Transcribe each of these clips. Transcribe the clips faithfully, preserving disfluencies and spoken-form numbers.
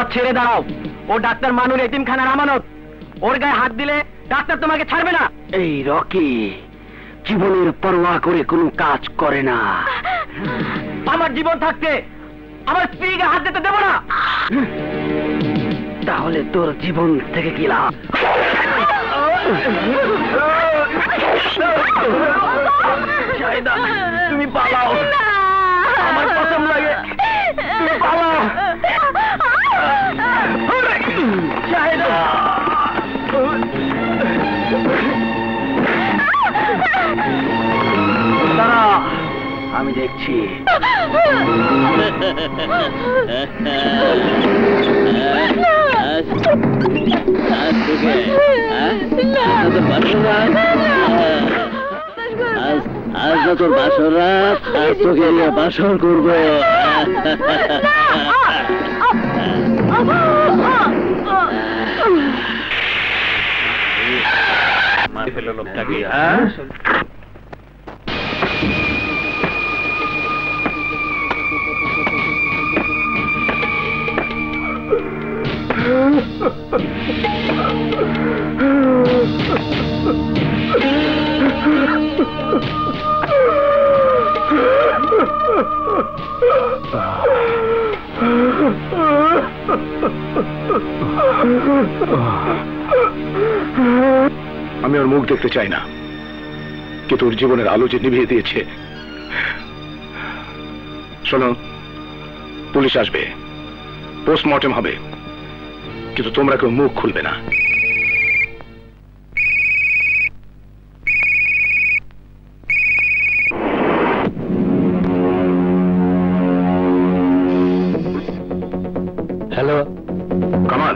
ছেড়ে দাও। ও ডাক্তার মানুর এতিমখানার আমানত। ওর গায়ে হাত দিলে ডাক্তার তোমাকে ছাড়বে না। এই রকি জীবনের পরোয়া করে কোনো কাজ করে না। আমার জীবন থাকতে আমার স্ত্রীকে হাত দিতে দেব না। তাহলে তোর জীবন থেকে কি লাভ? শাহিদা, তুমি পালাও, আমার কসম লাগে, তুমি পালাও। শাহিদা, দাঁড়া, আমি দেখছি। আজ না তোর বাসর রাত, আজ তোকে নিয়ে বাসর করবো। মারি ফেলো লোকটাকে। আমি ওর মুখ দেখতে চাই না, কিন্তু ওর জীবনের আলো যে নিভিয়ে দিয়েছে। শোনো, পুলিশ আসবে, পোস্টমর্টেম হবে, কিন্তু তোমরা কেউ মুখ খুলবে না। হ্যালো কামাল,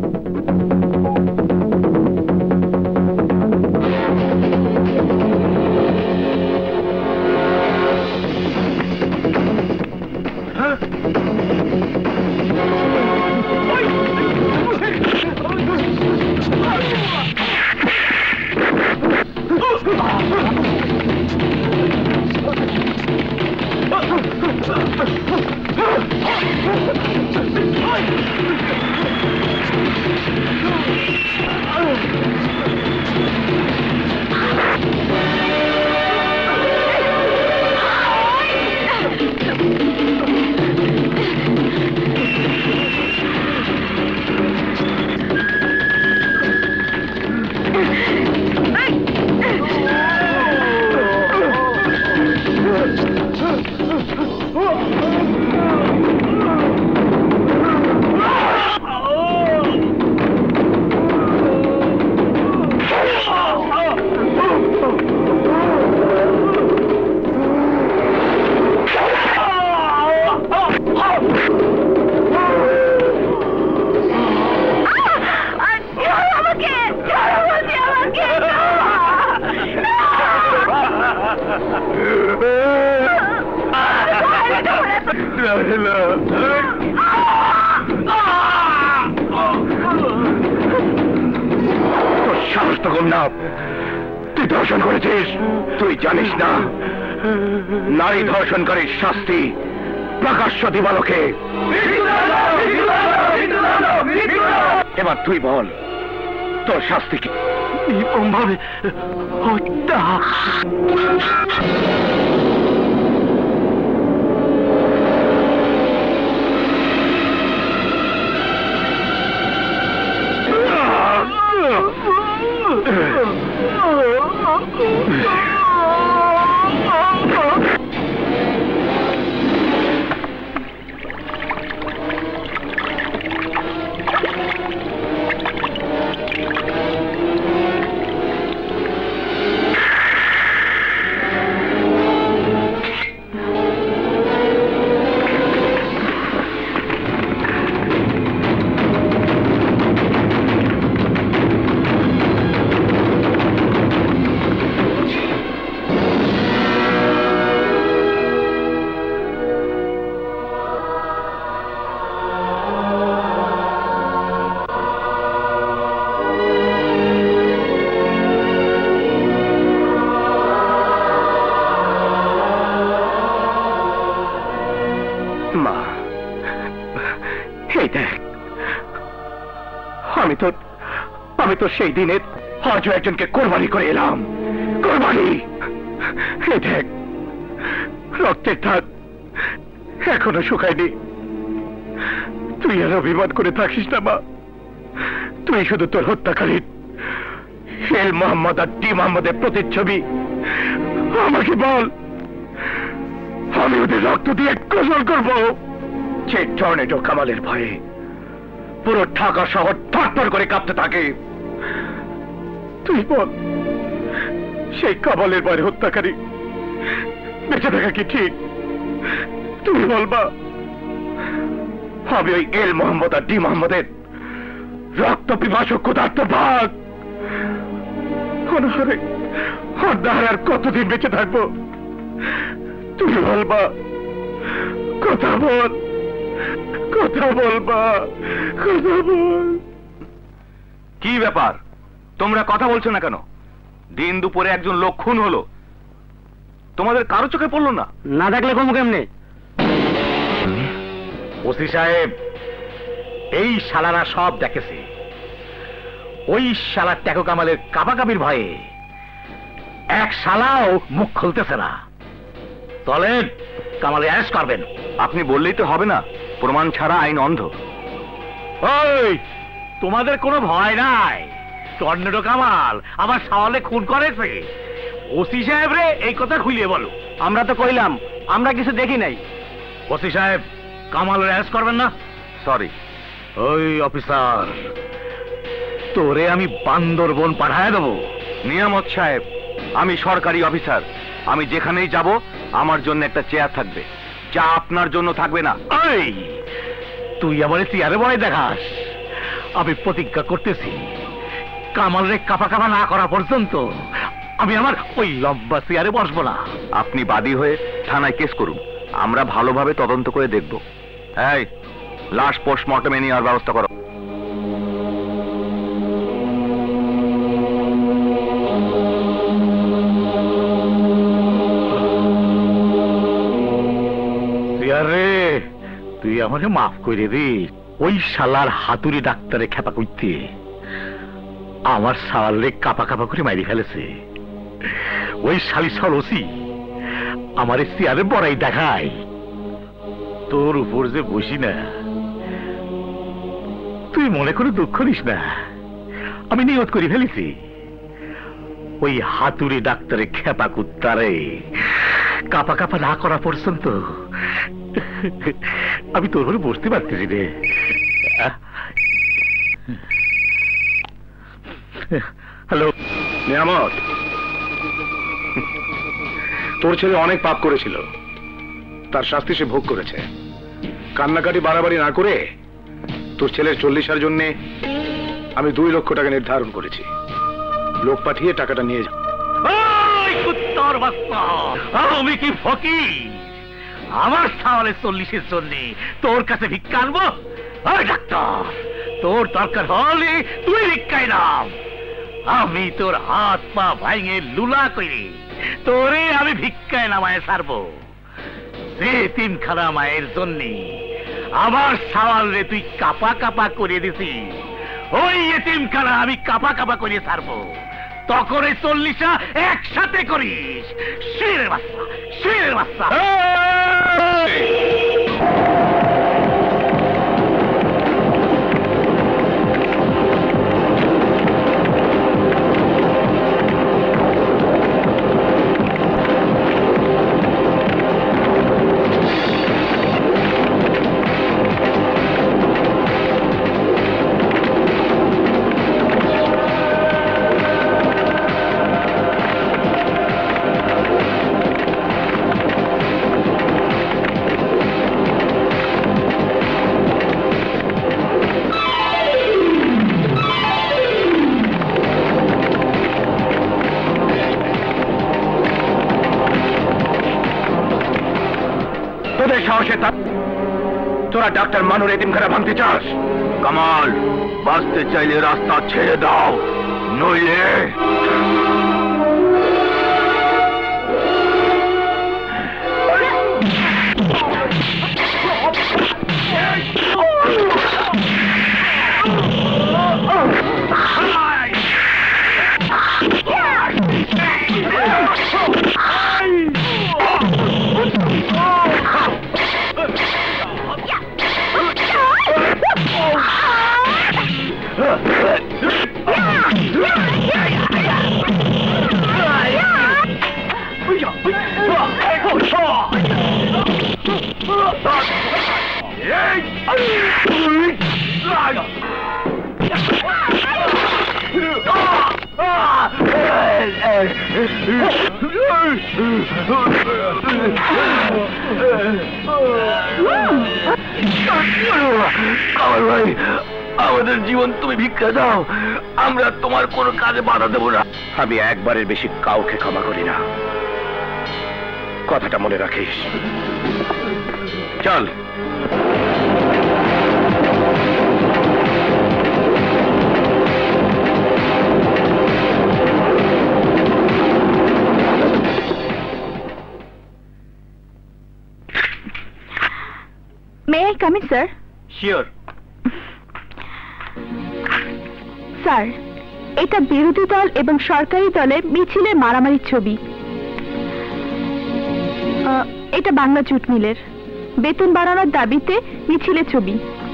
তুই ধর্ষণ করেছিস, তুই জানিস না নারী ধর্ষণকারীর শাস্তি প্রকাশ্য দিবালোকে। এবার তুই বল তোর শাস্তি কি? নির্মম ভাবে হত্যা। আমি তো আমি তো সেই দিনে আজও একজনকে কোরবানি করে এলাম। কোরবানি! এই দেখ, রক্তের দাগ এখনো শুকায়নি। তুই আর অভিমান করে থাকিস না মা। তুই শুধু তোর হত্যাকারীর এল মোহাম্মদ আর টি মোহাম্মদের প্রতিচ্ছবি। আমাকে বল, আমি ওদের রক্ত দিয়ে গোসল করবো। যে টর্নেডো কামালের ভয়ে পুরো ঢাকা শহর থরথর করে কাঁপতে থাকে, তুই বল সেই কামালের ভয়ের হত্যাকারী বেঁচে থাকা কি ঠিক? তুই বলবা আমি ওই এল মোহাম্মদ আর ডি মোহাম্মদের রক্ত পিপাসু ক্ষুধার্ত ভাগ অনাহারে অনাহারে আর কতদিন বেঁচে থাকবো? তুই বলবা, কথা বল, কথা বলবা, কথা বল। কি ব্যাপার, তোমরা কথা বলছো না কেন? দিন দুপুরে একজন লোক খুন হলো, তোমাদের কারো চোখে পড়লো না? না দেখলে কম কেমনে? ওসি সাহেব, এই শালারা সব দেখেছে। ওই শালা ট্যাকো কামালের কাবাকাবির ভয়ে এক শালাও মুখ খুলতেছে না। চলেন, কামালে অ্যারেস্ট করবেন। আপনি বললেই তো হবে না, প্রমাণ ছাড়া আইন অন্ধ। ওই, তোমাদের কোনো ভয় নাই? টর্নেডো কামাল আমার সাওয়ালে খুন করেছে। ওসি সাহেব রে এই কথা খুলিয়ে বলো। আমরা তো কইলাম আমরা কিছু দেখি নাই। ওসি সাহেব, কামাল অ্যারেস্ট করবেন না? সরি। ওই অফিসার, তোরে আমি বান্দরবন পাঠায় দেবো। নিয়ামত সাহেব, আমি সরকারি অফিসার, আমি যেখানেই যাব আমার জন্য একটা চেয়ার থাকবে, যা আপনার জন্য থাকবে না। এই, তুই আমার চেয়ারে ভয় দেখাস? আমি প্রতিজ্ঞা করতেছি, কামাল রে কাপা কাপা না করা পর্যন্ত আমি আমার ওই লম্বা চেয়ারে বসবো না। আপনি বাদী হয়ে থানায় কেস করুন, আমরা ভালোভাবে তদন্ত করে দেখব। এই, লাশ পোস্টমর্টমে নেওয়ার ব্যবস্থা করো। রে, তুই আমাকে মাফ করে দে। ওই শালার হাতুড়ি ডাক্তারে খেপা করতে আমার সাওয়ালে কাপা কাপা করে মারি ফেলেছে। ওই শালি সরসি আমার চেয়ারে বড়াই দেখায়। তোর উপর যে বসি না, তুই মনে করে দুঃখ নিস না। আমি নিয়ত করে ফেলেছি, ওই হাতুড়ি ডাক্তারে খেপা কুত্তারে কাপা কাপা না করা পর্যন্ত আমি তোর ঘরে বসতে পারতেছি রে। হ্যালো নিয়ামত, তোর ছেলে অনেক পাপ করেছিল, তার শাস্তি সে ভোগ করেছে। কান্নাকাটি বাড়াবাড়ি না করে তোর ছেলের চল্লিশের জন্য আমি দুই লক্ষ টাকা নির্ধারণ করেছি। লোক পাঠিয়ে টাকাটা নিয়ে যা। কুত্তার বাচ্চা, আমি কি ফকির? আমার সাওয়ালে চল্লিশের জন্য তোর কাছে ভিক্ষা আনবো? ডাক্তার, তোর দরকার হলে তুই ভিক্ষায় নাম, আমি তোর হাত পা ভাঙে লুলা করি তোরে আমি ভিক্ষায় নামায় ছাড়বো। সে তিনখানা মায়ের জন্য আমার সাওয়াল রে তুই কাপা কাপা করে দিছিস, ওই এতিমখানা আমি কাপা কাপা করে ছাড়বো। তখন এই চল্লিশা একসাথে করিস। শিরের বাচ্চা, শিরের বাচ্চা। তোরা ডাক্তার মানুর এতিমখানা ভাঙতে চাস? কামাল, বাঁচতে চাইলে রাস্তা ছেড়ে দাও, নইলে Oh! কামাল ভাই, আমাদের জীবন তুমি ভিক্ষা দাও, আমরা তোমার কোনো কাজে বাধা দেবো না। আমি একবারের বেশি কাউকে ক্ষমা করি না, কথাটা মনে রাখিস। চল। May I come in, sir? Sure. Sir, এটা বিরোধী দল এবং সরকারি দলের মিছিলে মারামারির ছবি। আহ, এটা বাংলা জুট মিলের বেতন বাড়ানোর দাবিতে মিছিলের ছবি।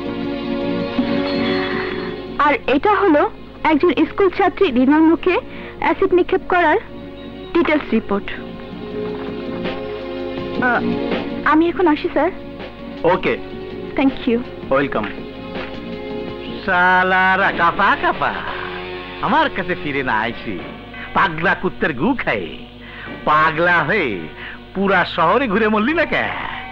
আর এটা হলো একজন স্কুল ছাত্রী রিনার মুখে অ্যাসিড নিক্ষেপ করার ডিটেলস রিপোর্ট। আমি এখন আসি sir. Okay, thank you. Welcome. সালারা কাপা কাপা আমার কাছে ফিরে না আইছি, পাগলা কুত্তের গু খায়, পাগলা হয়ে পুরা শহরে ঘুরে মরলি না কে?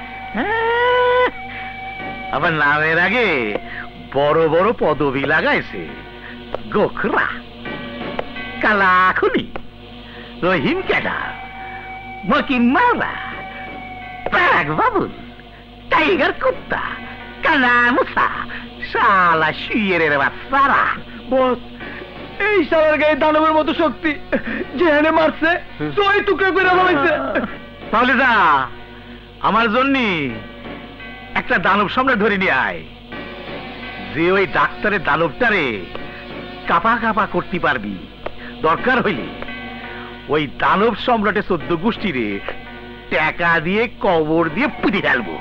আবার নামের আগে বড় বড় পদবি লাগাইছে, গোখরা, কালাখুলি, রহিম ক্যাডা, মকিন মারা, প্যাক বাবুল, টাইগার কুত্তা, কানা মুসা, শালা শুয়ের বাচ্চারা। বস, এই শালার গায়ে দানবের মতো শক্তি, যেখানে মারছে ছয় টুকরো করে ফেলাইছে। তাহলে যা আমার জন্য একটা দানব সম্রাট ধরে নিয়ে আয়, যে ওই ডাক্তারের দানবটারে কাপা কাপা করতে পারবি। দরকার হইলে ওই দানব সম্রাটের চোদ্দ গোষ্ঠীরে টাকা দিয়ে কবর দিয়ে পুঁতে ফেলবো।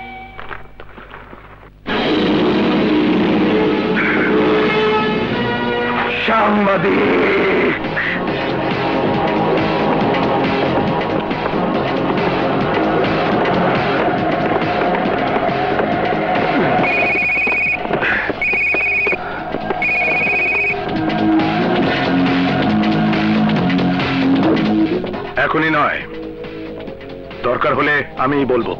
সাংবাদিক, এখনই নয়, দরকার হলে আমিই বলবো।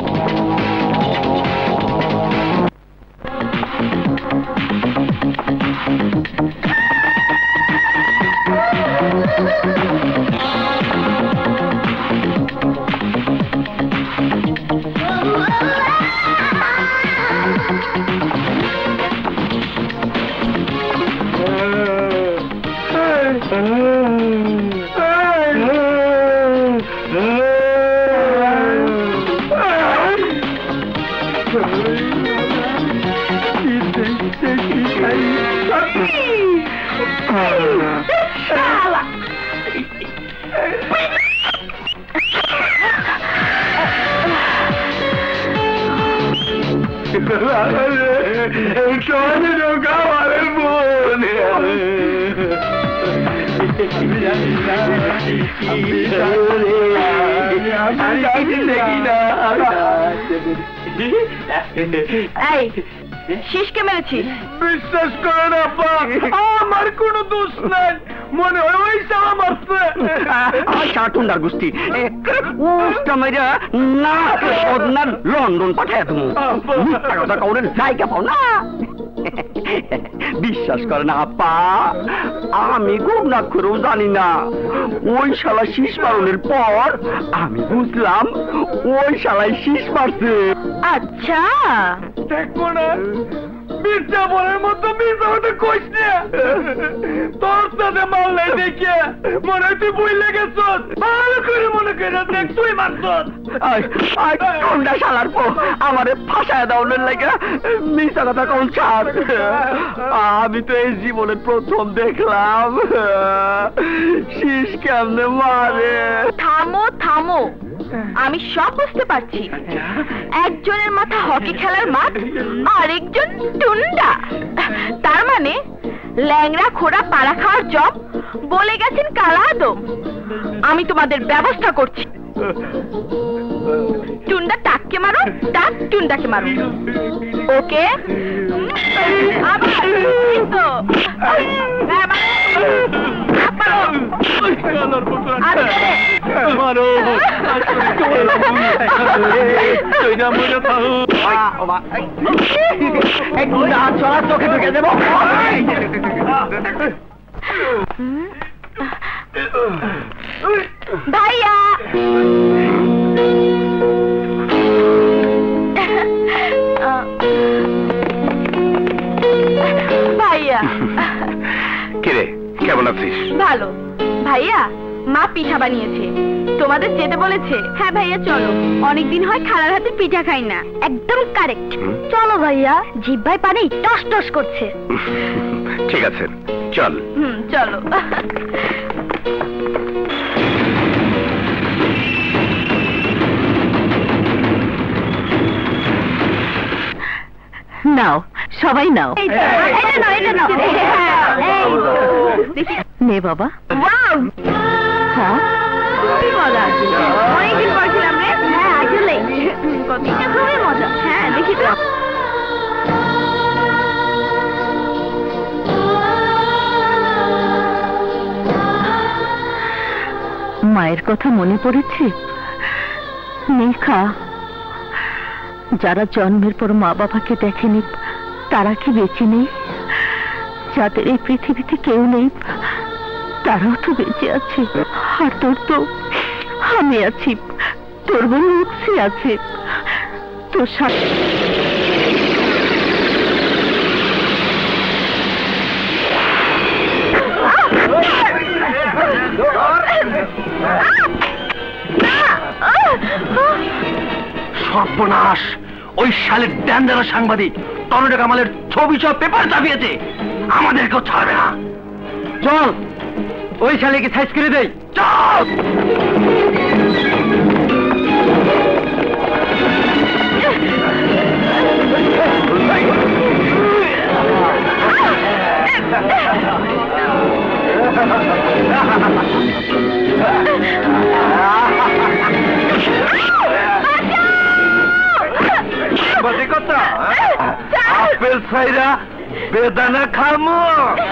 শিশকে মেরেছিস? বিশ্বাস করো না আপা, আমার কোনো দোষ নাই, মনে হয় ওই শালা মারছে। টুন্ডার গোষ্ঠী না লন্ডন পাঠায় তুমি মিথ্যা কথা কৌরেন জায়গা পাও না। বিশ্বাস করে না আপা, আমি গোপনাক্ষরেও জানি না। ওই শালা শীষ মারণের পর আমি বুঝলাম ওই শালাই শীষ মারছে। আচ্ছা, দেখবো না মির্জাপুরের মতো মির্জাপুরটা কইস না, তোর সাথে মারলে দেখে মনে হয় তুই বই লেগেছ। ভালো করে মনে করে দেখ তুই মারছ। টুন্ডা শালার পো আমারে ফাঁসায় দাওনের লাগে মিথ্যা কথা কোন ছাড়। আমি তো এই জীবনে প্রথম দেখলাম শীষ কেমনে মারে। থামো থামো, আমি সব বুঝতে পারছি। একজনের মাথা হকি খেলার মাঠ, আরেকজন টুন্ডা। তার মানে ল্যাংড়া খোড়া পাড়া খাওয়ার জব বলে গেছেন কালা আদম। আমি তোমাদের ব্যবস্থা করছি। টুন্ডা টাককে মারো, টাক টুন্ডাকে মারো। ওকে? আবার মারো চোখে ঢুকে দেবো। ভাইয়া ভাইয়া কিরে কেমন আছিস? ভালো। ভাইয়া মা পিঠা বানিয়েছে, তোমাদের যেতে বলেছে। হ্যাঁ ভাইয়া চলো, অনেকদিন হয় খালার হাতে পিঠা খাই না। একদম কারেক্ট। চলো ভাইয়া, জিহ্বায় পানি টস টস করছে। ঠিক আছে চল। হুম চলো। নাও সবাই নাও। নে বাবা। হ্যাঁ মজা আছে, অনেকদিন পর ছিলাম রে। হ্যাঁ আসলে খুবই মজা। হ্যাঁ দেখি তো। মায়ের কথা মনে পড়েছে? নেখা, যারা জন্মের পর মা বাবাকে দেখেনি তারা কি বেঁচে নেই? যাদের এই পৃথিবীতে কেউ নেই তারাও তো বেঁচে আছে। আর তোর তো আমি আছি, তোর বোন লক্ষ্মী আছে, তোর সাথে সর্বনাশ! ওই শালের ড্যান্ডারা সাংবাদিক টর্নেডো কামালের ছবি সব পেপার চাপিয়েছে, আমাদেরকেও ছাড়বে না। চল ওই শালিকে সাইজ করে দেই। চল। কথা আপেল ছাইরা বেদানা খামো।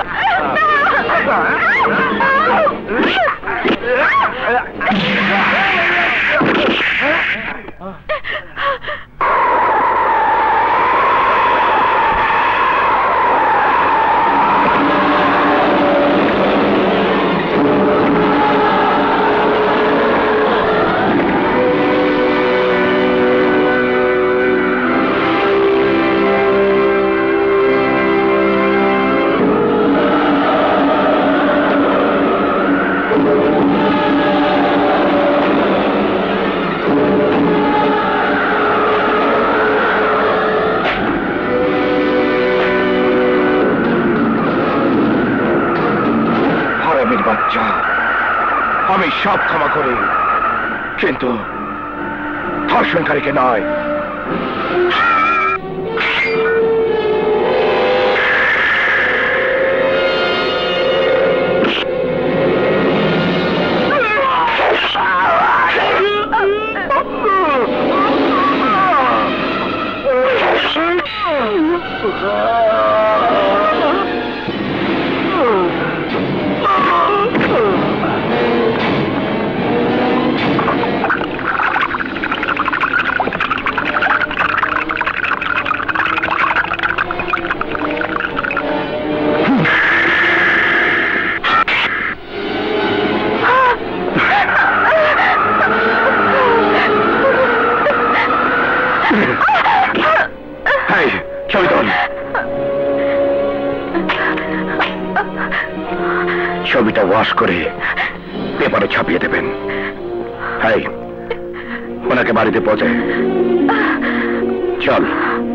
আমি সব ক্ষমা করি, কিন্তু ধর্ষণকারীকে নয়। ছবিটা ওয়াশ করে পেপারে ছাপিয়ে দেবেন। হাই, ওনাকে বাড়িতে পৌঁছে চল।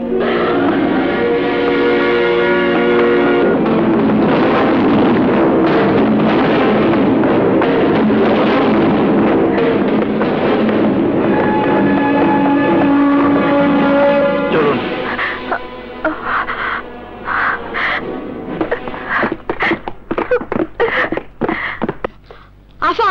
চলুন। আফা,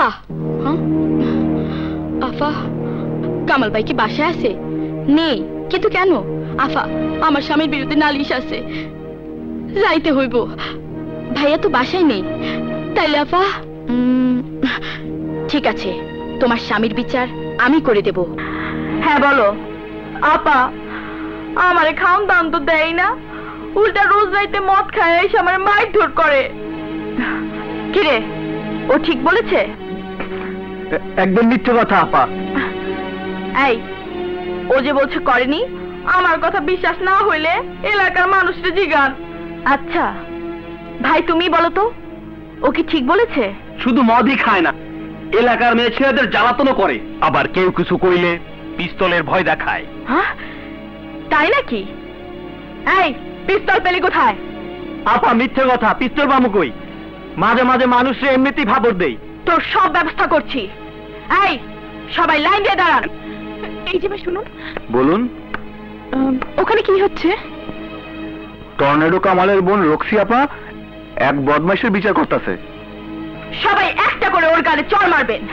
আফা, কামাল ভাই কি বাসায় আছে? নেই, কিন্তু কেন? আফা, আমার স্বামীর বিরুদ্ধে নালিশ আছে, যাইতে হইব। ভাইয়া তো বাসায় নেই, তাইলে আফা? ঠিক আছে, তোমার স্বামীর বিচার আমি করে দেব। হ্যাঁ বলো। আপা আমারে খাওন দান তো দেয় না, উল্টা রোজ রাইতে মদ খায় এসে আমার মারধর করে। কিরে ও ঠিক বলেছে? একদম মিথ্যে কথা আপা। এই ও যে বলছে করেনি, আমার কথা বিশ্বাস না হইলে এলাকার মানুষকে জিগান। আচ্ছা ভাই তুমি বলো তো, ও কি ঠিক বলেছে? শুধু মদই খায় না, এলাকার মেয়ে ছেলেদের জ্বালাতনও করে, আবার কেউ কিছু কইলে পিস্তলের ভয় দেখায়। হ্যাঁ তাই নাকি? এই পিস্তল পেলি কোথায়? আপা মিথ্যে কথা, পিস্তল বামু কই? মাঝে মাঝে মানুষে এমনিতেই ভাবর দেই। তোর সব ব্যবস্থা করছি। এই সবাই লাইন দিয়ে দাঁড়ান। এই যে ভাই শুনুন। বলুন। ওখানে কি হচ্ছে? টর্নেডো কামালের বোন রক্সি আপা এক বদমাইশের বিচার করতেছে। সবাই একটা করে ওর গালে চড় মারবেন।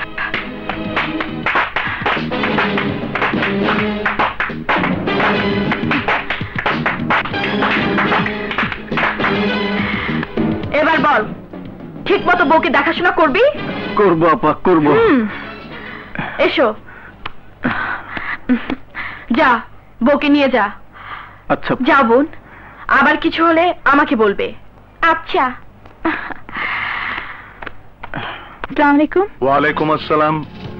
এবার বল, ঠিক মতো বউকে দেখাশোনা করবি? করবো আপা করবো। এসো যা, বউকে নিয়ে যা। আচ্ছা যা বোন, আবার কিছু হলে আমাকে বলবে। আচ্ছা। আসসালামু আলাইকুম। ওয়ালাইকুম আসসালাম।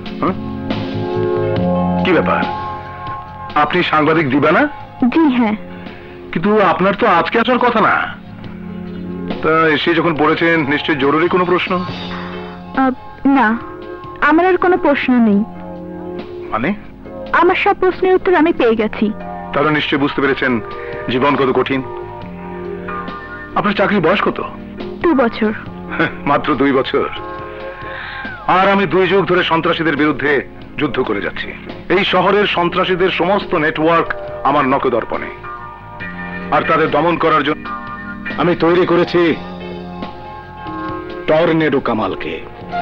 কি ব্যাপার, আপনি সাংবাদিক দিবা না? জি হ্যাঁ। কিন্তু আপনার তো আজকে আসার কথা না। তা এসে যখন পড়েছেন নিশ্চয় জরুরি কোনো প্রশ্ন? না, আমার আর কোনো প্রশ্ন নেই। মানে? আমার সব প্রশ্নের উত্তর আমি পেয়ে গেছি। তাহলে নিশ্চয় বুঝতে পেরেছেন জীবন কত কঠিন। আপনার চাকরির বয়স কত? দু বছর। মাত্র দুই বছর। আর আমি দুই যুগ ধরে সন্ত্রাসীদের বিরুদ্ধে যুদ্ধ করে যাচ্ছি। এই শহরের সন্ত্রাসীদের সমস্ত নেটওয়ার্ক আমার নখদর্পণে। আর তাদের দমন করার জন্য আমি তৈরি করেছি টর্নেডো কামালকে।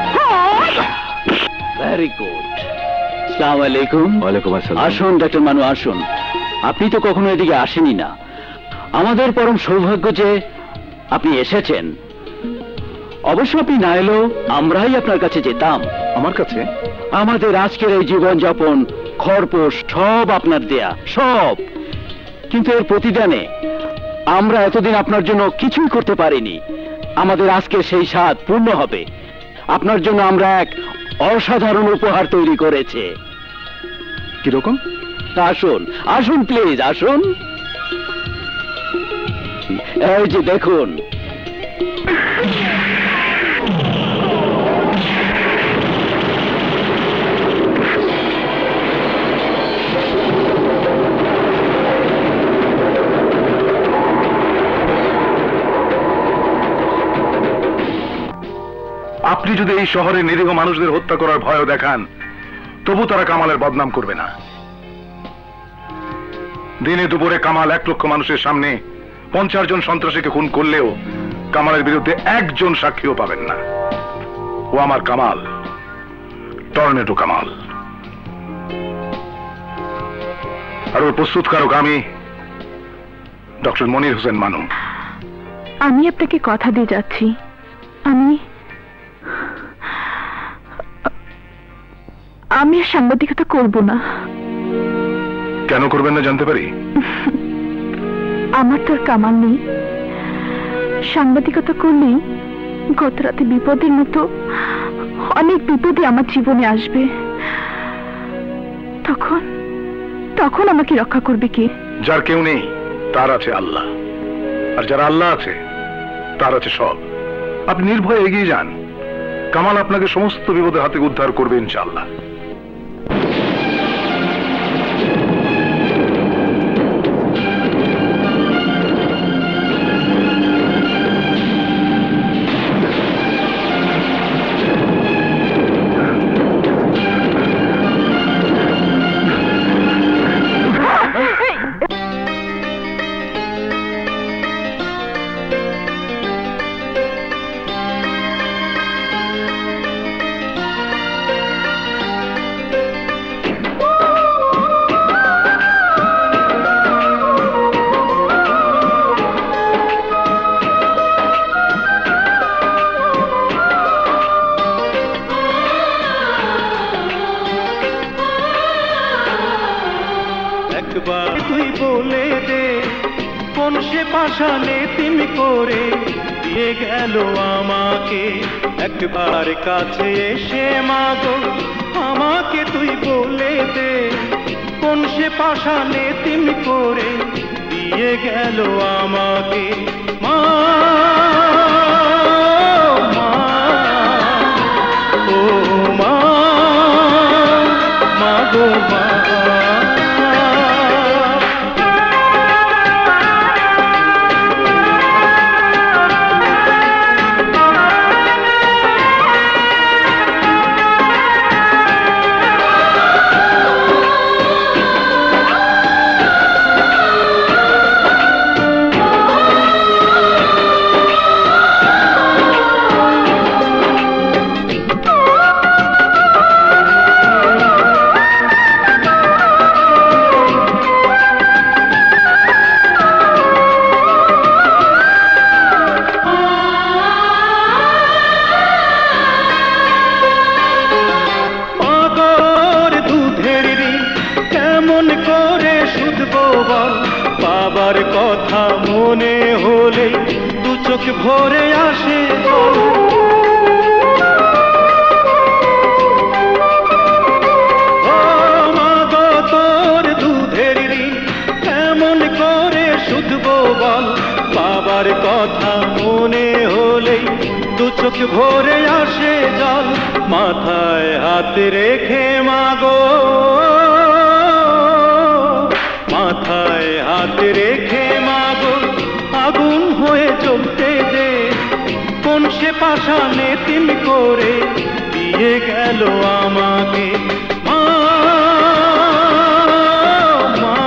Very good. আসসালামু আলাইকুম। ওয়ালাইকুম আসসালাম। আসুন ডাক্তার মানু আসুন। আপনি তো কখনো এদিকে আসেনি না, আমাদের পরম সৌভাগ্য যে আপনি এসেছেন। অবশ্য আপনি না এলেও আমরাই আপনার কাছে যেতাম। আমার কাছে? আমাদের আজকের এই জীবনযাপন খরপোশ সব আপনার দেয়া, সব। কিন্তু এর প্রতিদানে আমরা এতদিন আপনার জন্য কিছুই করতে পারিনি। আমাদের আজকে সেই স্বাদ পূর্ণ হবে। আপনার জন্য আমরা এক অসাধারণ উপহার তৈরি করেছে। কিরকম? আসুন আসুন প্লিজ আসুন। এই যে দেখুন। আপনি যদি এই শহরে নিরীহ মানুষদের হত্যা করার ভয় দেখান, তবু তারা কামালের বদনাম করবে না। দিনে দুপুরে কামাল এক লক্ষ মানুষের সামনে পঞ্চাশ জন সন্ত্রাসীকে খুন করলেও কামালের বিরুদ্ধে একজন সাক্ষীও পাবেন না। ও আমার কামাল, টর্নেডো কামাল। আর ওর প্রস্তুতকারক আমি, ডক্টর মনির হোসেন মানু। আমি আপনাকে কথা দিয়ে যাচ্ছি, আমি আমি আর সাংবাদিকতা করব না। কেন করবেন না জানতে পারি? আমার তো আর কামাল নেই। সাংবাদিকতা করলেই গত রাতে বিপদের মতো অনেক বিপদই আমার জীবনে আসবে। তখন তখন আমাকে রক্ষা করবে কে? যার কেউ নেই তার আছে আল্লাহ, আর যার আল্লাহ আছে তার আছে সব। আপনি নির্ভয়ে এগিয়ে যান, কামাল আপনাকে সমস্ত বিপদের হাতে উদ্ধার করবে ইনশাআল্লাহ। পাশানে তিমি করে দিয়ে গেল আমাকে। একবার কাছে এসে মাগো আমাকে তুই বলে দে, কোন সে পাশানে তিমি করে দিয়ে গেল আমাকে। মা মা ও মা মা গো মা। বাবার কথা মনে হলে দু চোখ ভরে আসে জল। ও মা গো তোর দুধের ঋণ কেমন করে শুধবো বল, বাবার কথা মনে হলে দু চোখ ভরে আসে জল। মাথায় হাত রেখে মা গো, মাথায় হাত রেখে মাগো আগুন হয়ে জ্বলতে দে, কোন সে পাশানে তিমি করে দিয়ে গেল আমাকে। মা মা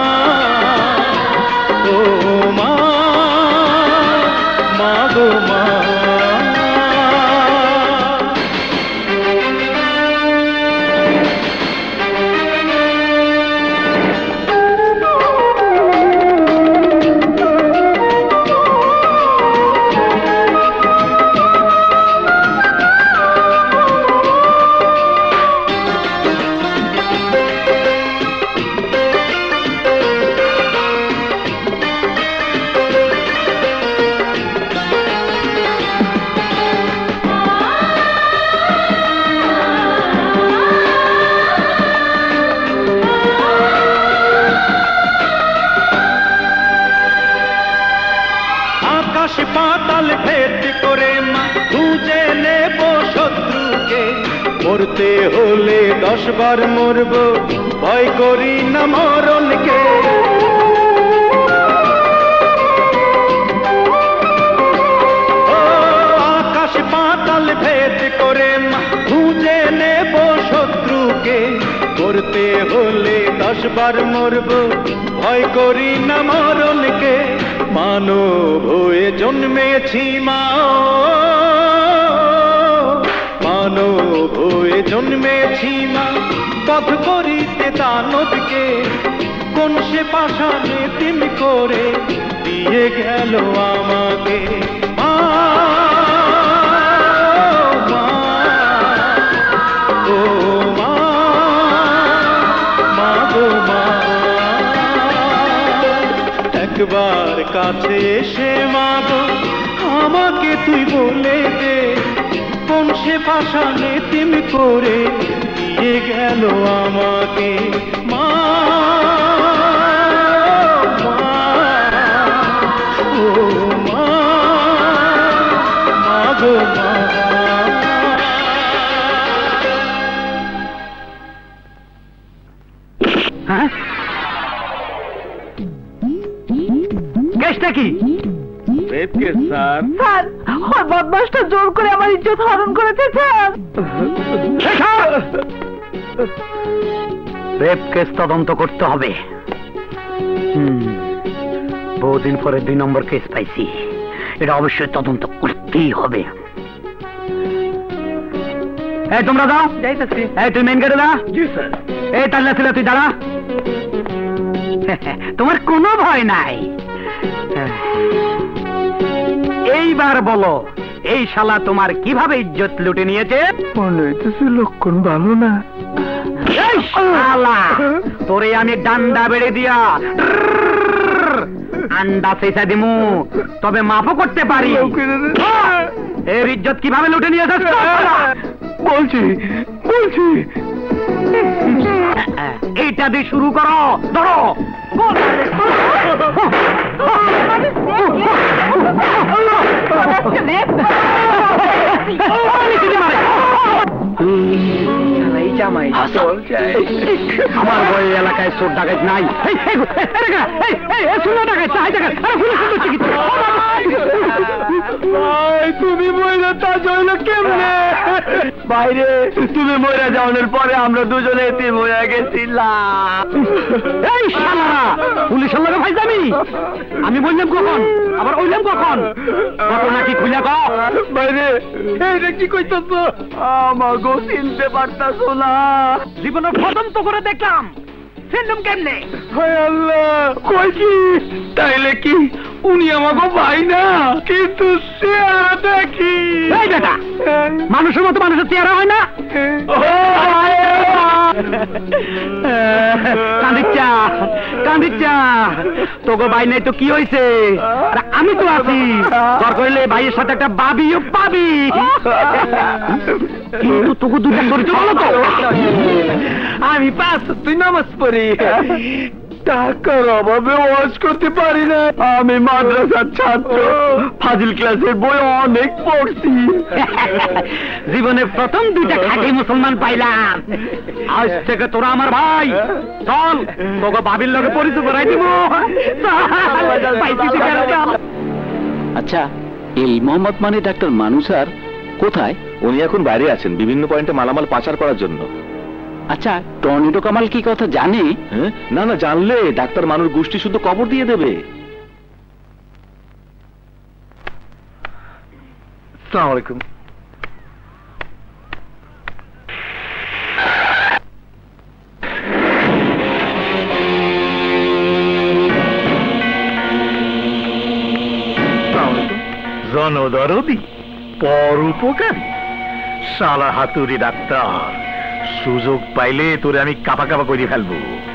ও মা মা গো মা। পাতাল ভেদ করে মা খুঁজে নেব শত্রুকে, মরতে হলে দশ বার মরব ভয় করি না মরণকে। ও আকাশ পাতাল ভেদ করে মা খুঁজে নেব শত্রুকে, মরতে হলে দশ বার মরব ভয় করি না মরণকে। মানব হয়ে জন্মেছি মা, মানব হয়ে জন্মেছি মা, পথ করিতে দানবকে, কোন সে পাশানে তিমি করে দিয়ে গেল আমাকে। মা মা ও মা মা গো মা। একবার কাছে এসে মাগো আমাকে তুই বলে দে, কোন সে পাশানে তিমি করে দিয়ে গেল আমাকে। মা মা ও মা মা গো মা। হ্যাঁ কেসটা কি? Rape case sir. স্যার ওই বদমাসটা জোর করে আমার ইজ্জত হরণ করেছে স্যার। রেপ কেস তদন্ত করতে হবে। বহুদিন পরে দুই নম্বর কেস পাইছি, এটা অবশ্যই তদন্ত করতেই হবে। এই তোমরা দাও, যাইতেছি। এই তুই মেন গেটে দা। জি স্যার। এই তাহলে ছিল তুই দাঁড়া, তোমার কোনো ভয় নাই। এইবার বলো এই শালা তোমার কিভাবে ইজ্জত লুটে নিয়েছে? মনে হইতেছে লক্ষণ ভালো না। শালা তোরে আমি ডান্ডা বেড়ে দিয়া আন্ডা চেঁচা দিমু, তবে মাফও করতে পারি। এর ইজ্জত কিভাবে লুটে নিয়ে যাচ্ছ? বলছি বলছি এইটা দিয়ে শুরু করো, ধরো। আমার বই এলাকায় চোর ডাকাত নাই। তুমি ময়রা তা জইল কেমনে? বাইরে তুমি ময়রা যাওয়ার পরে আমরা দুজনে এতিম হয়ে গেছিলাম। এই শালারা, পুলিশের লগে ভাইজামি? আমি বললাম কখন, আবার ওইলাম কখন? ঘটনা কি খুলে কও। বাইরে এইটা কি কইতাছ? আমাগো চিনতে পারতাছ না? জীবনের প্রথম তো করে দেখলাম, চিনলাম কেমনে? হায় আল্লাহ, কই কি? তাইলে কি উনি আমাগো ভাই না? কিন্তু চেহারা দেখি। এই বেটা, মানুষের মতো মানুষের চেহারা হয় না? কান্দিচ্ছা কান্দিচ্ছা, তোকে ভাই নাই তো কি হয়েছে? আমি তো আছি, দর করলে ভাইয়ের সাথে একটা বাবিও পাবি। কিন্তু তোকে দুটা ধরেছে বলো তো? আমি পাঁচ তুই নামাজ পড়ি, টাকার অভাবে ওয়াজ করতে পারি না। আমি মাদ্রাসার ছাত্র, ফাজিল ক্লাসের বই অনেক পড়ছি। জীবনে প্রথম দুইটা খাঁটি মুসলমান পাইলাম। আজ থেকে তোরা আমার ভাই। চল, তোকে বাবির লগে পরিচয় করাই দিব। আচ্ছা, এই মোহাম্মদ মানে ডাক্তার মানু স্যার কোথায়? উনি এখন বাইরে আছেন বিভিন্ন পয়েন্টে মালামাল পাচার করার জন্য। আচ্ছা, টর্নেডো কামাল কি কথা জানে? হ্যাঁ, না না, জানলে ডাক্তার মানুষ গোষ্ঠী শুধু কবর দিয়ে দেবে। আসসালামু আলাইকুম। জনদরদি, পরোপকারী, শালা হাতুড়ি ডাক্তার, সুযোগ পাইলে তোরে আমি কাপা কাপা করে ফেলবো।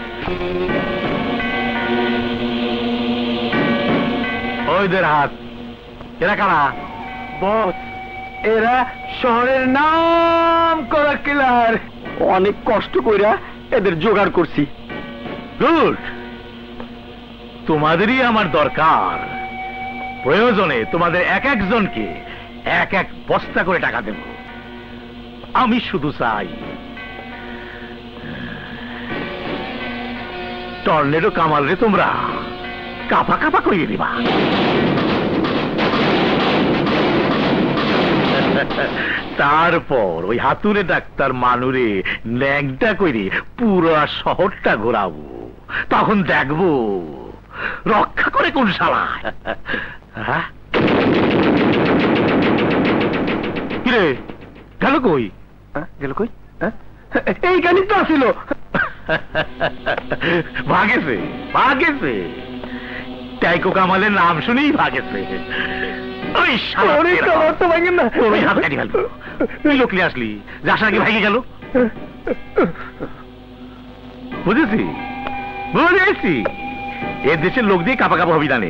ওইদের হাত, এরা কারা? বস, এরা শহরের নাম করা কিলার। অনেক কষ্ট কইরা এদের জোগাড় করছি। গুড, তোমাদেরই আমার দরকার। প্রয়োজনে তোমাদের এক একজনকে এক এক বস্তা করে টাকা দেব। আমি শুধু চাই টর্নেডো কামাল রে তোমরা কাপা কাপা করিয়ে দিবা। তারপর ওই হাতুড়ে ডাক্তার মানুরে ন্যাংটা করে পুরো শহরটা ঘোরাবো। তখন দেখবো রক্ষা করে কোন শালা। কিরে গেল কই? গেল কই? এইখানে তো আসিল। ভাগেছে ভাগেছে, টাইকো কামালের নাম শুনেই ভাগেছে। হাত কাটি ফেলবো। তুই লোকলি আসলি, যাস নাকি ভাগে গেল। বুঝেছি বুঝেছি, এ দেশের লোক দিয়ে কাপা কাপা হবি জানে।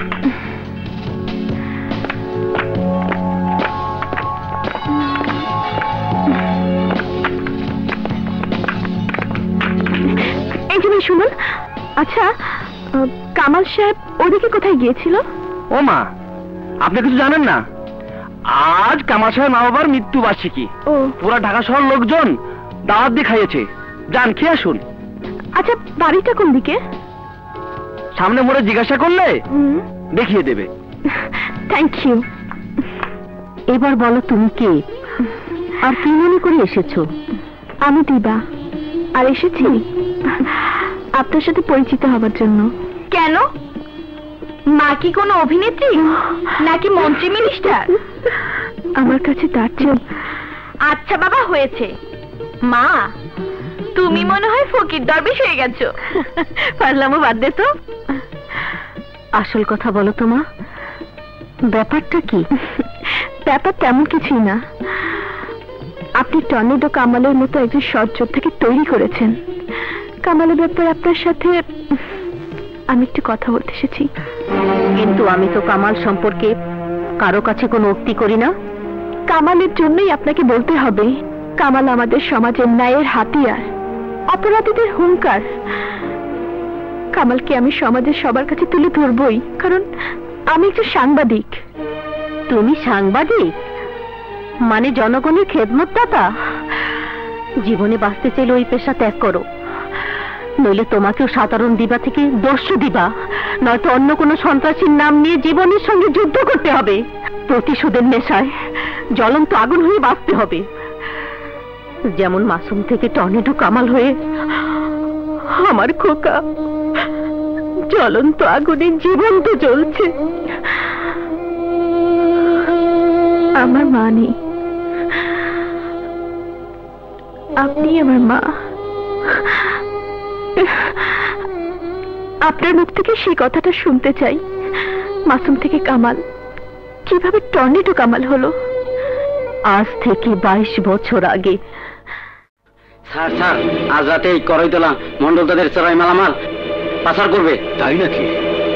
শুনুন, আচ্ছা কামাল সাহেব ওদিকে কোথায় গিয়েছিল? ও মা, আপনি কিছু জানেন না? আজ কামাল সাহেব মা বাবার মৃত্যু বার্ষিকী। পুরা ঢাকা শহর লোকজন দাওয়াত দিয়ে খাইয়েছে। যান, খেয়ে আসুন। আচ্ছা, বাড়িটা কোন দিকে? সামনে মোড়ে জিজ্ঞাসা করলে দেখিয়ে দেবে। Thank you. এবার বলো তুমি কে আর কি মনে করে এসেছো? আমি দিবা, আর এসেছি আপনার সাথে পরিচিত হবার জন্য। কেন? মা কি কোনো অভিনেত্রী নাকি মন্ত্রী মিনিস্টার? আমার কাছে তার চেয়ে। আচ্ছা বাবা, হয়েছে। মা, তুমি মনে হয় ফকির দরবেশ হয়ে গেছো। পারলামও, বাদ দে তো। আসল কথা বলো তো মা, ব্যাপারটা কি? ব্যাপার তেমন কিছুই না। আপনি টর্নেডো কামালের মতো একজন সৎ যোদ্ধাকে তৈরি করেছেন। কামালের ব্যাপারে আপনার সাথে আমি একটু কথা বলতে এসেছি। কিন্তু আমি তো কামাল সম্পর্কে কারো কাছে কোনো উক্তি করি না। কামালের জন্যই আপনাকে বলতে হবে, কামাল আমাদের সমাজের ন্যায়ের হাতিয়ার, অপরাধীদের হুঙ্কার। কামালকে আমি সমাজের সবার কাছে তুলে ধরবই, কারণ আমি একজন সাংবাদিক। তুমি সাংবাদিক মানে জনগণের খেদমতদাতা? জীবনে বাঁচতে চাইলে ওই পেশা ত্যাগ করো, নইলে তোমাকেও সাধারণ দিবা থেকে দস্যু দিবা, নয়তো অন্য কোনো সন্ত্রাসীর নাম নিয়ে জীবনের সঙ্গে যুদ্ধ করতে হবে। প্রতিশোধের নেশায় জ্বলন্ত আগুন হয়ে বাঁচতে হবে, যেমন মাসুম থেকে টর্নেডো কামাল হয়ে আমার খোকা জ্বলন্ত আগুনে জীবন্ত জ্বলছে। আমার মা নেই, আপনি আমার মা। আপনার মুখ থেকে সেই কথাটা শুনতে চাই। মাসুম থেকে কামাল কিভাবে টর্নেডো কামাল হলো? আজ থেকে বাইশ বছর আগে। স্যার স্যার আজ রাতে এই করইতলা মন্ডল তাদের চড়াই মালামাল পাচার করবে। তাই নাকি?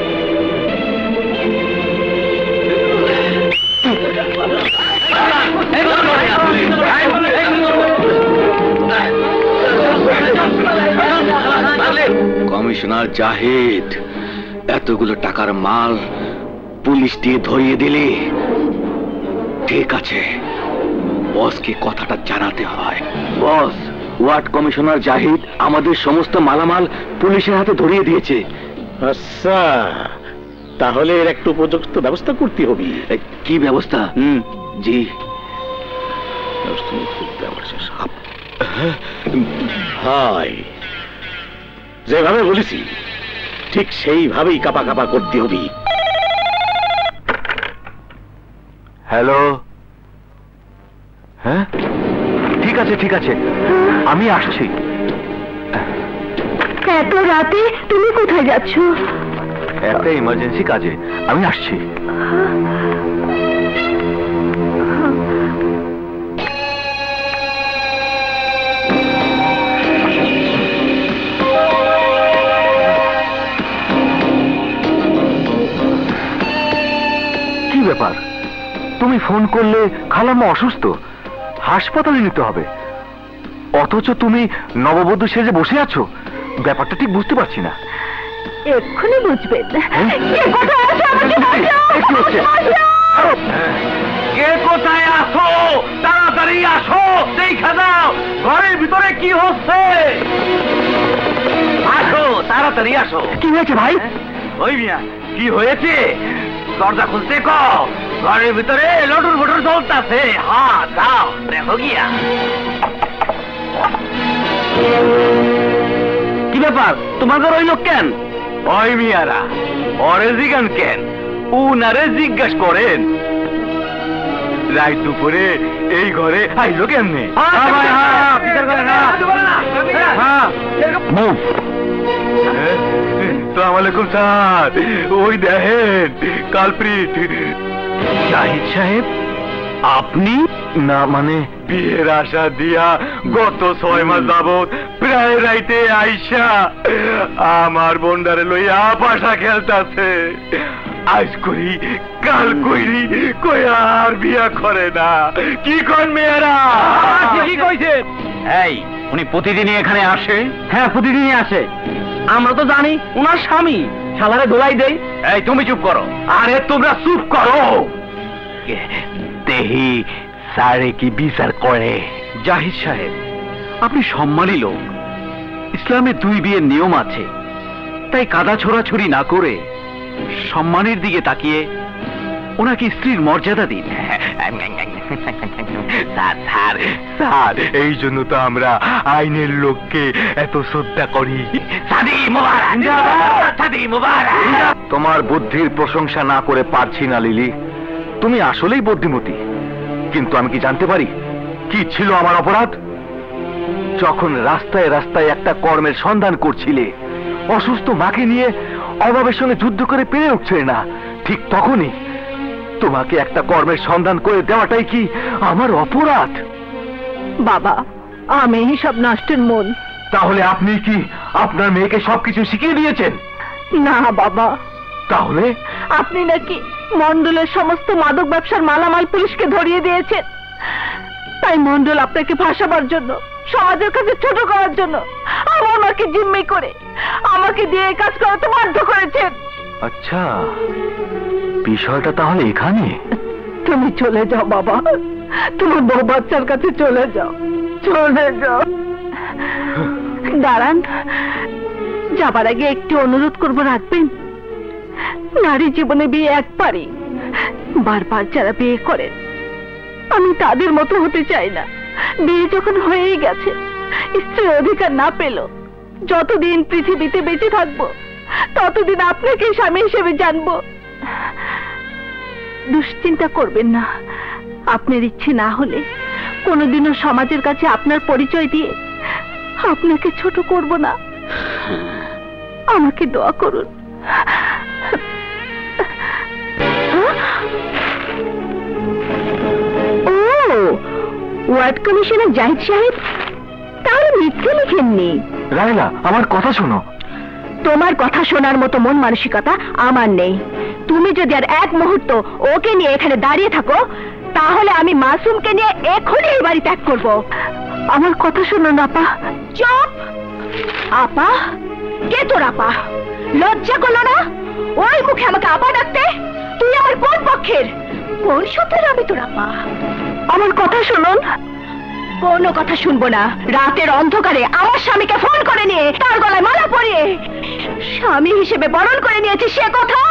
কমিশনার জাহিদ, এতগুলো টাকার মাল পুলিশ দিয়ে ধরিয়ে দিলি, ঠিক আছে, বসকে কথাটা জানাতে হয়। বস, ওয়ার্ড কমিশনার জাহিদ আমাদের সমস্ত মালামাল পুলিশের হাতে ধরিয়ে দিয়েছে। আচ্ছা, তাহলে এর একটু উপযুক্ত ব্যবস্থা করতে হবে। কি ব্যবস্থা? হুম জি, হাই, যেভাবে বলেছি ঠিক সেইভাবেই কাপা কাপা করতে হবে। হ্যালো, হ্যাঁ ঠিক আছে ঠিক আছে, আমি আসছি। এত রাতে তুমি কোথায় যাচ্ছ? একটা ইমার্জেন্সি কাজে, আমি আসছি। কি ব্যাপার, তুমি ফোন করলে খালাম্মা অসুস্থ, হাসপাতালে নিতে হবে, অথচ তুমি নববধূ সেজে বসে আছো? ব্যাপারটা ঠিক বুঝতে পারছি না। এক্ষুনি বুঝবেন। কে কোথায় আসো, তাড়াতাড়ি আসো, দেখা দাও ঘরের ভিতরে কি হচ্ছে। আসো, তাড়াতাড়ি আসো। কি হয়েছে ভাই? ওই মিয়া, কি হয়েছে? দরজা খুলতে কও, ঘরের ভিতরে লটুর ফটুর চলতেছে। হ্যাঁ যাও, দেখো গিয়া। কি ব্যাপার, তোমার ঘর ওই লোক কেন? ওই মিয়ারা ওরে জিগান কেন, উনারে জিজ্ঞাস করেন রাত দুপুরে এই ঘরে আইলো কেমনে? সালাম আলাইকুম স্যার, ওই দেখেন কালপ্রিট। জাহিদ সাহেব আপনি? না মানে বিয়ের আশা দিয়া গত ছয় মাস যাবত প্রায় রাইতে আইসা আমার বন্ডারে লইয়া পাশা খেলতাছে। আজ করি কাল কইরি, কই আর বিয়া করে না। কি কন মেয়েরা? ঠিকই কইছে। এই, উনি প্রতিদিনই এখানে আসে? হ্যাঁ, প্রতিদিনই আসে। আমরা তো জানি উনার স্বামী শালারে দোলাই দেই। এই তুমি চুপ করো। আরে তোমরা চুপ করো, দেহি স্যারে কি বিচার করে। জাহিদ সাহেব, আপনি সম্মানী লোক, ইসলামে দুই বিয়ের নিয়ম আছে, তাই কাদা ছোড়াছুরি না করে সম্মানের দিকে তাকিয়ে ওনাকে স্ত্রীর মর্যাদা দিন। স্যার স্যার স্যার, এই জন্য তো আমরা আইনের লোককে এত শ্রদ্ধা করি। শাদি মুবারক, শাদি মুবারক। তোমার বুদ্ধির প্রশংসা না করে পারছি না লিলি, তুমি আসলেই বুদ্ধিমতী, কিন্তু আমি কি জানতে পারি কি ছিল আমার অপরাধ? যখন রাস্তায় রাস্তায় একটা কর্মের সন্ধান করছিলে, অসুস্থ মাকে নিয়ে অভাবের সঙ্গে যুদ্ধ করে পেরে উঠছিলে না, ঠিক তখনই তোমাকে একটা কর্মের সন্ধান করে দেওয়াটাই কি আমার অপরাধ? বাবা, আমি সব নষ্টের মন। তাহলে আপনি কি আপনার মেয়েকে সবকিছু শিখিয়ে দিয়েছেন? না বাবা, তাহলে আপনি নাকি মন্ডলের সমস্ত মাদক ব্যবসার মালামাল পুলিশকে ধরিয়ে দিয়েছেন, তাই মন্ডল আপনাকে ফাঁসাবার জন্য, সমাজের কাছে ছোট করার জন্য আমার মাকে জিম্মি করে আমাকে দিয়ে এই কাজ করাতে বাধ্য করেছেন। আচ্ছা, বিষয়টা তাহলে এখানে। তুমি চলে যাও বাবা, তোমার বউ বাচ্চার কাছে চলে যাও, চলে যাও। দাঁড়ান, যাবার আগে একটি অনুরোধ করবো, রাখবেন? নারী জীবনে বিয়ে একবারই, বারবার যারা বিয়ে করেন আমি তাদের মতো হতে চাই না। বিয়ে যখন হয়েই গেছে, স্ত্রীর অধিকার না পেল, যতদিন পৃথিবীতে বেঁচে থাকবো ততদিন আপনাকে স্বামী হিসেবে জানবো। দুশ্চিন্তা করবেন না, আপনার ইচ্ছে না হলে কোনোদিনও সমাজের কাছে আপনার পরিচয় দিয়ে আপনাকে ছোট করব না। আমাকে দোয়া করুন। ও, ওয়ার্ড কমিশনার জাহিদ সাহেব, তাহলে মিথ্যে লিখেননি। রায়লা, আমার কথা শোনো। তোমার কথা শোনার মতো মন মানসিকতা আমার নেই। তুমি যদি আর এক মুহূর্ত ওকে নিয়ে এখানে দাঁড়িয়ে থাকো, তাহলে আমি মাসুমকে নিয়ে এখনই এই বাড়ি ত্যাগ করব। আমার কথা শোনো না আপা। চুপ! আপা? কে তোর আপা? লজ্জা করলো না ওই মুখে আমাকে আপা ডাকতে? তুই আমার কোন পক্ষের, কোন সূত্রের আমি তোর আপা? আমার কথা শুনুন। কোনো কথা শুনবো না। রাতের অন্ধকারে আমার স্বামীকে ফোন করে নিয়ে তার গলায় মালা পরিয়ে স্বামী হিসেবে বরণ করে নিয়েছি, সে কথা।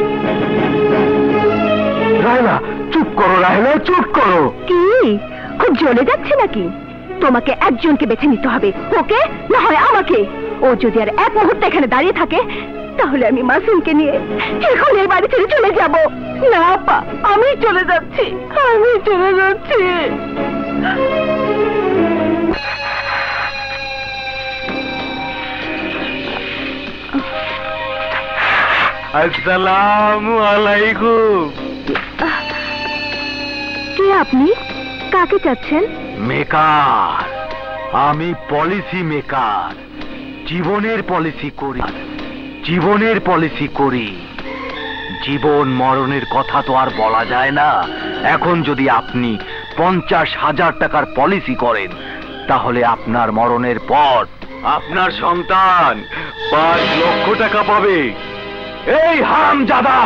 রায়লা, চুপ করো। রায়লা, চুপ করো। কি খুব জ্বলে যাচ্ছে নাকি? তোমাকে একজনকে বেছে নিতে হবে, ওকে না হয় আমাকে। ও যদি আর এক মুহূর্তে এখানে দাঁড়িয়ে থাকে, তাহলে আমি মাসুমকে নিয়ে এখন এই বাড়ি ছেড়ে চলে যাব। না আপা, আমি চলে যাচ্ছি, আমি চলে যাচ্ছি। আসসালামু আলাইকুম। কে আপনি? কাকে চাচ্ছেন? মেকার। আমি পলিসি মেকার। জীবনের পলিসি করি, জীবনের পলিসি করি। জীবন মরণের কথা তো আর বলা যায় না। এখন যদি আপনি পঞ্চাশ হাজার টাকার পলিসি করেন, তাহলে আপনার মরণের পর আপনার সন্তান পাঁচ লক্ষ টাকা পাবে। এই হারামজাদা!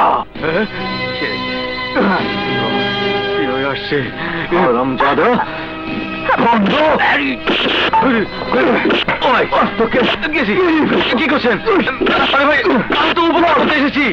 আসছে হারামজাদা! বন্ধ! কি করছেন? আরে ভাই, আমি তো উপকার করতে এসেছি।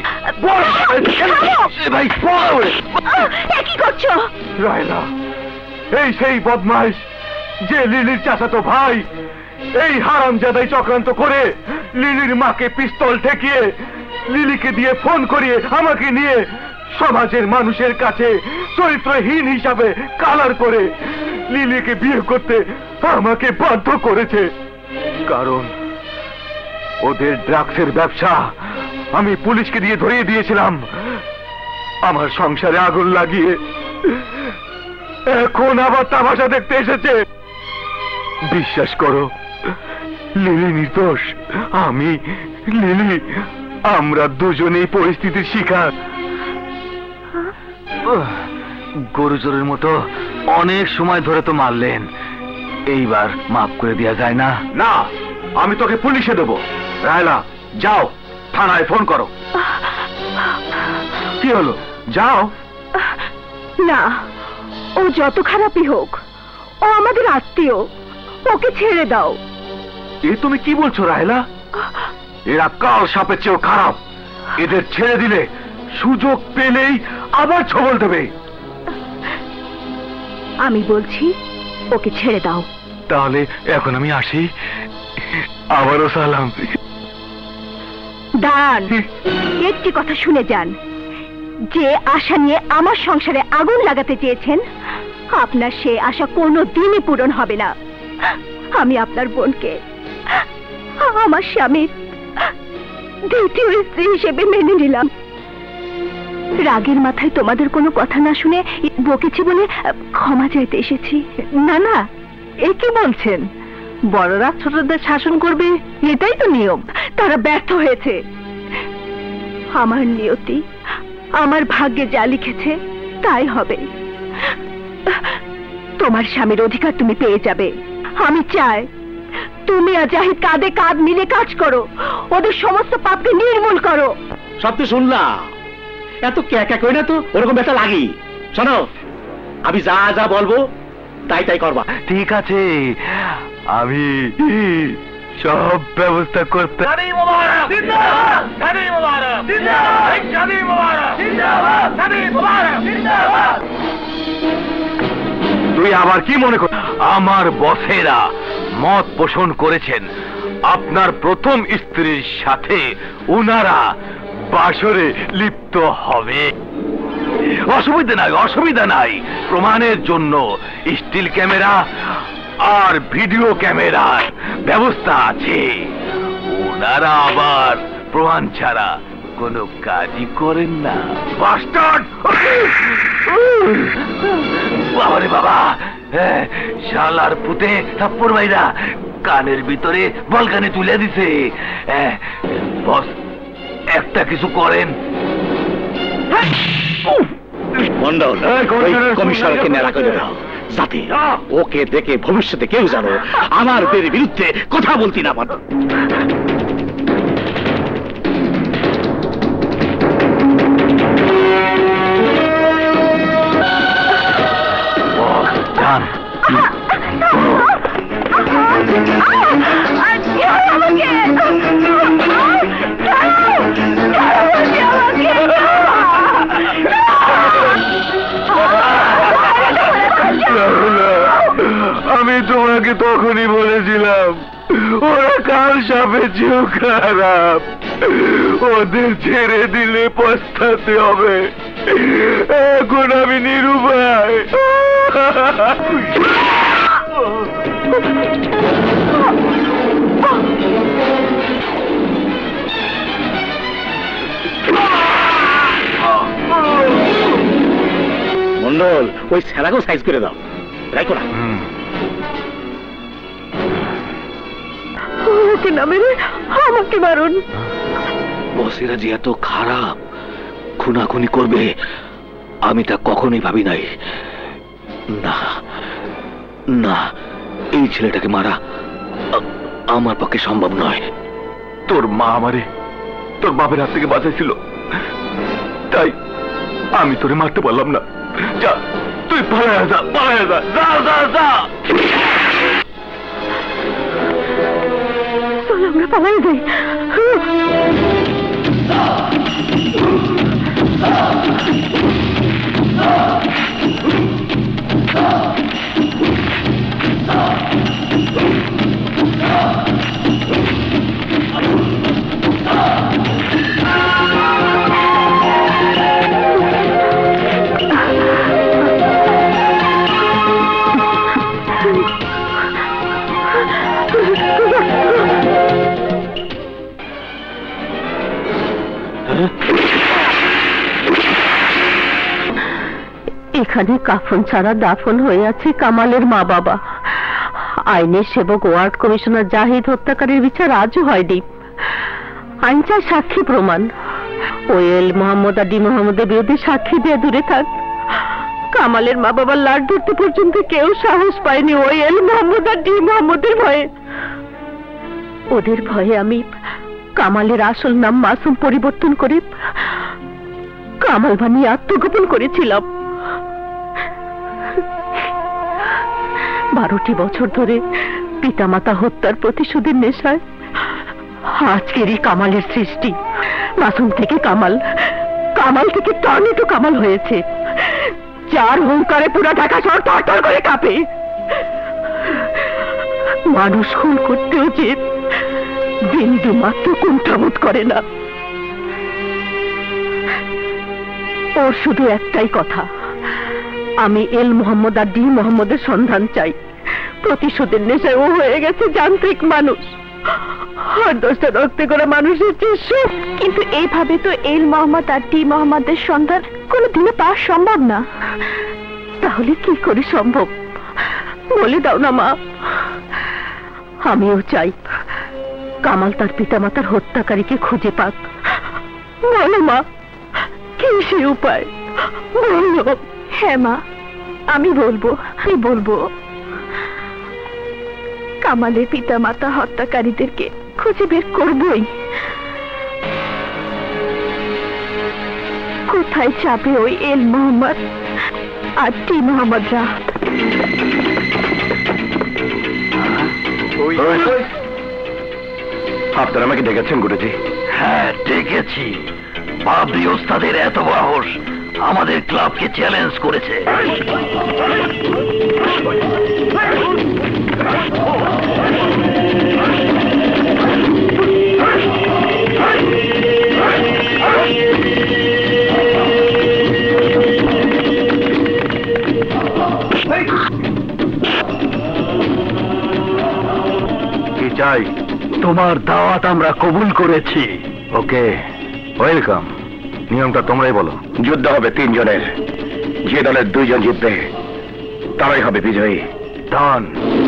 ভাই, কি করছো? রায়লা, এই সেই বদমাইশ যে লিলির চাচাতো ভাই। এই হারামজাদাই চক্রান্ত করে লিলির মাকে পিস্তল ঠেকিয়ে লিলিকে দিয়ে ফোন করিয়ে আমাকে নিয়ে সমাজের মানুষের কাছে চরিত্রহীন হিসাবে কালার করে লিলিকে বিয়ে করতে আমাকে বাধ্য করেছে। কারণ ওদের ড্রাগসের ব্যবসা আমি পুলিশকে দিয়ে ধরিয়ে দিয়েছিলাম। আমার সংসারে আগুন লাগিয়ে এখন আবার তামাশা দেখতে এসেছে। বিশ্বাস করো, লিলি নির্দোষ। আমি, লিলি, আমরা দুজনেই পরিস্থিতির শিকার। গরুচোরের মতো অনেক সময় ধরে তো মারলেন, এইবার মাফ করে দেওয়া যায় না? না, আমি তোকে পুলিশে দেবো। রায়লা, যাও, থানায় ফোন করো। কি হলো? যাও। না, ও যত খারাপই হোক, ও আমাদের আত্মীয়, ওকে ছেড়ে দাও। এ তুমি কি বলছো রায়লা? এরা কাল সাপের চেয়েও খারাপ। এদের ছেড়ে দিলে সুযোগ পেলেই আবার ছবল দেবে। আমি বলছি ওকে ছেড়ে দাও। তাহলে এখন আমি আসি। আবারও সালাম। দান, একটি কথা শুনে যান। যে আশা নিয়ে আমার সংসারে আগুন লাগাতে চেয়েছেন, আপনার সে আশা কোনো দিনই পূরণ হবে না। আমি আপনার বোনকে আমার স্বামীর দ্বিতীয় স্ত্রী হিসেবে মেনে নিলাম। রাগের মাথায় তোমাদের কোনো কথা না শুনে বকেছি বলে ক্ষমা চাইতে এসেছি। না না, এ কি বলছেন? বড়রা ছোটদের শাসন করবে, এটাই তো নিয়ম। তারা ব্যর্থ হয়েছে। আমার নিয়তি আমার ভাগ্যে যা লিখেছে তাই হবে। তোমার স্বামীর অধিকার তুমি পেয়ে যাবে। আমি চাই তুমি আর জাহিদ কাঁধে কাঁধ মিলে কাজ করো, ওদের সমস্ত পাপকে নির্মূল করো। সব তো শুনলাম, এত ক্যাকা কই না তো ওরকম একটা লাগি। শোনো, আমি যা যা বলবো তাই তাই করবা। ঠিক আছে, আমি সব ব্যবস্থা করতে। তুই আবার কি মনে কর? আমার বসেরা মত পোষণ করেছেন আপনার প্রথম স্ত্রীর সাথে উনারা বাসরে লিপ্ত হবে। অসুবিধা নাই, অসুবিধা নাই। প্রমাণের জন্য স্টিল ক্যামেরা আর ভিডিও ক্যামেরার ব্যবস্থা আছে। ওনারা আবার প্রমাণ ছাড়া কোনো কাজই করেন না। বাস্টার্ড! বাবারে বাবা, শালার পুতে থাপ্পড় মাইরা কানের ভিতরে বলকানে তুলে দিছে। বস, একটা কিছু করেন। মন্ডল, কমিশনারকে নেড়া করে দাও যাতে ওকে দেখে ভবিষ্যতে কেউ জানো আমাদের বিরুদ্ধে কথা বলতে না পারো। আমি তোমাকে তখনই বলেছিলাম ওরা কাল সাপে চেয়েও খারাপ, ওদের ছেড়ে দিলে পস্তাতে হবে। এখন আমি নিরুপায়। মন্ডল, ওই ছেঁড়াকেও সাইজ করে দাও। রাখো না, ওকে না মেরে আমাকে মারুন। বসেরা যে এত খারাপ খুনাখুনি করবে আমি তা কখনোই ভাবি নাই। না না, এই ছেলেটাকে মারা আমার পক্ষে সম্ভব নয়। তোর মা আমারে তোর বাপের হাত থেকে বাঁচাইছিল, তাই আমি তোরে মারতে পারলাম না। যা, তুই পালায়া যা, পালায়া যা, যা যা যা। চল আমরা পালাই যাই। এখানে কাফন ছাড়া দাফন হয়ে আছে কামালের মা বাবা। আইনের সেবক ওয়ার্ড কমিশনার জাহিদ হত্যাকারীর বিচার আজও হয়নি। আইন চায় সাক্ষী প্রমাণ। ওয়েল মোহাম্মদ আর ডি মোহাম্মদের বিরুদ্ধে সাক্ষী দিয়ে দূরে থাক, কামালের মা বাবার লাশ ধরতে পর্যন্ত কেউ সাহস পায়নি ওয়েল মোহাম্মদ আর ডি মোহাম্মদের ভয়ে। ওদের ভয়ে আমি কামালের আসল নাম মাসুম পরিবর্তন করে কামাল বানিয়ে আত্মগোপন করেছিলাম। বারোটি বছর ধরে পিতামাতা হত্যার প্রতিশোধের নেশায় আজকেরই কামালের সৃষ্টি। মাসুম থেকে কামাল, কামাল থেকে টর্নেডো কামাল হয়েছে, যার হুঙ্কারে পুরা ঢাকা শহর থরথর করে কাঁপে। মানুষ খুন করতেও যে বিন্দু মাত্র কুণ্ঠাবোধ করে না। ওর শুধু একটাই কথা, আমি এল মোহাম্মদ আর ডি মোহাম্মদের সন্ধান চাই। প্রতিশোধের নেশায় ও হয়ে গেছে যান্ত্রিক মানুষ, আর দশটা রক্তে করে মানুষের চেষ্টা। কিন্তু এইভাবে তো এল মোহাম্মদ আর ডি মোহাম্মদের সন্ধান কোনোদিনও পাওয়া সম্ভব না। তাহলে কি করে সম্ভব বলে দাও না মা। আমিও চাই কামাল তার পিতামাতার হত্যাকারীকে খুঁজে পাক, বলো মা, কি সে উপায় বলো। হ্যাঁ মা, আমি বলবো আমি বলবো কামালের পিতা মাতা হত্যাকারীদেরকে খুঁজে বের করবই। কোথায় চাপে ওই এল মোহাম্মদ আর টি মোহাম্মদরা? আপনারা আমাকে ডেকেছেন গুরুজি? হ্যাঁ ডেকেছি। বাবরি ওস্তাদের এত সাহস, আমাদের ক্লাবকে চ্যালেঞ্জ করেছে। কি চাই? তোমার দাওয়াত আমরা কবুল করেছি। Okay, welcome. নিয়মটা তোমরাই বলো। যুদ্ধ হবে তিনজনের, যে দলের দুইজন জিতবে তারাই হবে বিজয়ী। ডান।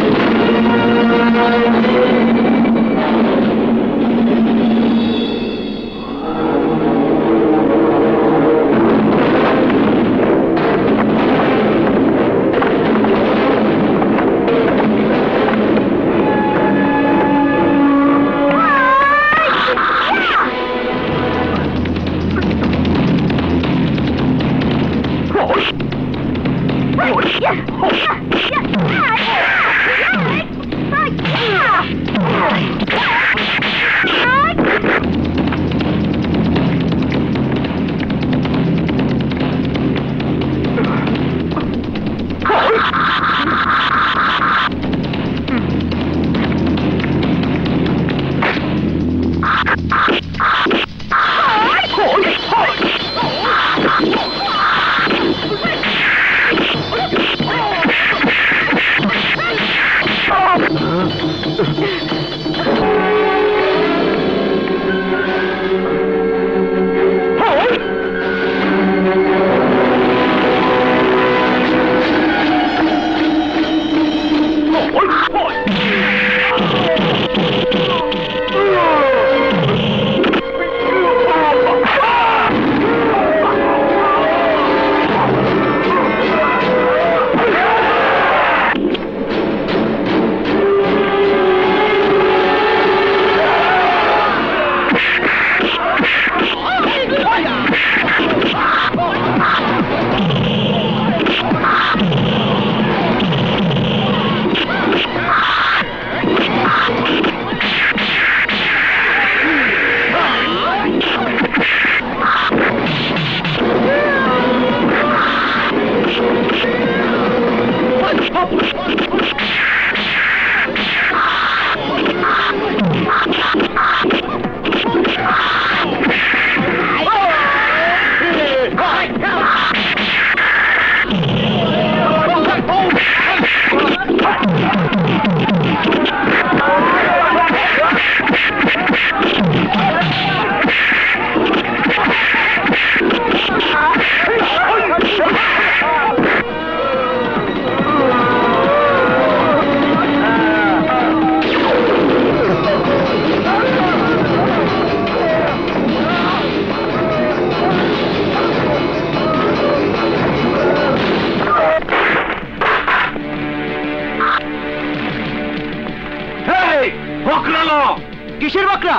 কিসের বকরা?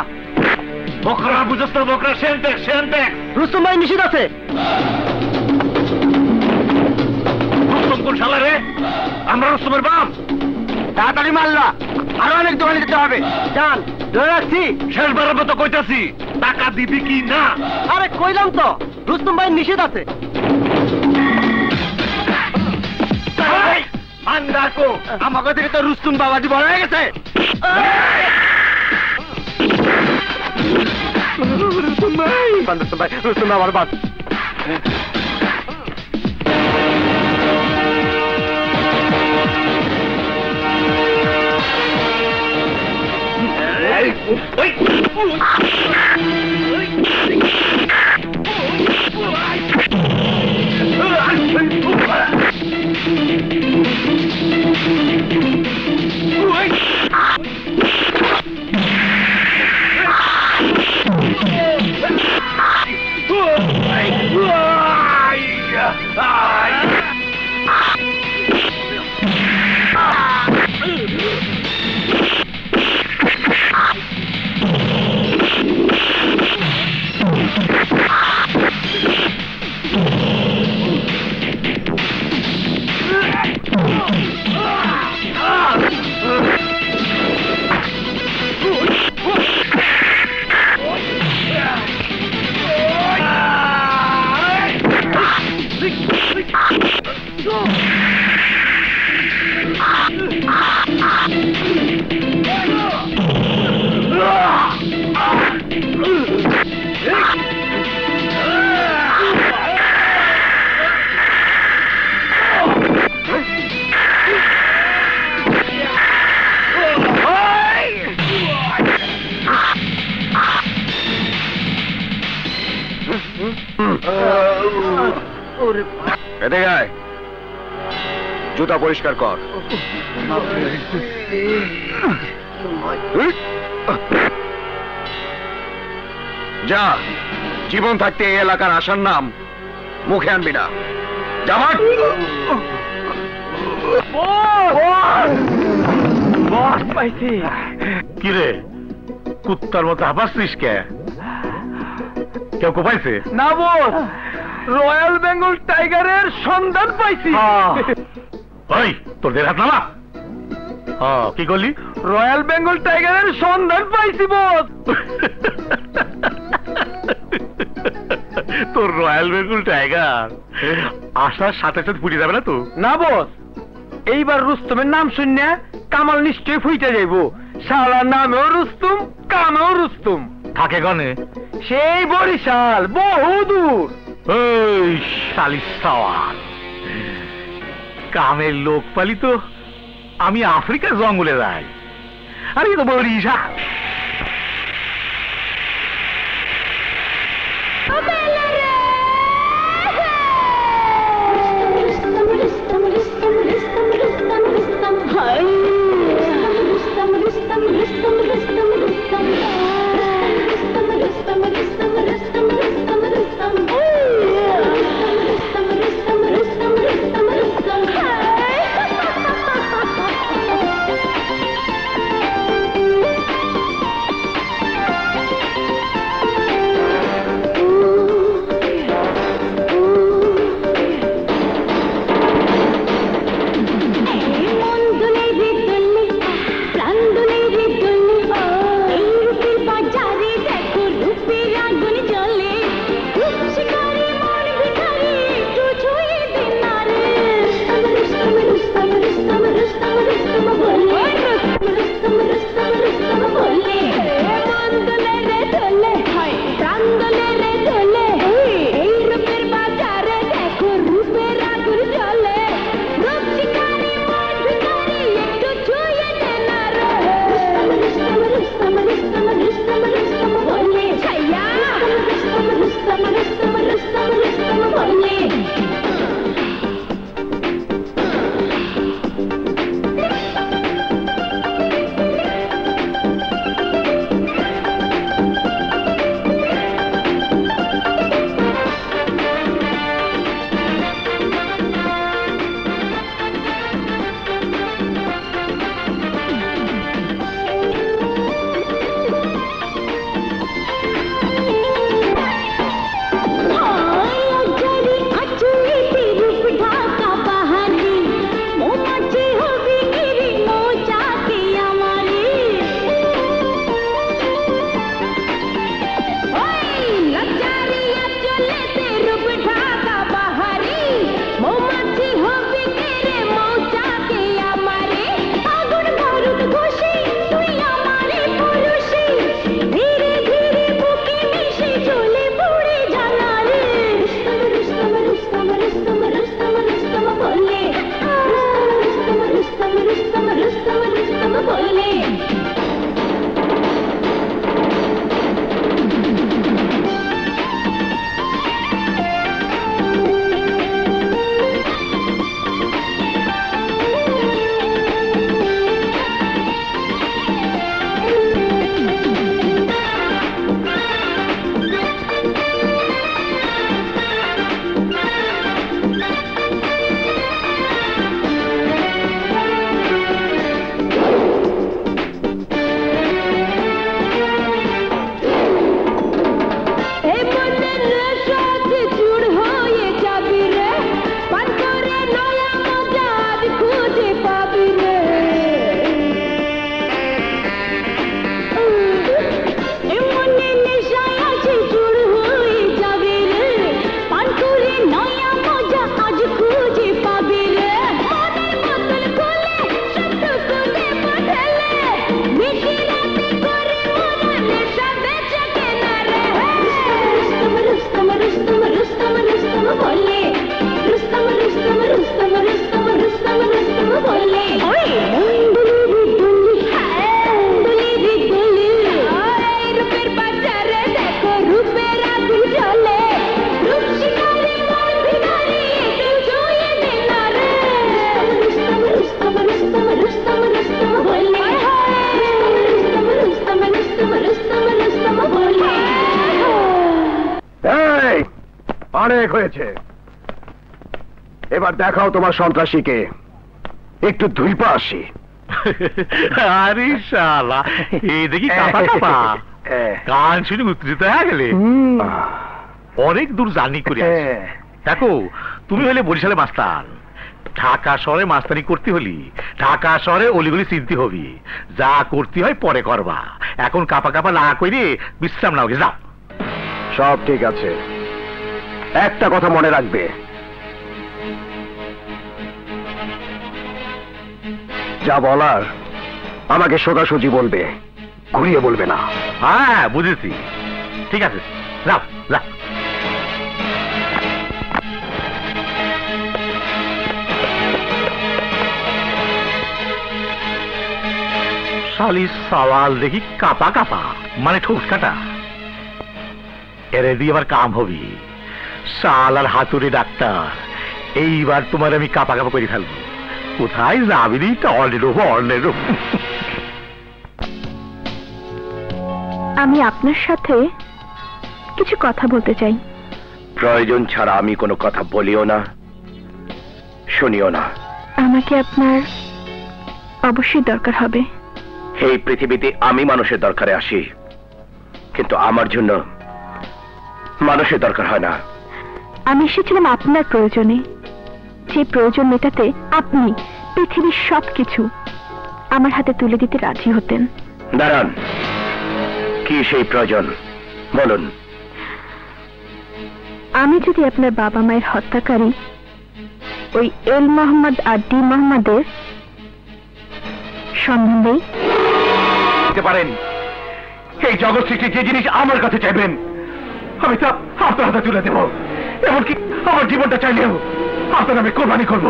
বকরা বুঝছ না? বকরা সেন্টেক্স সেন্টেক্স। রুস্তম ভাই নিষেধ আছে। রুস্তম কোন শালা রে? আমরা রুস্তমের বাপ। তাড়াতাড়ি মারলা, আরো অনেক দোকানে যেতে হবে। যান, ধরে রাখছি। শেষবারের মতো কইতাছি, টাকা দিবি কি না? আরে কইলাম তো, রুস্তম ভাই নিষেধ আছে। আন্দাকো আমাকে থেকে তো রুস্তম বাবাজি বড় হয়ে গেছে। রুস্তম ভাই, রুস্তম ভাই, রুস্তম আমার বাপ। এদিকে আয়, জুতা পরিষ্কার কর। যা, জীবন থাকতে এই এলাকার আসার নাম মুখে আনবি না। যাবার পাইছি। কিরে কুত্তার মতো হাবাসছিস কে? কেউ কোপাইছে? না বস, রয়্যাল বেঙ্গল টাইগারের সন্ধান পাইছি। ওই তোর দেড় হাত নামা। হ্যাঁ, কি করলি? রয়্যাল বেঙ্গল টাইগারের সন্ধান পাইছি বস। তোর রয়্যাল বেঙ্গল টাইগার আসার সাথে সাথে ফুটে যাবে না তো? না বস, এইবার রুস্তমের নাম শুনে কামাল নিশ্চয়ই ফুইতে যাইব। শালা নামেও রুস্তুম, কামেও রুস্তুম। থাকে গনে? সেই বরিশাল, বহুদূর। ওই শালিস সওয়াল, কামের লোক পালি তো আমি আফ্রিকার জঙ্গলে যাই। আরে তো বরিশাল। অনেক হয়েছে। এবার দেখাও তোমার সন্ত্রাসীকে। একটু ধুইপা আসি। আরে শালা, এই দেখি কাপা কাপা গান শুনে উত্তেজিত হয়ে গেলে। অনেক দূর জার্নি করে দেখো, তুমি হলে বরিশালে মাস্তান, ঢাকা শহরে মাস্তানি করতে হলি ঢাকা শহরে অলিগলি চিনতে হবি। যা করতে হয় পরে করবা, এখন কাপা কাপা না করে বিশ্রাম নাও। যাও। সব ঠিক আছে, একটা কথা মনে রাখবে, যা বলার আমাকে সোজাসুজি বলবে, ঘুরিয়ে বলবে না। হ্যাঁ বুঝেছি, ঠিক আছে, যাও যাও। শালি সওয়াল দেখি কাপা কাপা, মানে ঠোঁট কাটা। এরে দিয়ে আমার কাম হবি। শাল আর হাতুড়ে ডাক্তার, এইবার তোমার আমি কাপা কাপা করে ফেলবো। কোথায় যাবি নি? অর্ডের অর্ডের। আমি আপনার সাথে কিছু কথা বলতে চাই। প্রয়োজন ছাড়া আমি কোনো কথা বলিও না, শুনিও না। আমাকে আপনার অবশ্যই দরকার হবে। এই পৃথিবীতে আমি মানুষের দরকারে আসি, কিন্তু আমার জন্য মানুষের দরকার হয় না। আমি এসেছিলাম আপনার প্রয়োজনে, যে প্রয়োজন মেটাতে আপনি পৃথিবীর সবকিছু আমার হাতে তুলে দিতে রাজি হতেন। দাঁড়ান, কি সেই প্রয়োজন বলুন। আমি যদি আপনার বাবা মায়ের হত্যাকারী ওই এল মোহাম্মদ আর ডি মোহাম্মদের সন্ধান দেই। পারেন এই জগৎ সৃষ্টি যে জিনিস আমার কাছে চাইবেন আমি তা আপনার হাতে তুলে দেব, এমনকি আমার জীবনটা চাইলেও আপনার আমি কোরবানি করব।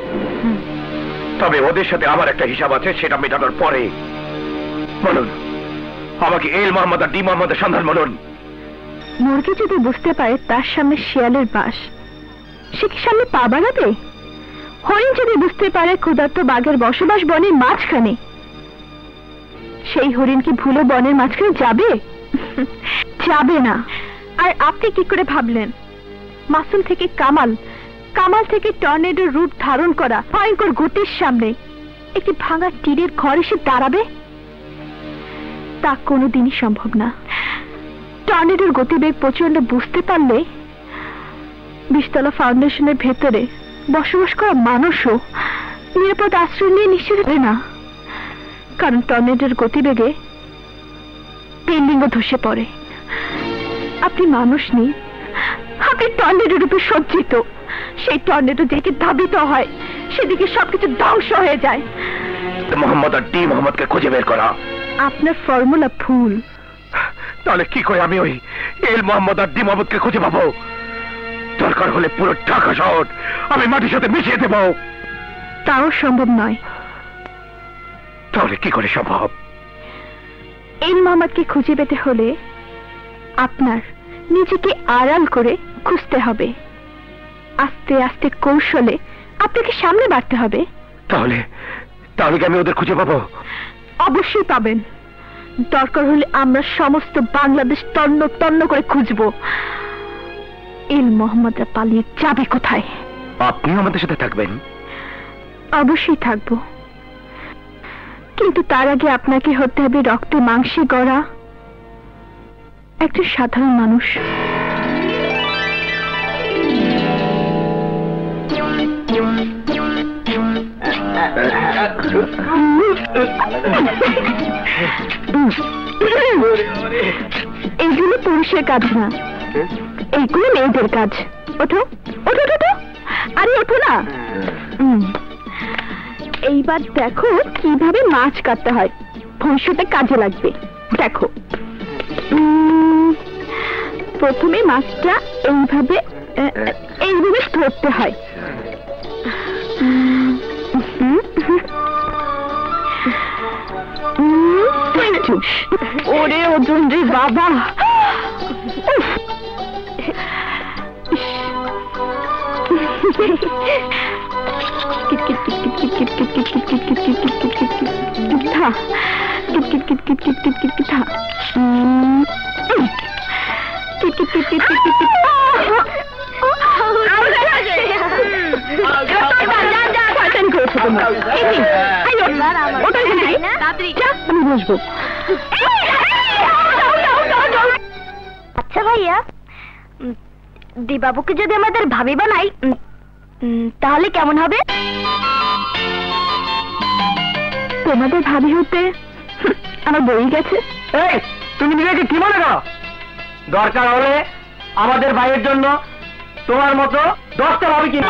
তবে ওদের সাথে আমার একটা হিসাব আছে, সেটা মেটানোর পরে। বলুন আমাকে এল মোহাম্মদ আর ডি মোহাম্মদের সন্ধান বলুন। মুরগি যদি বুঝতে পারে তার সামনে শিয়ালের বাস, সে কি সামনে পা বাড়াবে? হরিণ যদি বুঝতে পারে ক্ষুধার্ত বাঘের বসবাস বনের মাঝখানে, সেই হরিণ কি ভুলে বনের মাঝখানে যাবে? যাবে না। আর আপনি কি করে ভাবলেন মাসুম থেকে কামাল, কামাল থেকে টর্নেডোর রূপ ধারণ করা ভয়ঙ্কর গতির সামনে একটি ভাঙা তীরের ঘর এসে দাঁড়াবে? তা কোনোদিনই সম্ভব না। টর্নেডোর গতিবেগ প্রচন্ড বুঝতে পারলে বিশতলা ফাউন্ডেশনের ভেতরে বসবাস করা মানুষও নিরাপদ আশ্রয় নিয়ে নিশ্চিত হবে না, কারণ টর্নেডোর গতিবেগে বিল্ডিংও ধসে পড়ে। আপনি মানুষ নেই, আপনি টর্নেডো রূপে সজ্জিত। সেই টর্নেডো যেদিকে ধাবিত হয় সেদিকে সবকিছু ধ্বংস হয়ে যায়। মোহাম্মদ আর ডি মোহাম্মদকে খুঁজে বের করা। আপনার ফর্মুলা ভুল। তাহলে কি করে আমি ওই এল মোহাম্মদ আর ডি মোহাম্মদকে খুঁজে পাবো? দরকার হলে পুরো ঢাকা শহর আমি মাটির সাথে মিশিয়ে দেব। তাও সম্ভব নয়। তাহলে কি করে সম্ভব? এল মোহাম্মদকে খুঁজে পেতে হলে আপনার নিজেকে আড়াল করে খুঁজতে হবে, আস্তে আস্তে কৌশলে আপনাকে সামনে বাড়তে হবে। তাহলে তাহলে কি আমি ওদের খুঁজে পাবো? অবশ্যই পাবেন। দরকার হলে আমরা সমস্ত বাংলাদেশ তন্ন তন্ন করে খুঁজবো এল মোহাম্মদরা পালিয়ে যাবে কোথায়। আপনি আমাদের সাথে থাকবেন? অবশ্যই থাকবো, কিন্তু তার আগে আপনাকে হতে হবে রক্তে মাংসে গড়া একজন সাধারণ মানুষ। এইগুলো পুরুষের কাজ না, এইগুলো মেয়েদের কাজ। ওঠো ওঠো ওঠো, আরে ওঠো না। এইবার দেখো কিভাবে মাছ কাটতে হয়, ভবিষ্যতে কাজে লাগবে। দেখো, প্রথমে মাছটা এইভাবে এইভাবে ধরতে হয়। ওরে ওজন রে বাবা, বসবো। আচ্ছা ভাইয়া, দিবাবুকে যদি আমাদের ভাবি বানাই তাহলে কেমন হবে? তোমাদের ভাবি হতে আমার বই গেছে। এই তুমি নিজেকে কি মনে করো? দরকার হলে আমাদের ভাইয়ের জন্য তোমার মতো দশটা ভাবি কি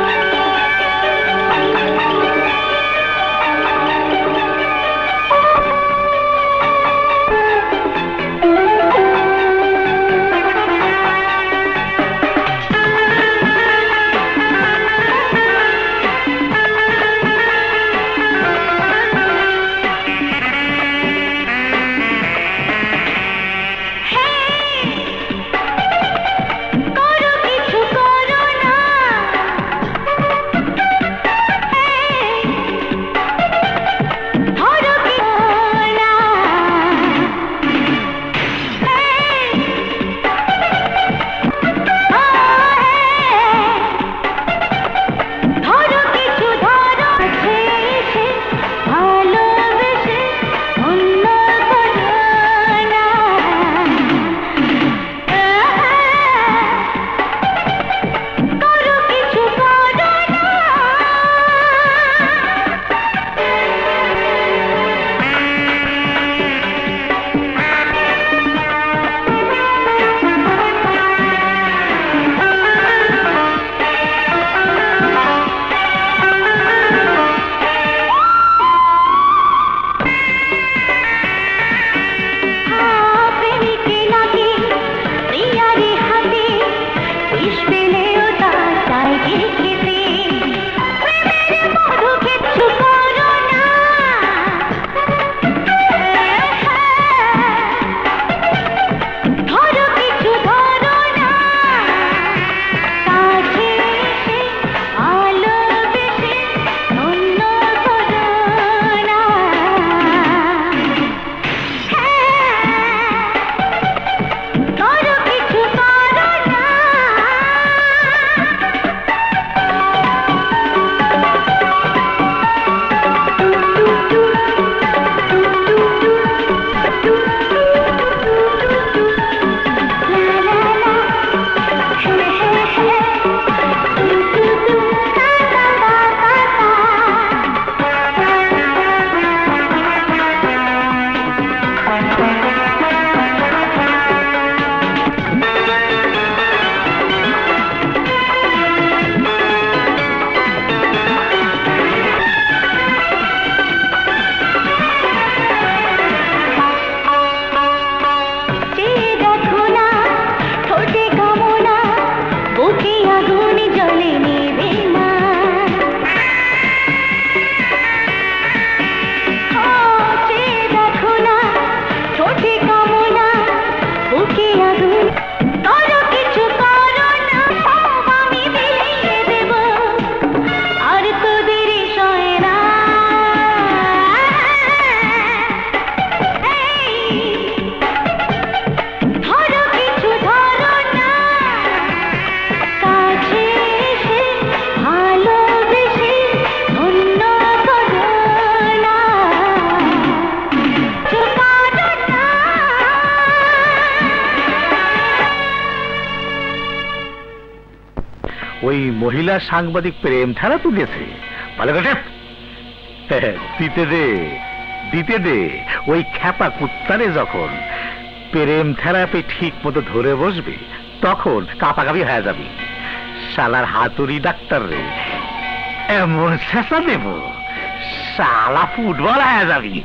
ওই মহিলা সাংবাদিক প্রেম ঠেলা তুলেছে। ভালো করে দিতে দে দিতে দে। ওই খ্যাপা কুত্তারে যখন প্রেম থেরাপি ঠিক মতো ধরে বসবে তখন কাপাকাপি হয়ে যাবি। শালার হাতুড়ি ডাক্তার রে এমন শেষা দেব শালা ফুটবল হয়ে যাবি।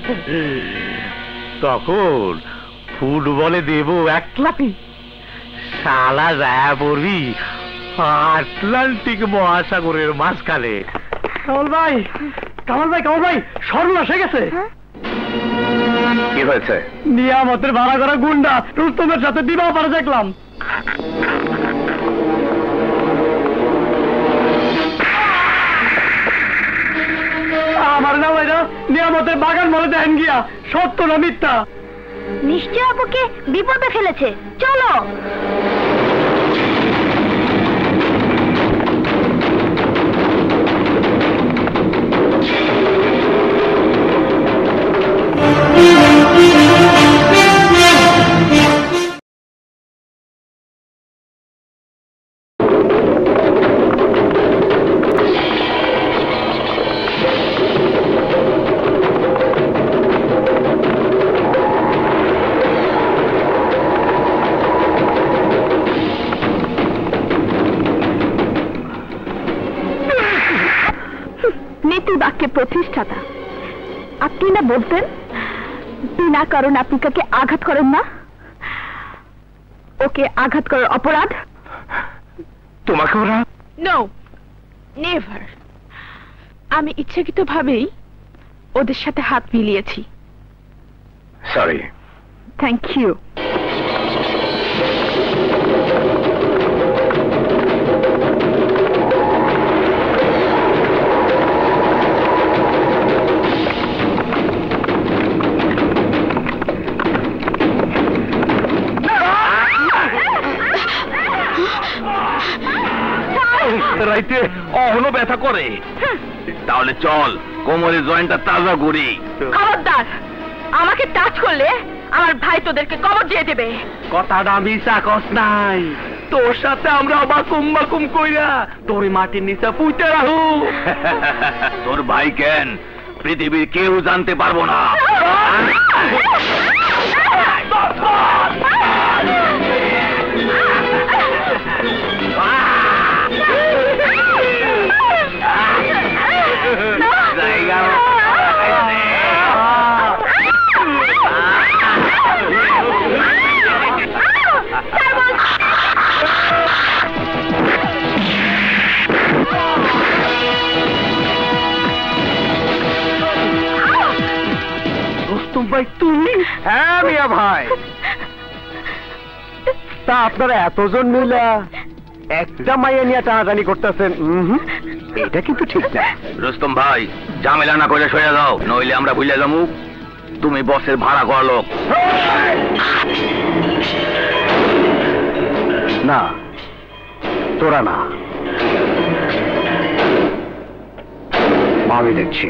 তখন ফুটবলে দেব এক লাফি, শালা যায় পড়বি আটলান্টিক মহাসাগরের মাঝখানে। কামাল ভাই, কামাল ভাই, কামাল ভাই, সর্বনাশ হয়ে গেছে। কি হয়েছে? নিয়ামতের ভাড়া করা গুন্ডা রুস্তমের সাথে বিবাহ পারে দেখলাম। আমার না ভাইরা নিয়ামতের বাগান বলে দেন গিয়া, সত্য না মিথ্যা? নিশ্চয় আপুকে বিপদে ফেলেছে, চলো। প্রতিষ্ঠাতা। আপনি না বলতেন বিনা কারণে আপনি কাকে আঘাত করেন না? ওকে আঘাত করার অপরাধ? তোমাকে ওরা? No, never. আমি ইচ্ছাকৃতভাবেই ওদের সাথে হাত মিলিয়েছি। সরি। Thank you. রাইতে অহনো ব্যথা করে, তাহলে চল কোমরে জয়েন্টটা তাজা করি। খবরদার, আমাকে টাচ করলে আমার ভাই তোদেরকে কবর দিয়ে দেবে। কথাটা মিশা কস নাই, তোর সাথে আমরা বাকুম বাকুম কইরা তোর মাটির নিচে পুঁতে রাখু। তোর ভাই কেন পৃথিবীর কেউ জানতে পারবো না। ভাই তুমি? হ্যাঁ মিয়া ভাই। তা আপনারা এতজন মিলা একটা মাইয়া নিয়ে টানাটানি করতেছেন, এটা কিন্তু ঠিক না। রুস্তম ভাই, ঝামেলা না করে সরে যাও, নইলে আমরা ভুলে যাবো তুমি বসের ভাড়া করা লোক। না, তোরা না, আমি দেখছি।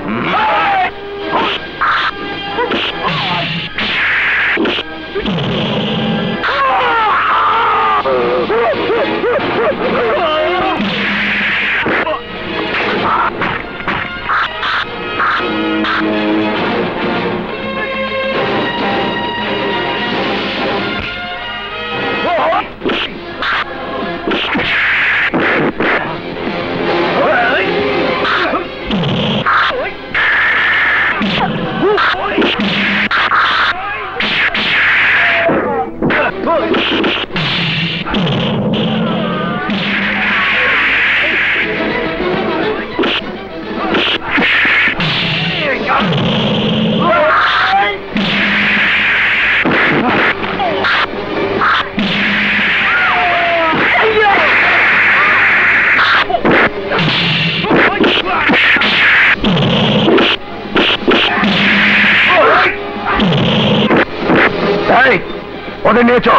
ওদের নিয়ে চল।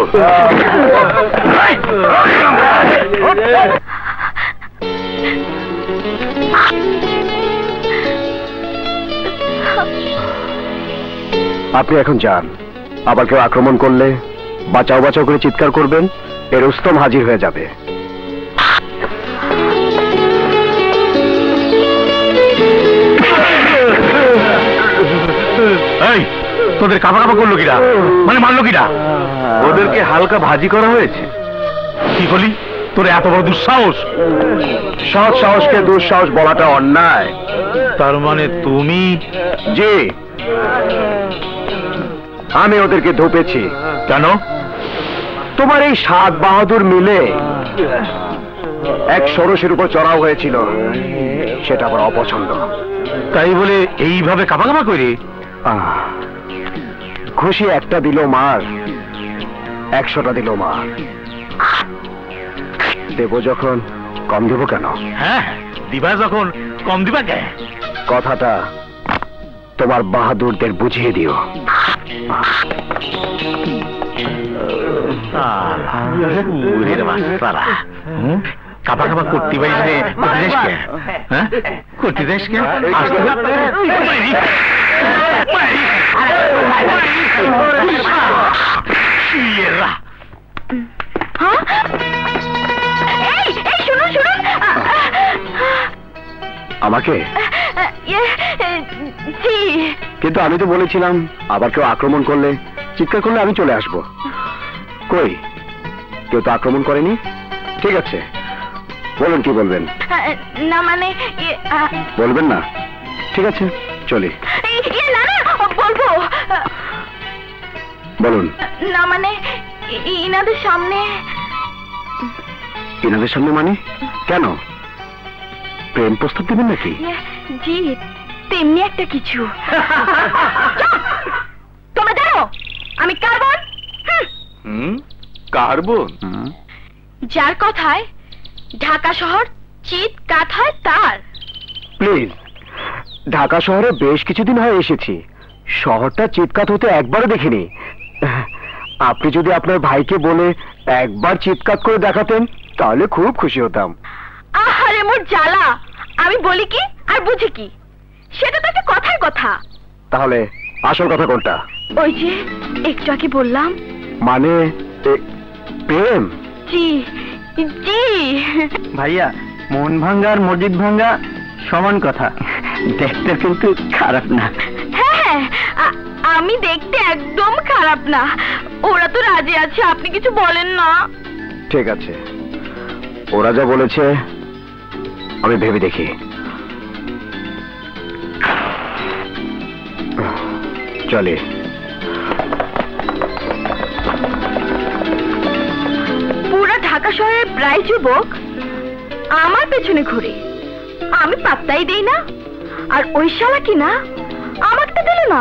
আপনি এখন যান, আবার কেউ আক্রমণ করলে বাঁচাও বাঁচাও করে চিৎকার করবেন, এর রুস্তম হাজির হয়ে যাবে। এই তোদের কাপা কাপা করলো কিরা, মানে মারলো কিরা? ওদেরকে হালকা ভাজি করা হয়েছে। কি বলি, তোর এত বড় দুঃসাহস? সৎ সাহসকে দুঃসাহস বলাটা অন্যায়। তার মানে তুমি? জি, আমি ওদেরকে ধোপেছি। কেন? তোমার এই সাত বাহাদুর মিলে এক ষোড়শের উপর চড়াও হয়েছিল, সেটা আমার অপছন্দ। তাই বলে এইভাবে কাপা কাপা করে? খুশি একটা দিল মার, একশোটা দিল মার। দেব যখন কম দেব কেন? হ্যাঁ, দিবা যখন কম দিবা কে? কথাটা তোমার বাহাদুরদের বুঝিয়ে দিও। কাপা কাপা করতে পারি করতে যাস কে? হ্যাঁ, করতে যাস কে? আমাকে? কিন্তু আমি তো বলেছিলাম আবার কেউ আক্রমণ করলে, চিৎকার করলে আমি চলে আসবো। কই, কেউ তো আক্রমণ করেনি। ঠিক আছে, বলুন কি বলবেন? না মানে বলবেন না? ঠিক আছে চলি। না না বলবো। বলুন। না মানে ইনাদের সামনে। ইনাদের সামনে মানে কেন? প্রেম প্রস্তাব দেবেন নাকি? জি তেমনি একটা কিছু। তোমরা জানো আমি কার্বন। হুম কার্বন? যার কথায় ঢাকা শহর চিত কাঠ হয় তার। প্লিজ, ঢাকা শহরে বেশ কিছুদিন হয়ে এসেছি, শহরটা চিৎকাত হতে একবারও দেখিনি। আপনি যদি আপনার ভাইকে বলে একবার চিৎকাত করে দেখাতেন তাহলে খুব খুশি হতাম। আহারে মোর জ্বালা, আমি বলি কি আর বুঝি কি, সেটা তো একটা কথার কথা। তাহলে আসল কথা কোনটা? ওই যে একটু আগে বললাম। মানে প্রেম? জি জি। ভাইয়া মন ভাঙ্গা আর মসজিদ ভাঙ্গা সমান কথা, দেখতে কিন্তু খারাপ না। হ্যাঁ আমি দেখতে একদম খারাপ না, ওরা তো রাজি আছে, আপনি কিছু বলেন না। ঠিক আছে, ওরা যা বলেছে আমি ভেবে দেখি। চলে। পুরা ঢাকা শহরের প্রায় যুবক আমার পেছনে ঘুরে, আমি পাত্তাই দেই না, আর ওই শালা কিনা আমারটা দিল না।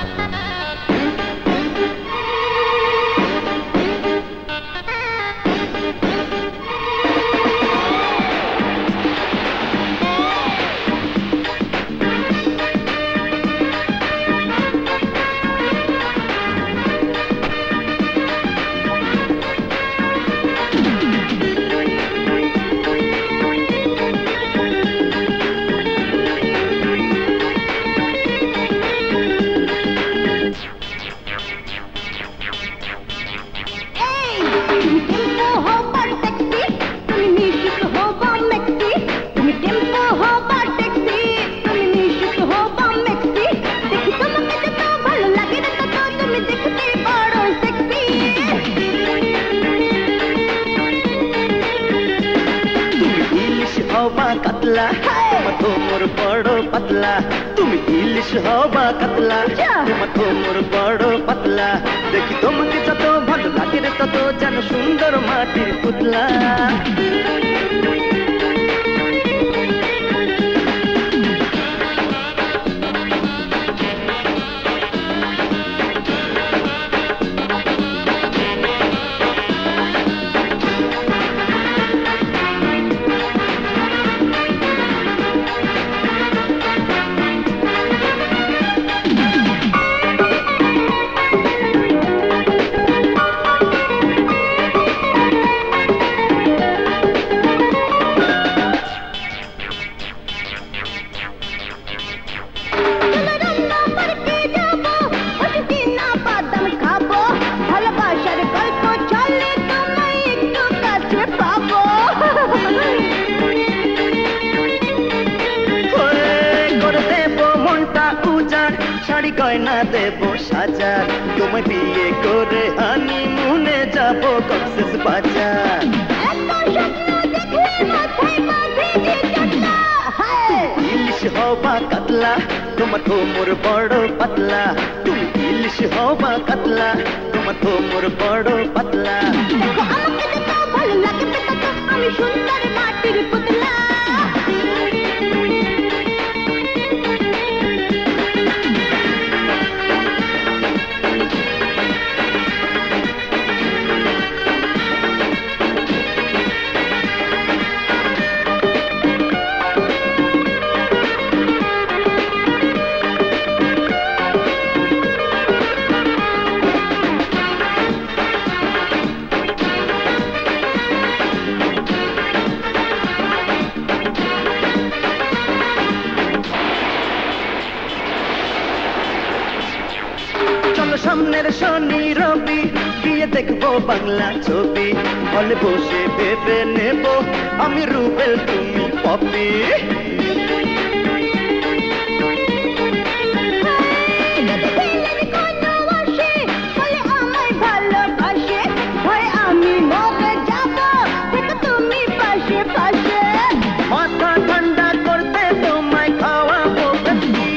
কাতলা তোমার বড় পাতলা, তুমি ইলিশ হবা কাতলা, তোমার বড় পাতলা, দেখি তোমাকে যত ভালো লাগে রে তত যেন সুন্দর মাটির পুতলা। গয়না দেব সাজা, তোমায় বিয়ে করে হানিমুনে যাব কক্সেস বাজার। ইলিশ হবা কাতলা, তোমার কোমর বড় পাতলা, তুমি ইলিশ হবা কাতলা, তোমার কোমর বড় পাতলা। ভালো লাগে আমি সুন্দর মাটির পুতলা। সামনের শনি রবি গিয়ে দেখবো বাংলা ছবি, হলে বসে ভেবে নেব আমি রুবেল তুমি পপি। মাথা ঠান্ডা করতে তোমায় খাওয়াবো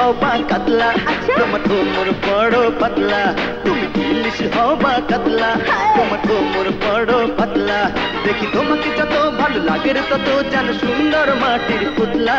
হবা কাতলা তোমার কোমর বড় পাতলা তুমি ইলিশ হবা কাতলা তোমার কোমর বড় পাতলা দেখি তোমাকে যত ভালো লাগে রে তত যেন সুন্দর মাটির পুতলা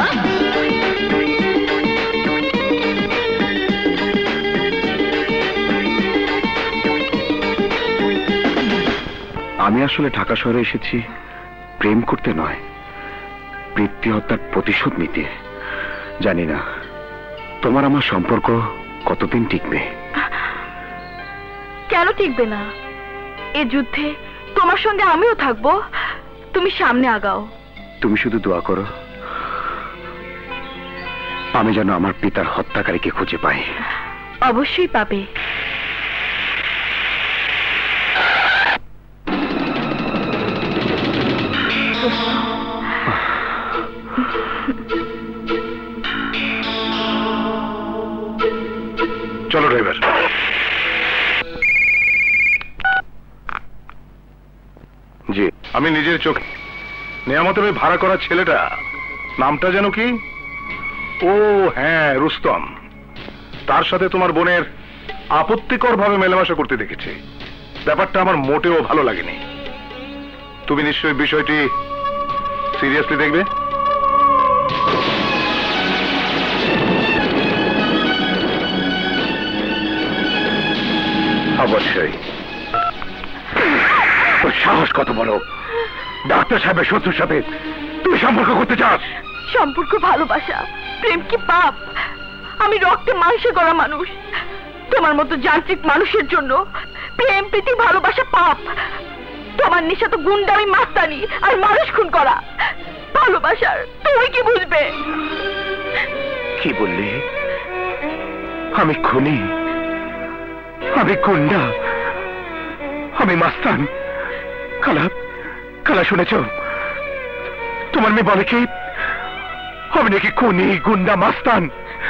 আমি আসলে ঢাকা শহরে এসেছি প্রেম করতে নয়, পিতৃ হত্যার প্রতিশোধ নিতে। জানি না তোমার আমার সম্পর্ক কতদিন টিকবে। কেন টিকবে না? এ যুদ্ধে তোমার সঙ্গে আমিও থাকবো। তুমি সামনে আগাও। তুমি শুধু দোয়া করো আমি যেন আমার পিতার হত্যাকারীকে খুঁজে পাই। অবশ্যই পাবে। চলো ড্রাইভার। জি আমি নিজের চোখে নিয়ামতের ওই ভাড়া করা ছেলেটা, নামটা যেন কি? ও হ্যাঁ, রুস্তম। তার সাথে তোমার বোনের আপত্তিকর ভাবে মেলামেশা করতে দেখেছি। ব্যাপারটা আমার মোটেও ভালো লাগেনি। তুমি নিশ্চয়ই বিষয়টি সিরিয়াসলি দেখবে। অবশ্যই। তোর সাহস কত বড়, ডাক্তার সাহেবের শত্রুর সাথে তুই সম্পর্ক করতে চাস? সম্পর্ক ভালোবাসা, প্রেম কি পাপ? আমি রক্তে মাংসে গড়া মানুষ। তোমার মতো যান্ত্রিক মানুষের জন্য প্রেম প্রীতি ভালোবাসা পাপ। তোমার নেশা তো গুন্ডামি, মাস্তানি আর মানুষ খুন করা। ভালোবাসার তুমি কি বুঝবে? কি বললি? আমি খুনি, আমি গুন্ডা, আমি মাস্তান? কালা কালা শুনেছ? তোমার মেয়ে বলে কি আমি নাকি খুনি, গুন্ডা, মাস্তান?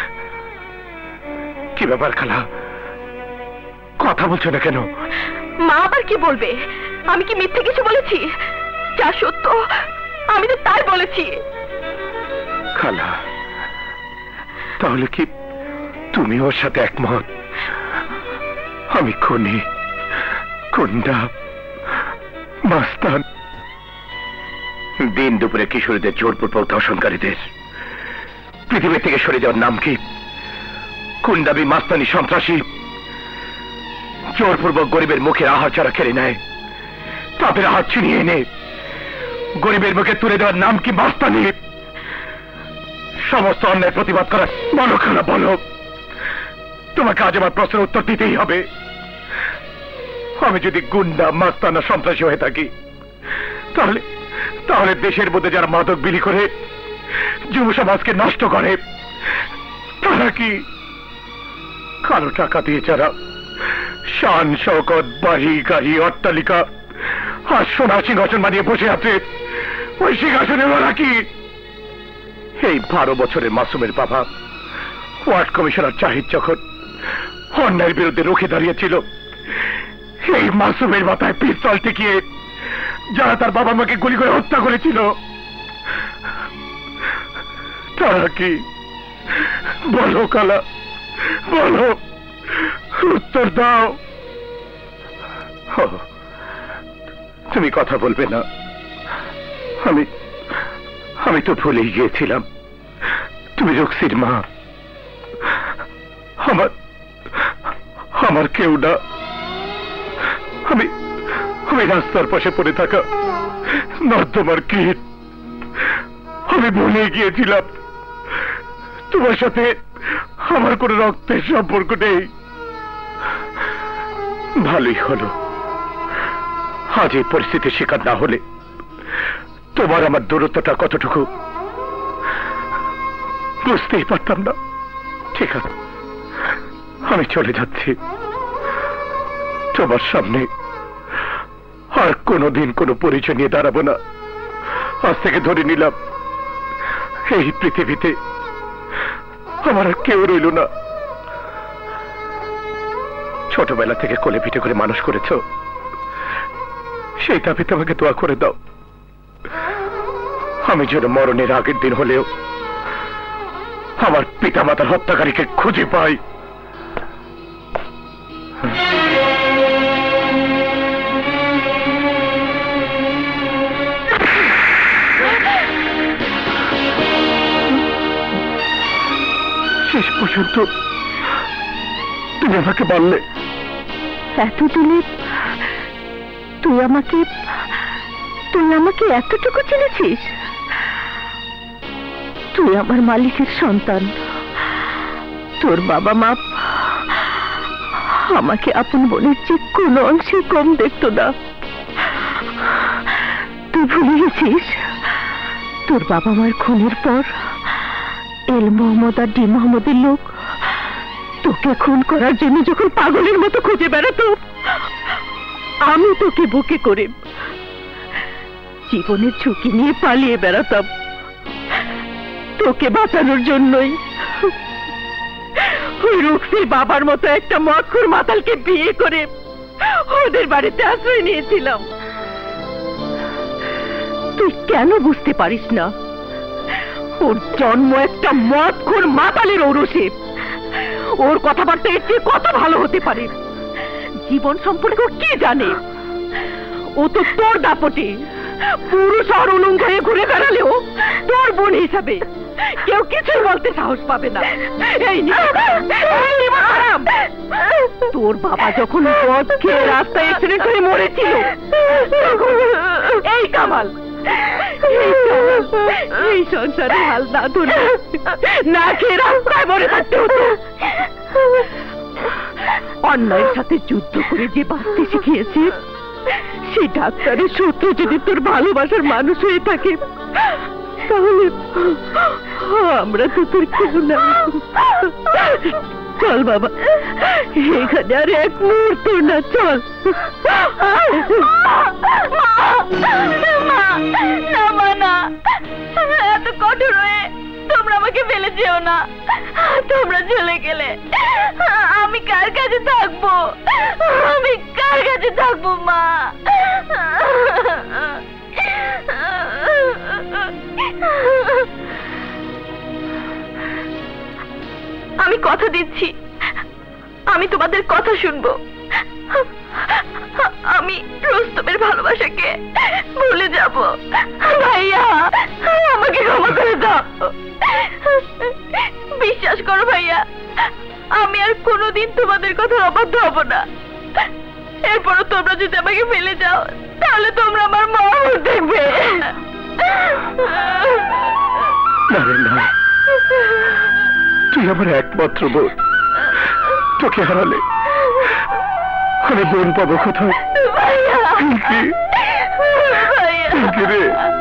কি ব্যাপার খালা, কথা বলছো না কেন? মা আবার কি বলবে? আমি কি মিথ্যে কিছু বলেছি? যা সত্য আমি তো তাই বলেছি। খালা তাহলে কি তুমি ওর সাথে একমত? আমি খুনি, গুন্ডা, মাস্তান। দিন দুপুরে কিশোরীদের জোরপূর্বক ধর্ষণকারীদের পৃথিবী থেকে সরে যাওয়ার নাম কি? গুন্ডামি, মাস্তানি, সন্ত্রাসী। জোরপূর্বক গরিবের মুখের আহার ছাড়া খেলে নেয়, তাদের আহার ছিনিয়ে এনে গরিবের মুখে তুলে দেওয়ার নাম কি? মাস্তানি। সমস্ত অন্যায় প্রতিবাদ করা। বলো খালা, বলো। তোমাকে আজ আমার প্রশ্নের উত্তর দিতেই হবে। আমি যদি গুন্ডা, মাস্তানা, সন্ত্রাসী হয়ে থাকি তাহলে তাহলে দেশের মধ্যে যারা মাদক বিলি করে যুব সমাজকে নষ্ট করে তারা কি? কালো টাকা দিয়ে যারা শান শওকত, বাড়ি গাড়ি, অট্টালিকা আর সোনা সিংহাসন বানিয়ে বসে আছে, ওই সিংহাসনে ওরা কি? এই বারো বছরের মাসুমের বাবা ওয়ার্ড কমিশনার জাহিদ যখন অন্যায়ের বিরুদ্ধে রুখে দাঁড়িয়েছিল, এই মাসুমের মাথায় পিস্তল ঠেকিয়ে যারা তার বাবা মাকে গুলি করে হত্যা করেছিল তারা কি? বলো কালা, বলো, উত্তর দাও। তুমি কথা বলবে না? আমি আমি তো ভুলেই গিয়েছিলাম তুমি রক্সির মা। আমার আমার কেউ না। আমি আমি রাস্তার পাশে পড়ে থাকা নর্দমার কীট। আমি ভুলে গিয়েছিলাম তোমার সাথে আমার কোনো রক্তের সম্পর্ক নেই। ভালোই হলো, আজ এই পরিস্থিতির শিকার না হলে তোমার আমার দূরত্বটা কতটুকু বুঝতেই পারতাম না। ঠিক আছে, আমি চলে যাচ্ছি। তোমার সামনে আর কোনোদিন কোনো পরিচয় নিয়ে দাঁড়াবো না। আজ থেকে ধরে নিলাম এই পৃথিবীতে আমার আর কেউ রইল না। ছোটবেলা থেকে কোলে পিঠে করে মানুষ করেছ, সেই দাবিতে আমাকে দোয়া করে দাও। আমি যেন মরণের আগের দিন হলেও আমার পিতামাতার হত্যাকারীকে খুঁজে পাই। শেষ পর্যন্ত তুমি আমাকে বললে এতদিনে তুই আমাকে তুই আমাকে এতটুকু চিনেছিস? তুই আমার মালিকের সন্তান। তোর বাবা মা আমাকে আপন বোনের চেয়ে কোনো অংশে কম দেখতো না। তুই ভুলে গেছিস তোর বাবা মার খুনের পর এল মোহাম্মদ আর ডি মোহাম্মদের লোক তোকে খুন করার জন্য যখন পাগলের মতো খুঁজে বেড়াতো, আমি তোকে বুকে করে জীবনের ঝুঁকি নিয়ে পালিয়ে বেড়াতাম তোকে বাঁচানোর জন্যই। ওই রুক্সির বাবার মতো একটা মদখোর মাতালকে বিয়ে করে ওদের বাড়িতে আশ্রয় নিয়েছিলাম। তুই কেন বুঝতে পারিস না ওর জন্ম একটা মদখোর মাতালের ঔরসে? ওর কথাবার্তা এর চেয়ে কত ভালো হতে পারে? জীবন সম্পর্কে কি জানে? ও তো তোর দাপটে পুরো শহর উলঙ্গ হয়ে ঘুরে বেড়ালেও তোর বোন হিসাবে কেউ কিছুই বলতে সাহস পাবে না। এই তোর বাবা যখন মদ খেয়ে রাস্তায় অ্যাক্সিডেন্ট হয়ে মরেছিল, এই কামাল এই সংসারে হাল না ধরে না খেয়ে রাস্তায় মরে থাকতে হতো। অন্যায়ের সাথে যুদ্ধ করে যে বাঁচতে শিখিয়েছে সেই ডাক্তারের সূত্র যদি তোর ভালোবাসার মানুষ হয়ে থাকে, তাহলে আমরা তো তোর কেউ না। চল বাবা, এখানে আর এক মুহূর্ত না, চল। এত কঠোর হয়ে তোমরা আমাকে ফেলে যেও না। তোমরা চলে গেলে আমি কার কাছে থাকবো? আমি কার কাছে থাকবো মা? আমি কথা দিচ্ছি, আমি তোমাদের কথা শুনবো। আমি রুস্তমের ভালোবাসাকে ভুলে যাব। ভাইয়া, আমাকে ক্ষমা করে দাও। বিশ্বাস করো ভাইয়া, আমি আর কোনোদিন তোমাদের কথা অবাধ্য হব না। এরপরও তোমরা যদি আমাকে ফেলে যাও, তাহলে তোমরা আমার মা দেখবে। তুই আমার একমাত্র বোন, তোকে হারালে আমি বোন পাবো কোথায়? রে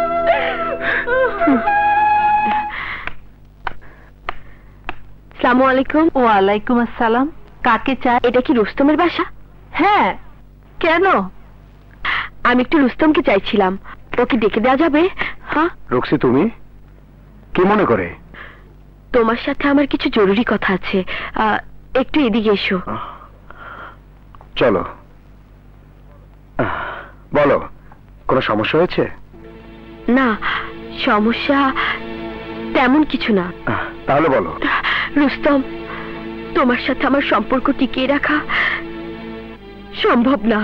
আসসালামু আলাইকুম। ওয়ালাইকুম আসসালাম। কাকে চাই? এটা কি রুস্তমের বাসা? হ্যাঁ, কেন? আমি একটু রুস্তমকে চাইছিলাম, ওকে ডেকে দেওয়া যাবে? হ্যাঁ। রক্সি, তুমি কি মনে করে? তোমার সাথে আমার কিছু জরুরি কথা আছে, একটু এদিকে এসো। চলো। বলো, কোনো সমস্যা হয়েছে? না, সমস্যা তেমন কিছু না। তাহলে বলো। রুস্তম, তোমার সাথে আমার সম্পর্ক টিকিয়ে রাখা সম্ভব না।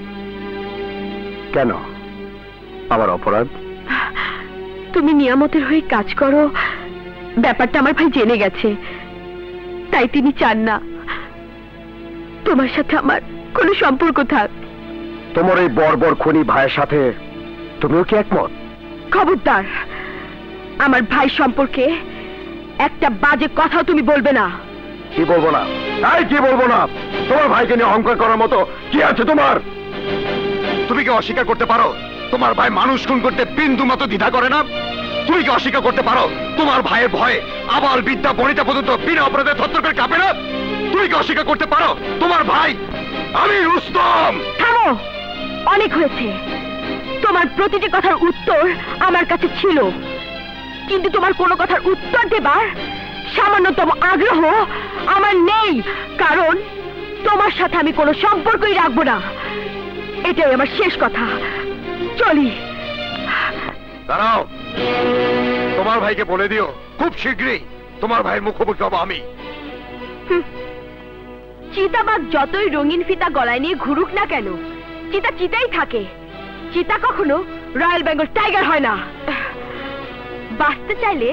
কেন? আমার অপরাধ? তুমি নিয়ামতের হয়ে কাজ করো, ব্যাপারটা আমার ভাই জেনে গেছে, তাই তিনি চান না তোমার সাথে আমার কোনো সম্পর্ক থাক। তোমার এই বর্বর খনি ভাইয়ের সাথে তুমিও কি একমত? খবরদার, আমার ভাই সম্পর্কে একটা বাজে কথাও তুমি বলবে না। কি বলবো না? তাই কি বলবো না? তোমার ভাইকে নিয়ে অহংকার করার মতো কি আছে তোমার? তুমি কি অস্বীকার করতে পারো তোমার ভাই মানুষ খুন করতে বিন্দু মতো দ্বিধা করে না? তুমি কি অস্বীকার করতে পারো তোমার ভাইয়ের ভয়ে আবার বিদ্যা বনিতা পর্যন্ত বিনা অপরাধে থরথর করে কাঁপে না? তুমি কি অস্বীকার করতে পারো তোমার ভাই আমি রুস্তম? থামো, অনেক হয়েছে। তোমার প্রতিটি কথার উত্তর আমার কাছে ছিল, কিন্তু তোমার কোনো কথার উত্তর দেবার সামান্যতম আগ্রহ আমার নেই, কারণ তোমার সাথে আমি কোনো সম্পর্কই রাখবো না। এটাই আমার শেষ কথা। চলি। দাঁড়াও, তোমার ভাইকে বলে দিও খুব শীঘ্রই তোমার ভাইয়ের মুখোমুখি হবো আমি। চিতাবাঘ যতই রঙিন ফিতা গলায় নিয়ে ঘুরুক না কেন, চিতা চিতাই থাকে। চিতা কখনো রয়্যাল বেঙ্গল টাইগার হয় না। বাঁচতে চাইলে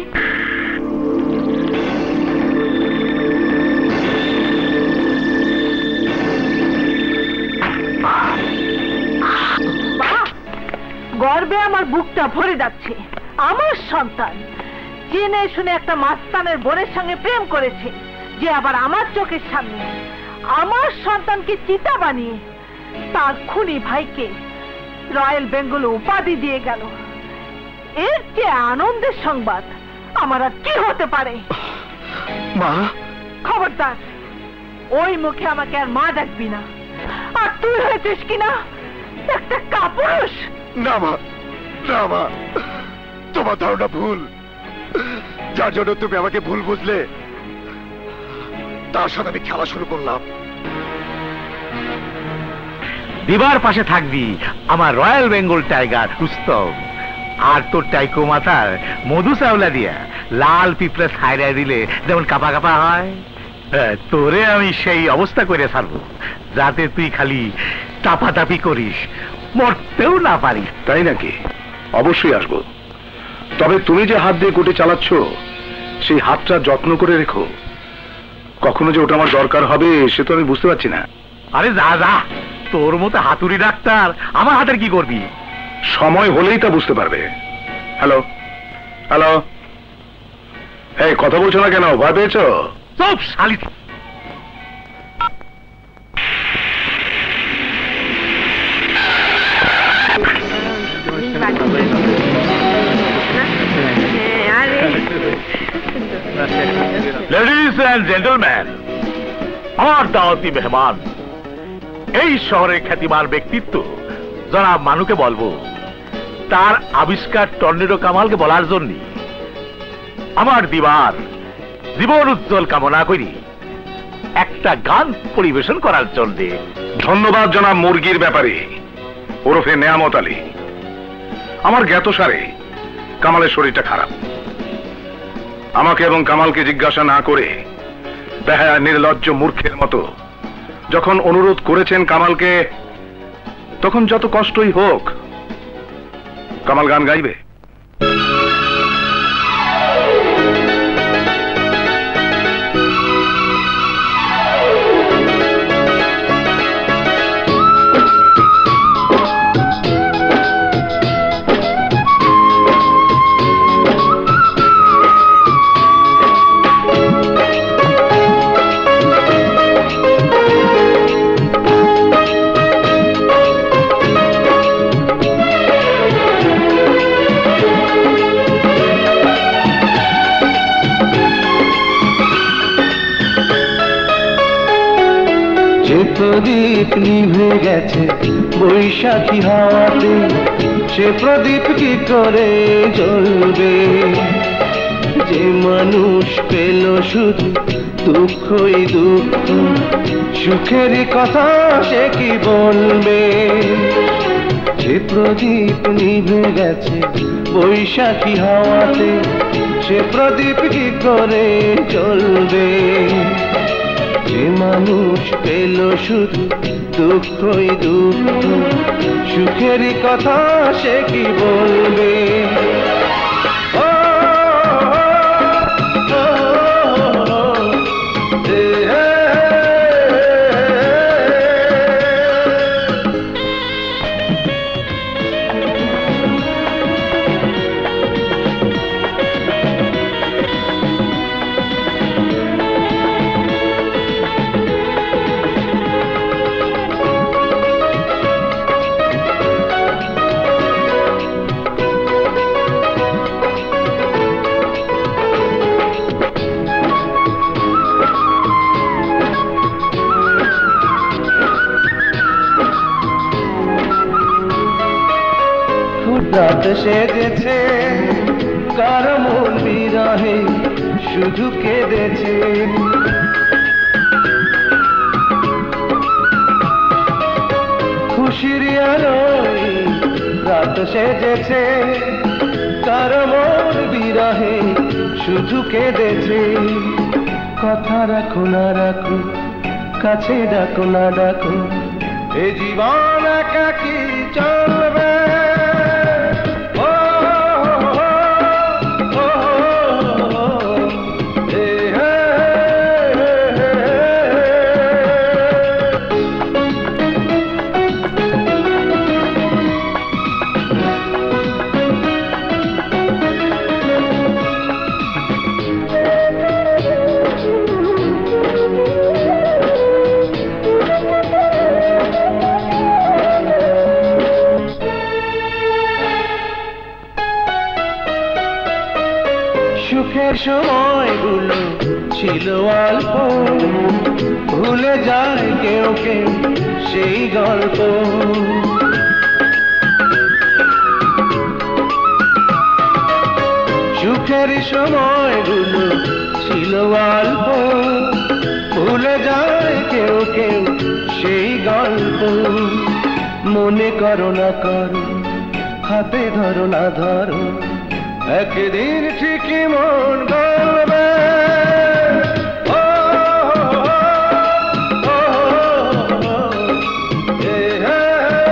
গর্বে আমার বুকটা ভরে যাচ্ছে। আমার সন্তান জেনে শুনে একটা মাস্তানের বোনের সঙ্গে প্রেম করেছে, যে আবার আমার চোখের সামনে আমার সন্তানকে চিতা বানিয়ে তার খুনি ভাইকে রয়্যাল বেঙ্গল উপাধি দিয়ে গেল। এর চেয়ে আনন্দের সংবাদ আমার আর কি হতে পারে? মা, খবরদার ওই মুখে আমাকে আর মা ডাকবি না। আর তুই হয়েছিস কিনা একটা কাপুরুষ। না মা, না মা, তোমার ধারণা ভুল। যার জন্য তুমি আমাকে ভুল বুঝলে তার সাথে আমি খেলা শুরু করলাম। দিবার পাশে থাকবি আমার রয়্যাল বেঙ্গল টাইগার রুস্তম, আর তোর টাইকো মাথার মধু চাওলা দিয়া লাল পিঁপড়ে ছাইড়াই দিলে যেমন কাপা কাপা হয়, তোরে আমি সেই অবস্থা করে ছাড়বো যাতে তুই খালি টাপাটাপি করিস, মরতেও না পারিস। তাই নাকি? অবশ্যই আসবো। তবে তুমি যে হাত দিয়ে গুটি চালাচ্ছ সেই হাতটা যত্ন করে রেখো। কখনো যে ওটা আমার দরকার হবে সে তো আমি বুঝতে পারছি না। আরে যা যা, তোর মতো হাতুড়ি ডাক্তার আমার হাতের কি করবি? সময় হলেই তা বুঝতে পারবে। হ্যালো হ্যালো, এই কথা বলছো না কেন? ভয় পেয়েছো? সব শালি। লেডিজ এন্ড জেন্টলম্যান, আমার দাওয়াতি মেহমান, এই শহরের খ্যাতিমান ব্যক্তিত্ব জনাব মানুকে বলবো তার আবিষ্কার টর্নেডো কামালকে বলার জন্য আমার দিবার জীবন উজ্জ্বল কামনা করি একটা গান পরিবেশন করার জন্য। ধন্যবাদ জনাব মুরগির ব্যাপারে ওরফে নেয়ামত আলী। আমার জ্ঞাতসারে কামালের শরীরটা খারাপ। আমাকে এবং কামালকে জিজ্ঞাসা না করে বেহায়া নির্লজ্জ মূর্খের মতো যখন অনুরোধ করেছেন কামালকে, তখন যত কষ্টই হোক কামাল গান গাইবে। প্রদীপ নিভে গেছে বৈশাখী হাওয়াতে, সে প্রদীপ কি করে জ্বলবে? যে মানুষ পেল শুধু দুঃখই দুঃখ, সুখেরই কথা সে কি বলবে? যে প্রদীপ নিভে গেছে বৈশাখী হাওয়াতে, সে প্রদীপ কি করে জ্বলবে? যে মানুষ পেল শুধু দুঃখই দুঃখ, সুখেরই কথা সে কি বলবে? রাত সেজেছে কার মন বিরহে শুধু কেঁদেছে, খুশির আলোয় রাত সেজেছে কার মন বিরহে শুধু শুধু কেঁদেছে। কথা রাখো না রাখো, কাছে ডাকো না ডাকো, এ জীবন একাকী চলবে। ও ও এ হে সুখের সময়গুলো ছিল অল্প, ভুলে যায় কেউ কেউ সেই গল্প। সুখের সময়গুলো ছিল অল্প, ভুলে যায় কেউ কেউ সেই গল্প। মনে করো না করো, হাতে ধরো না ধরো, একদিন ঠিকই মন গলবে। ও ও এ হে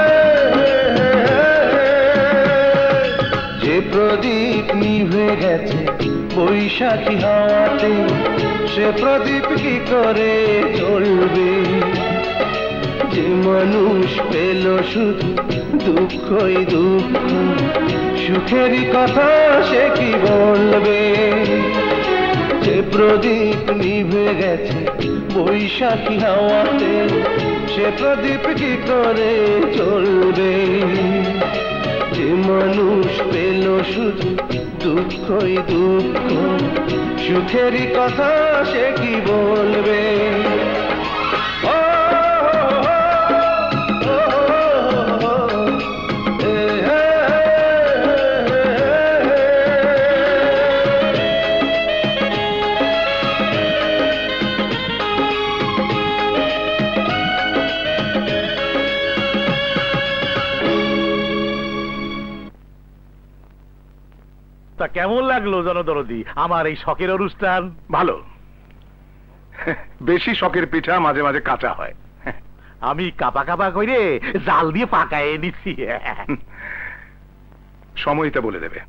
যে প্রদীপ নিভে গেছে বৈশাখী হাওয়াতে, সে প্রদীপ কি করে জ্বলবে? যে মানুষ পেল শুধু দুঃখই দুঃখ, সুখেরই কথা সে কি বলবে? যে প্রদীপ নিভে গেছে বৈশাখী হাওয়াতে, সে প্রদীপ কি করে জ্বলবে? যে মানুষ পেল শুধু দুঃখই দুঃখ, সুখেরই কথা সে কি বলবে? তা কেমন লাগলো জনদরদি আমার এই শখের অনুষ্ঠান? ভালো, বেশি শখের পিঠা মাঝে মাঝে কাঁচা হয়। আমি কাপা কাপা করে জাল দিয়ে পাকায় নিচ্ছি। সময়টা বলে দেবে।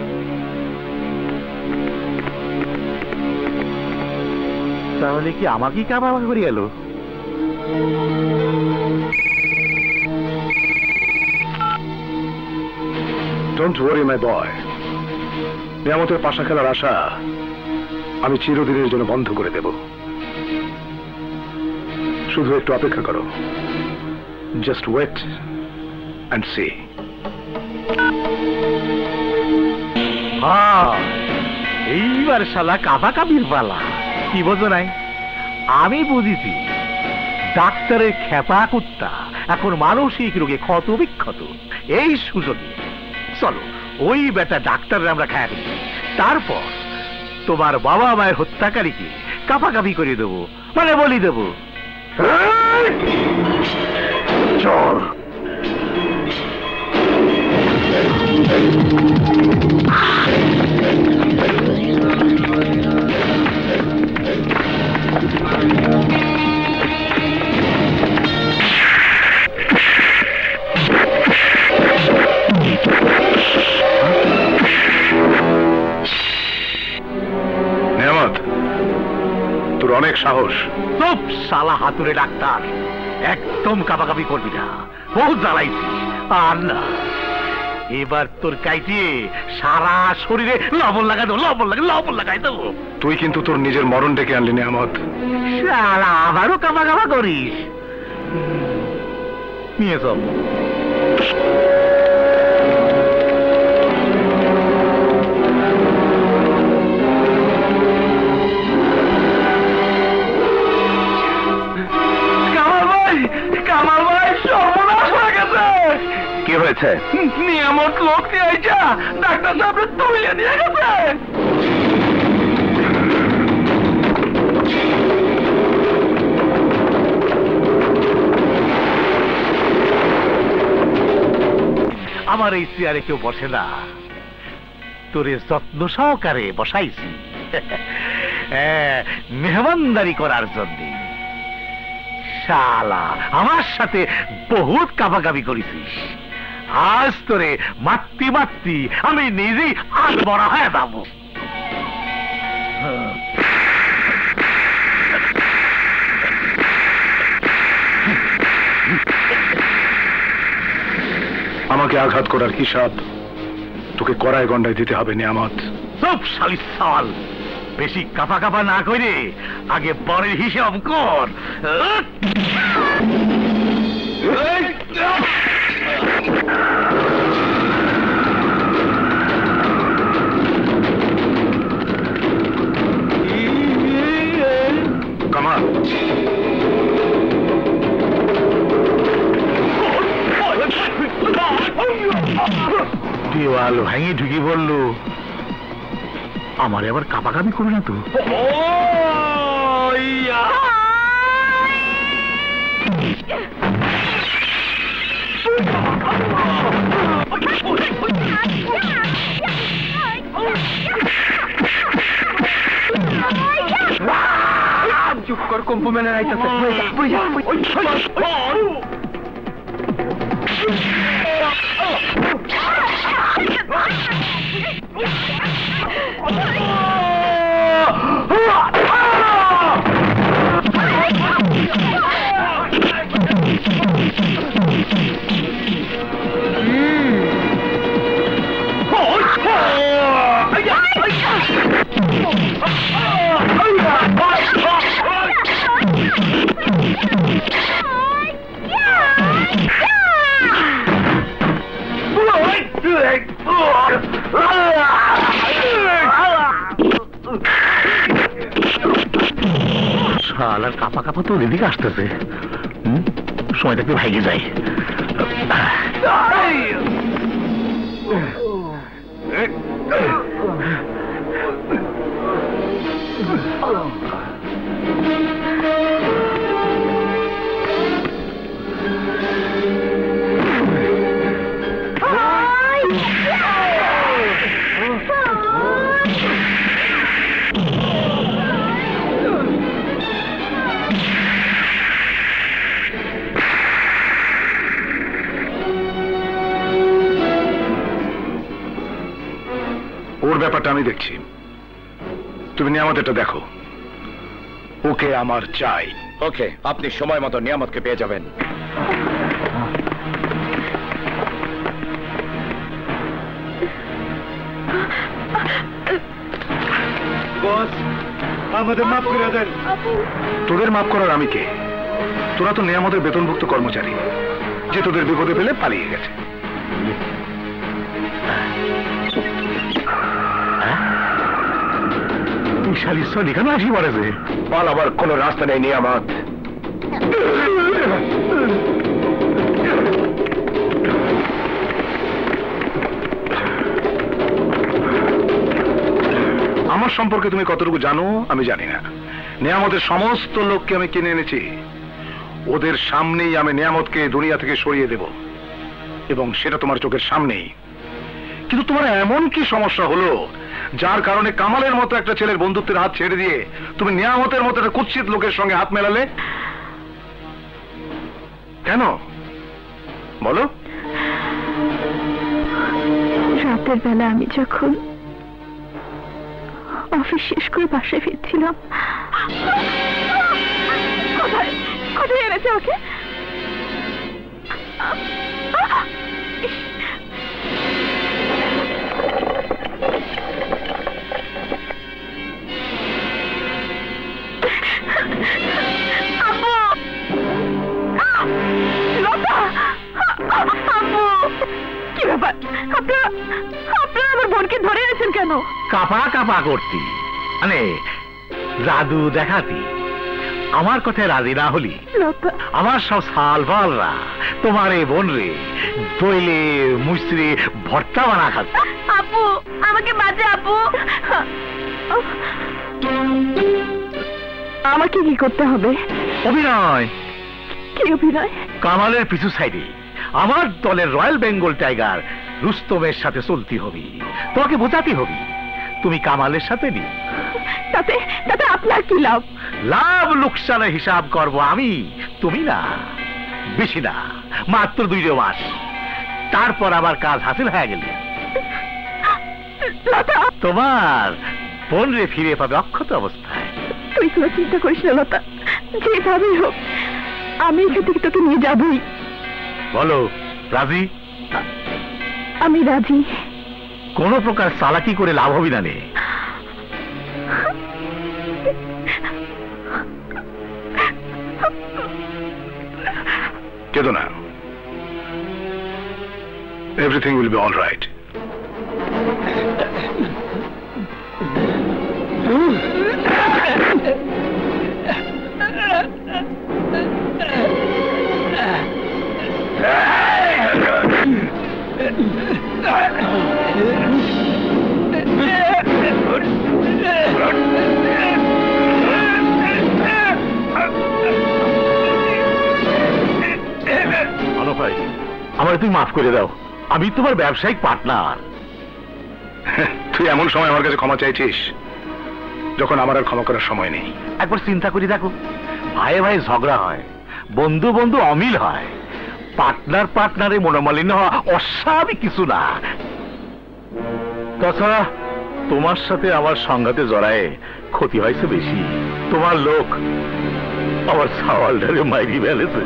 তাহলে কি আমাকেই কাপা কাপা করে গেল? ডোন্ট ওয়ারি মাই বয়, নিয়ামতের পাশা খেলার আশা আমি চিরদিনের জন্য বন্ধ করে দেব। শুধু একটু অপেক্ষা করো, জাস্ট ওয়েট অ্যান্ড সি। হ্যাঁ, এইবার শালা কাপা কাপির পালা। কি বোঝো নাই? আমি বুঝিছি ডাক্তারের খেপা কুত্তা এখন মানসিক রোগে ক্ষত বিক্ষত। এই সুযোগে চলো ওই বেটা ডাক্তাররা আমরা খায়া দিই, তারপর তোমার বাবা মায়ের হত্যাকারীকে কাপাকাপি করে দেবো, মানে বলি দেবো। চল। তোর অনেক সাহস। চুপ শালা হাতুড়ে ডাক্তার, একদম কাপাকাপি করবি না, বহুত জ্বালাইছিস। আর না, এবার তোর কাইটিয়ে সারা শরীরে লবণ লাগাই দেবো, লবণ লাগাই লবণ লাগাই দেবো। তুই কিন্তু তোর নিজের মরণ ডেকে আনলি নিয়ামত। শালা আবারও কাপা কাপা করিস। নিয়ে চল। কামাল ভাই, সর্বনাশ হয়ে গেছে। কি হয়েছে? নিয়ামত লোক দিয়ে আইছা ডাক্তার সাহেব তুলে নিয়ে গেছে। আমার এই চেয়ারে কেউ বসে না, তোরে যত্ন সহকারে বসাইছি। মেহমানদারি করার জন্য। শালা আমার সাথে বহুত কাবাকাবি করেছিস, আজ তোরে মাত্তি মাত্তি আমি নিজেই আজ বড় হয়ে যাবো। আমাকে আঘাত করার হিসাব তোকে কড়ায় গন্ডায় দিতে হবে নিয়ামত। সব শালির সাল, বেশি কাপা কাপা না করে আগে বরের হিসাব কর। কামাল, দেওয়াল ভেঙে ঢুকে পড়লো, আমার আবার কাপাকাপি করে না তো? চুপ কর, কম্পু মেনে আইতাছে। শালার কাপা কাপা তো এদিকে আসতেছে, সময়টা একটু ভাইগে যায়। ওর ব্যাপারটা আমি দেখছি, তুমি নিয়ামতটা দেখো। ওকে আমার চাই। ওকে, আপনি সময় মতো নিয়ামতকে পেয়ে যাবেন। বস, আমাদের মাফ করে দেন। তোদের মাফ করার আমি কে? তোরা তো নিয়ামতের বেতনভুক্ত কর্মচারী, যে তোদের বিপদে ফেলে পালিয়ে গেছে। এখানে আসি পড়েছে, পালাবার কোনো রাস্তা নেই নিয়ামত। আমার সম্পর্কে তুমি কতটুকু জানো আমি জানি না। নিয়ামতের সমস্ত লোককে আমি কিনে এনেছি, ওদের সামনেই আমি নিয়ামতকে দুনিয়া থেকে সরিয়ে দেব, এবং সেটা তোমার চোখের সামনেই। কিন্তু তোমার এমন কি সমস্যা হলো যার কারণে কামালের মতো একটা ছেলের বন্ধুত্বের হাত ছেড়ে দিয়ে তুমি নিয়ামতের মতো একটা কুৎসিত লোকের সঙ্গে হাত মেলালে? কেন বলো? রাতের বেলা আমি যখন অফিস শেষ করে বাসায় ফিরছিলাম, কোথায় কোথায় এনেছে ওকে? কি ব্যাপার, আপনারা আপনারা আমার বোনকে ধরে এনেছেন কেন? কাপা কাপা করতি, মানে জাদু দেখাতি। আমার কথায় রাজি না হলি আমার সব সাল ফালরা তোমার এই বোন রে দইলে মুচড়ে ভর্তা বানা খাচ্ছে। আপু আমাকে বাঁচা, আপু। আমাকে কি করতে হবে? অভিনয়। কি অভিনয়? কামালের পিছু সাইডে আমার দলের রয়্যাল বেঙ্গল টাইগার রুস্তমের সাথে চলতে হবে, তোমাকে বোঝাতে হবে তুমি কামালের সাথে নি। তাতে তাতে আপনার কি লাভ? লাভ লোকসানের হিসাব করব আমি, তুমি না। বেশি না, মাত্র দুই মাস, তারপর আবার কাজ হাসিল হয়ে গেল। লতা, তোমার বোন রে ফিরে পাবে অক্ষত অবস্থায়। তুই কোনো চিন্তা করিস না লতা, যেভাবেই হোক আমি এখান থেকে তোকে নিয়ে যাবই। বলো রাজি? আমি রাজি। কোন প্রকার চালাকি করে লাভ হবে না নে। কেঁদো না, everything will be all right. ভাই, আমার তুমি মাফ করে দাও, আমি তোমার ব্যবসায়িক পার্টনার। তুই এমন সময় আমার কাছে ক্ষমা চাইছিস যখন আমার আর ক্ষমা করার সময় নেই। একবার চিন্তা করি দেখো, ভাই ভাই ঝগড়া হয়, বন্ধু বন্ধু অমিল হয়, পার্টনার পার্টনারে মনোমালিন্য হওয়া অস্বাভাবিক কিছু না। তাছাড়া তোমার সাথে আমার সংঘাতে জড়ায় ক্ষতি হয়েছে বেশি। তোমার লোক আমার সাওয়ালটারে মাইরি ফেলেছে।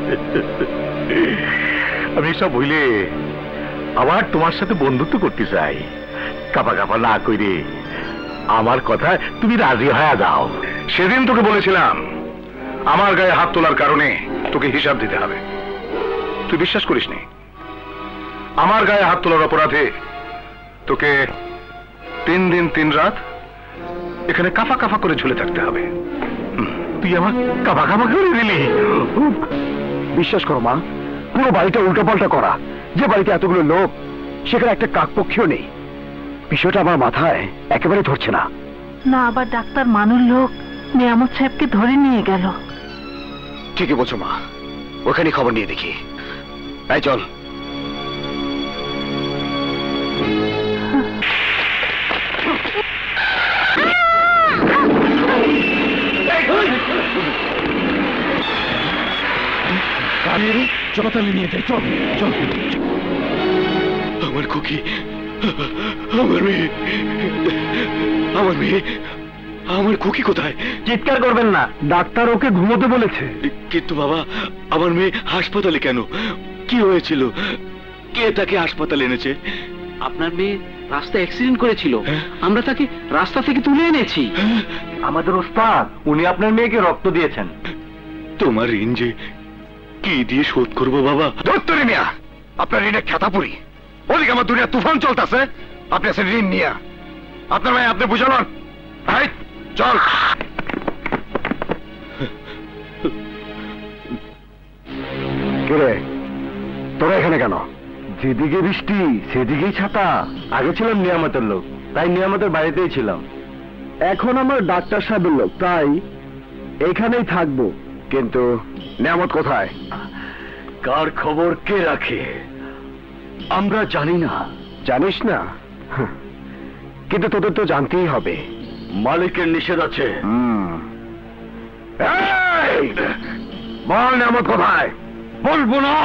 আমি সব ভুলে আবার তোমার সাথে বন্ধুত্ব করতে চাই। কাপা কাপা না কইরে আমার কথা তুমি রাজি হয়ে যাও। সেদিন তোকে বলেছিলাম আমার গায়ে হাত তোলার কারণে তোকে হিসাব দিতে হবে, তুই বিশ্বাস করিস নি। আমার গায়ে হাত তোলার অপরাধে তোকে তিন দিন তিন রাত এখানে কাফা কাফা করে ঝুলে থাকতে হবে। তুই আমার কাফা কাফা করে দিলি? বিশ্বাস করো মা, পুরো বাড়িটা উল্টোপাল্টা করা। যে বাড়িতে এতগুলো লোক, সেখানে একটা কাকপক্ষীও নেই। বিষয়টা আমার মাথায় একেবারে ধরছে না। না আবার ডাক্তার মানুর লোক নিয়ামত সাহেবকে ধরে নিয়ে গেল। ঠিকই বলছো মা, ওখানে খবর নিয়ে দেখি। তাই চল। জগতালে নিয়ে যাই, চল চল। আমার খুকি, আমার মেয়ে, আমার মেয়ে, আমার খুকি কোথায়? চিৎকার করবেন না, ডাক্তার ওকে ঘুমোতে বলেছে। কিন্তু বাবা, আমার মেয়ে হাসপাতালে কেন? কি হয়েছিল? কে তাকে হাসপাতালে এনেছে? আপনার মেয়ে রাস্তায় অ্যাক্সিডেন্ট করেছিল, আমরা তাকে রাস্তা থেকে তুলে এনেছি। আমাদের ওস্তাদ, উনি আপনার মেয়েকে রক্ত দিয়েছেন। তোমার ঋণ যে কি দিয়ে শোধ করবো বাবা? দত্তরি মিয়া, আপনার ঋণে খেতাপুরি। ওদিকে আমার দুনিয়া তুফান চলতেছে, আপনি আছেন ঋণ নিয়া। আপনার ভাই আপনি বুঝালেন। চল। কে তোরা এখানে কেন? যেদিকে বৃষ্টি সেদিকেই ছাতা। আগে ছিলাম নিয়ামতের লোক, তাই নিয়ামতের বাড়িতেই ছিলাম। এখন আমার ডাক্তার সাহেবের লোক, তাই এখানেই থাকবো। কিন্তু নিয়ামত কোথায়? কার খবর কে রাখে আমরা জানি না। জানিস না? কিন্তু তোদের তো জানতেই হবে। মালিকের নিষেধ আছে। বল নিয়ামত কোথায়? বলবো না।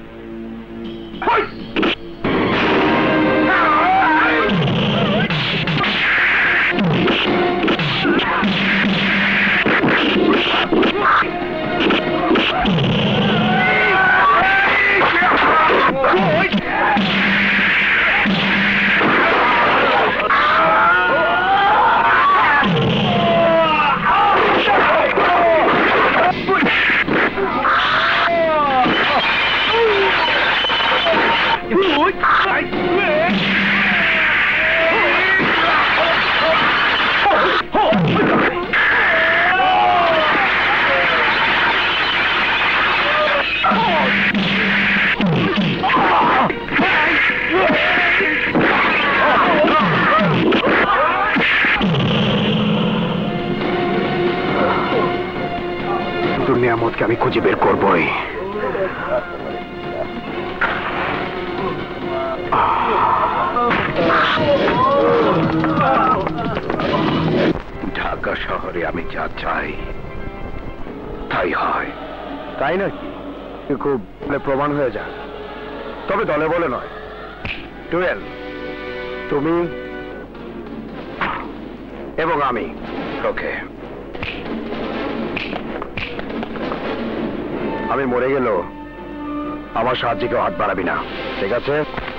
নিয়ামতকে আমি খুঁজে বের করবই। ঢাকা শহর ঘরে আমি যা চাই তাই হয়। তাই নাকি? খুব প্রমাণ হয়ে যায়, তবে দলে বলে নয়। টুয়েলভ, তুমি এবং আমি। ওকে, আমি মরে গেলেও আমার সাহায্যে কেউ হাত বাড়াবি না, ঠিক আছে?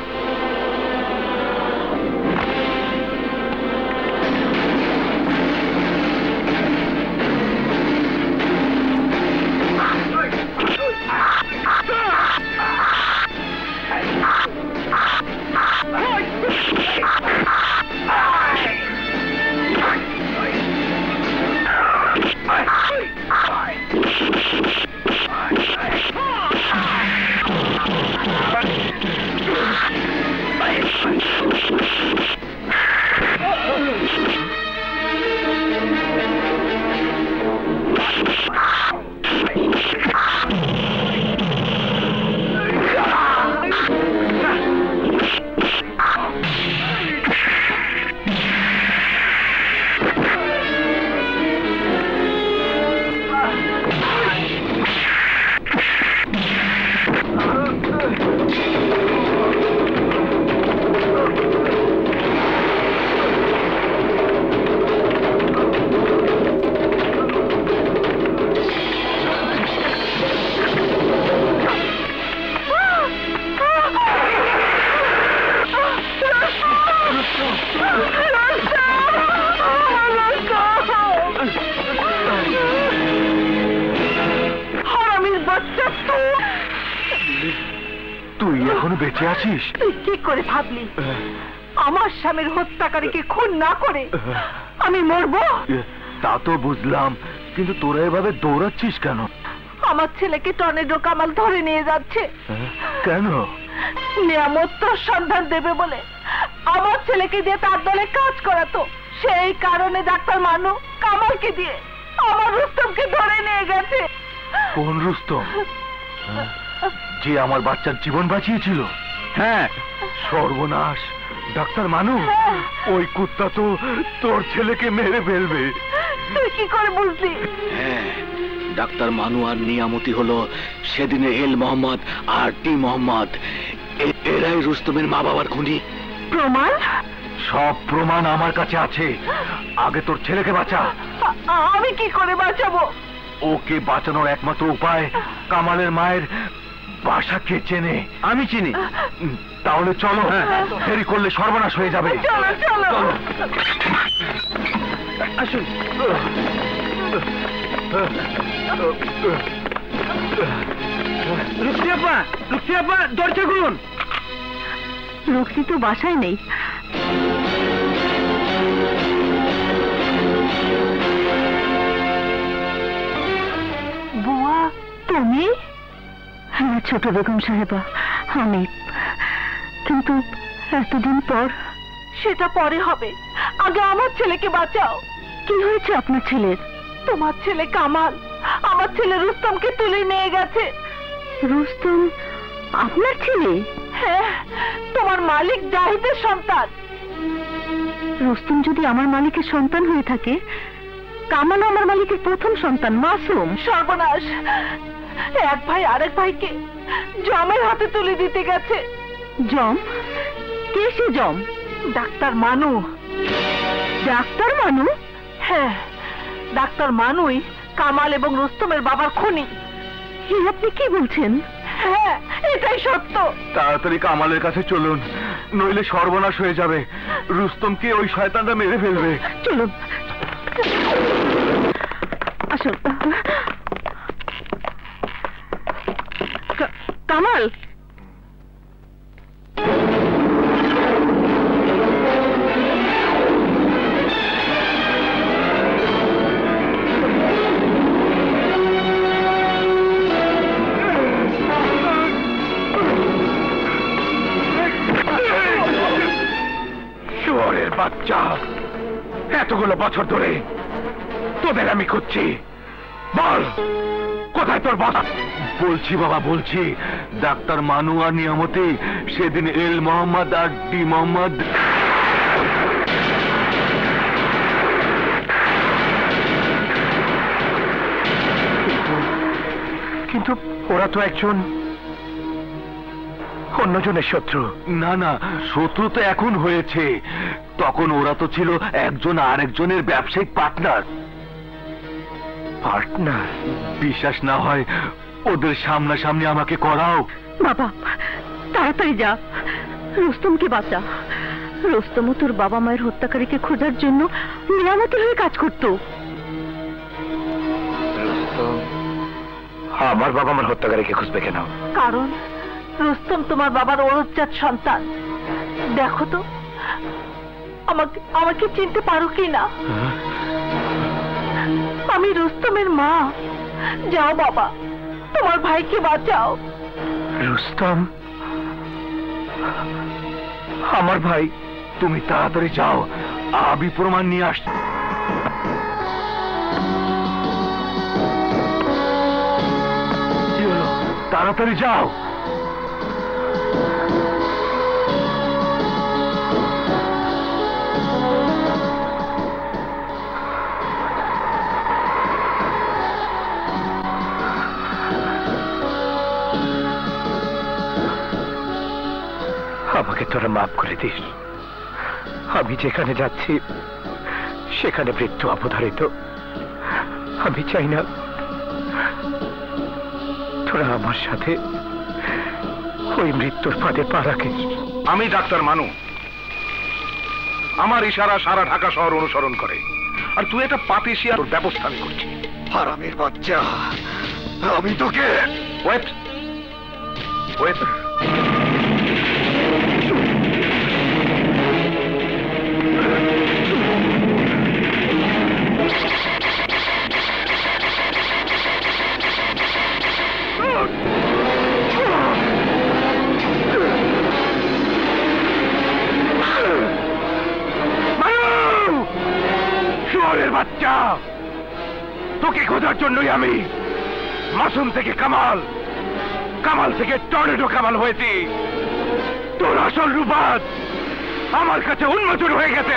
তুই এখনো বেঁচে আছিস? তুই কি করে ভাবলি আমার স্বামীর হত্যাকারীকে খুন না করে আমি মরবো? তা তো বুঝলাম, কিন্তু তোরা এভাবে দৌড়াচ্ছিস কেন? আমার ছেলেকে টর্নেডো কামাল ধরে নিয়ে যাচ্ছে। কেন? নিয়ামতের সন্ধান দেবে বলে আমার ছেলেকে দিয়ে তার দলে কাজ করাতো, সেই কারণে ডাক্তার মানু কামালকে দিয়ে আমার রুস্তমকে ধরে নিয়ে গেছে। কোন রুস্তম? যে আমার বাচ্চার জীবন বাঁচিয়েছিল? হ্যাঁ। সর্বনাশ! ডাক্তার মানু, ওই কুত্তা তো তোর ছেলেকে মেরে ফেলবে। তুই কি করে বুঝলি? হ্যাঁ, ডাক্তার মানু আর নিয়ামতি হলো সেদিনে এল মোহাম্মদ আর টি মোহাম্মদ। এরাই রুস্তমের মা বাবার খুনি। প্রমাণ? সব প্রমাণ আমার কাছে আছে। আগে তোর ছেলেকে বাঁচা। আমি কি করে বাঁচাবো? ওকে বাঁচানোর একমাত্র উপায় কামালের মায়ের বাসা কে চেনে? আমি চিনি। তাহলে চলো, দেরি করলে সর্বনাশ হয়ে যাবে। চলো চলো আসুন। রুক্তি আপা, রুক্তি আপা, দরজা খুলুন। রুক্তি তো বাসায় নেই। বুয়া, তুমি? হ্যাঁ ছোট বেগম সাহেবা, আমি। কিন্তু এতদিন পর? সেটা পরে হবে, আগে আমার ছেলেকে বাঁচাও। কি হয়েছে আপনার ছেলের? তোমার ছেলে কামাল আমার ছেলে রুস্তমকে তুলে নিয়ে গেছে। রুস্তম আপনার ছেলে? হ্যাঁ, তোমার মালিক জাহিদের সন্তান। রুস্তম যদি আমার মালিকের সন্তান হয়ে থাকে, কামাল আমার মালিকের প্রথম সন্তান মাসুম। সর্বনাশ! এক ভাই আরেক ভাইকে জমের হাতে তুলে দিতে গেছে। জম? কে সে জম? ডাক্তার মানু। ডাক্তার মানু? হ্যাঁ, ডাক্তার মানুই কামাল এবং রুস্তমের বাবার খুনি। আপনি কি বলছেন? হ্যাঁ, এটাই সত্য। তাড়াতাড়ি কামালের কাছে চলুন, নইলে সর্বনাশ হয়ে যাবে। রুস্তমকে ওই শয়তানটা মেরে ফেলবে। চলুন। আসুন। কামাল, শুয়োরের বাচ্চা, এতগুলো বছর ধরে তোদের আমি খুঁজছি। বল, কোথায় তোর বাবা? বলছি বাবা, বলছি। ডাক্তার মানু আর নিয়ামতি সেদিন এল মোহাম্মদ আর ডি মোহাম্মদ ওরা তো একজন অন্যজনের শত্রু। না না, শত্রু তো এখন হয়েছে, তখন ওরা তো ছিল একজন আরেকজনের ব্যবসায়িক পার্টনার। পার্টনার? বিশ্বাস না হয় ওদের সামনাসামনি আমাকে করাও। বাবা তাড়াতাড়ি যা, রুস্তমকে বাঁচা। রুস্তমও তোর বাবা মায়ের হত্যাকারীকে খোঁজার জন্য নিয়ামতের হয়ে কাজ করতো। আমার বাবা আমার হত্যাকারীকে খুঁজবে কেন? কারণ রুস্তম তোমার বাবার ওরজ্জাত সন্তান। দেখো তো আমাকে আমাকে চিনতে পারো কি না? আমি রুস্তমের মা। যাও বাবা, তোমার ভাইকে বাঁচাও। রুস্তম আমার ভাই? তুমি তাড়াতাড়ি যাও, আমি প্রমাণ নিয়ে আসছি। তাড়াতাড়ি যাও। আমাকে তোরা মাফ করে দিস। আমি যেখানে যাচ্ছি সেখানে মৃত্যু অবধারিত। আমি চাই না তোরা আমার সাথে ওই মৃত্যুর ফাঁদে পা রাখিস। আমি ডাক্তার মানু, আমার ইশারা সারা ঢাকা শহর অনুসরণ করে, আর তুই একটা পাপিশিয়ার ব্যবস্থা আমি করছি। হারামের বাচ্চা, আমি তোকে ওয়েট ওয়েট বাচ্চা, তোকে খোঁজার জন্যই আমি মাসুম থেকে কামাল, কামাল থেকে টর্নেডো কামাল হয়েছি। তোর আসল রূপাত আমার কাছে উন্মোচন হয়ে গেছে।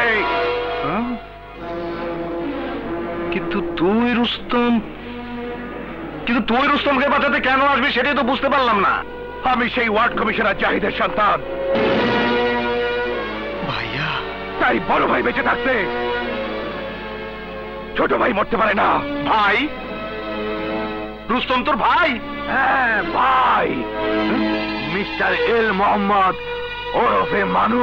কিন্তু তুই রুস্তম, কিন্তু তুই রুস্তমকে বাঁচাতে কেন আসবি সেটাই তো বুঝতে পারলাম না। আমি সেই ওয়ার্ড কমিশনার জাহিদের সন্তান ভাইয়া, তাই বড় ভাই বেঁচে থাকতে ছোট ভাই মরতে পারে না। ভাই? রুস্তম তোর ভাই? হ্যাঁ ভাই, মিস্টার এল মোহাম্মদ ওরফে মানু।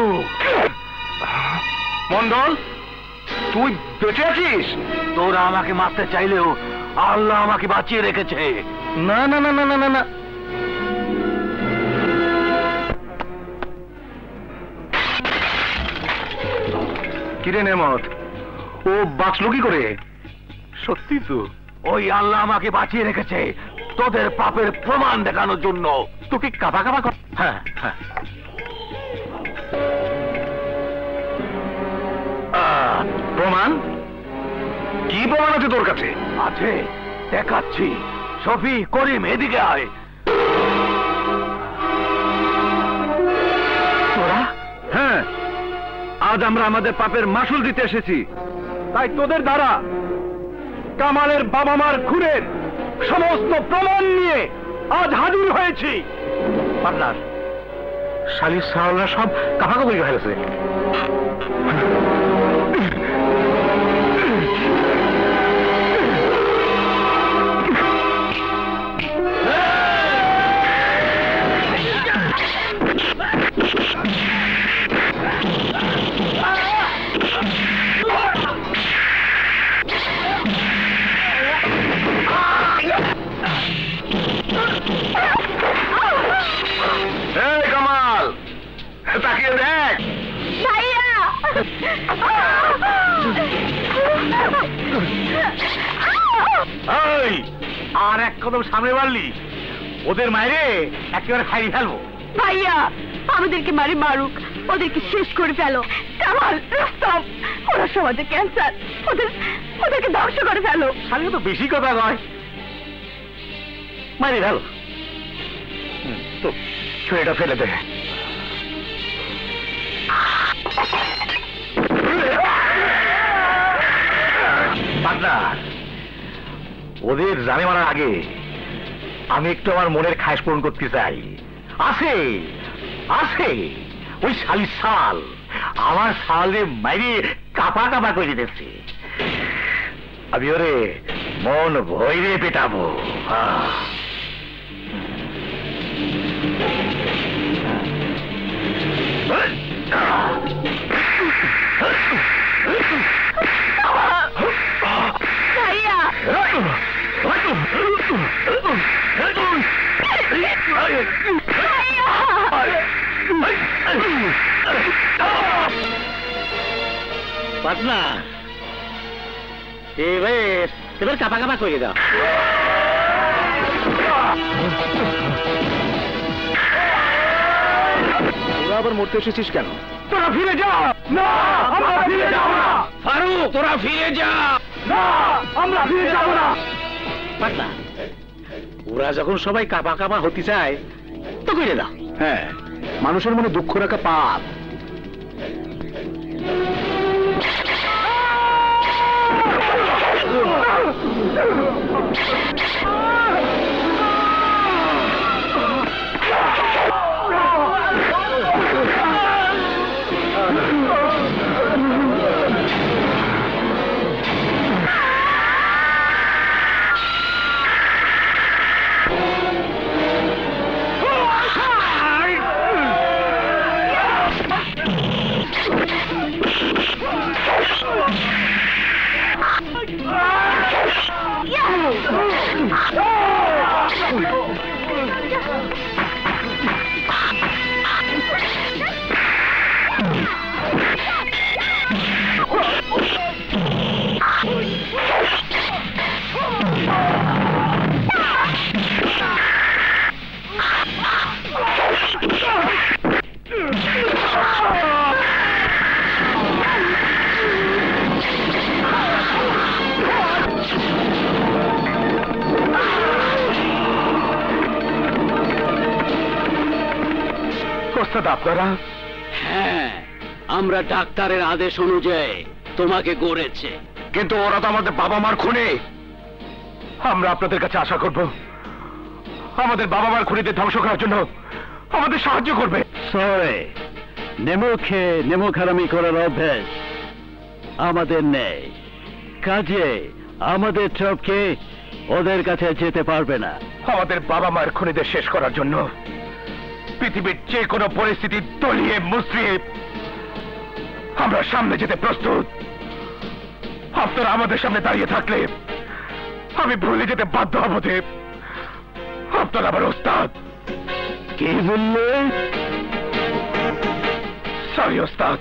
মন্ডল, তুই বেঁচে আছিস? তোরা আমাকে মারতে চাইলেও আল্লাহ আমাকে বাঁচিয়ে রেখেছে। না না না না না না, কিরে নেমত, ও বাঁচলো কি করে? সত্যি তো, ওই আল্লাহ আমাকে বাঁচিয়ে রেখেছে তোদের পাপের প্রমাণ দেখানোর জন্য। তোকে কাবা কাবা কর। হ্যাঁ হ্যাঁ, প্রমাণ? কি প্রমাণ আছে তোর কাছে? আছে, দেখাচ্ছি। শফি, করিম, এদিকে আয়। তোরা? হ্যাঁ, আজ আমরা আমাদের পাপের মাসুল দিতে এসেছি। তাই তোদের দ্বারা কামালের বাবা মার খুনের সমস্ত প্রমাণ নিয়ে আজ হাজির হয়েছি। পার্টনার, শালির সাওলা সব কাভাকাভি হয়ে গেছে। তাকিয়ে দেখ ভাইয়া। এই, আর এক কদম সামনে বাড়লি ওদের মাইরে একেবারে খাই ফেলবো। ভাইয়া, আমাদেরকে মারি মারুক, ওদেরকে শেষ করে ফেলো। কামাল, রুস্তম, ওরা সমাজে ক্যান্সার, ওদের ওদেরকে ধ্বংস করে ফেলো। সামনে তো বেশি কথা নয়, মারি ফেলো। তো ছুঁড়েটা ফেলে দে। পার্টনার, ওদের জানে মারার আগে আমি একটু আমার মনের খায়েশ পূরণ করতে চাই। আছে আছে ওই শালি শাল আমার শালে মাইরে কাপা কাপা করে দিতেছে। আমি ওরে মন ভৈরে পেটাবো। পাটনা এবার এবার কাপা কাপা করে দাও। তোরা আবার মরতে এসেছিস কেন? তোরা ফিরে যা। না আমরা ফিরে যাব না। ফারুক তোরা ফিরে যা। না আমরা ফিরে যাব না। পাটনা ওরা যখন সবাই কাপা কাপা হতে চায় তো করে দাও। হ্যাঁ, মানুষের মনে দুঃখ রাখা পাপ। আপনারা? হ্যাঁ, আমরা ডাক্তারের আদেশ অনুযায়ী তোমাকে গড়েছে। কিন্তু ওরা তো আমাদের বাবা মার খুনি। আমরা আপনাদের কাছে আশা করব আমাদের বাবা মার খুনিদের ধ্বংস করার জন্য আমাদের সাহায্য করবে। সরে নেমো খেয়ে নেমো খারামি করার অভ্যাস আমাদের নেই, কাজে আমাদের টপকে ওদের কাছে যেতে পারবে না। আমাদের বাবা মায়ের খুনিদের শেষ করার জন্য পৃথিবীর যে কোনো পরিস্থিতি তলিয়ে মুচড়িয়ে আমরা সামনে যেতে প্রস্তুত। আপনারা আমাদের সামনে দাঁড়িয়ে থাকলে আমি ভুলে যেতে বাধ্য হব যে আপনারা আমার ওস্তাদ। কি বললে? সরি ওস্তাদ।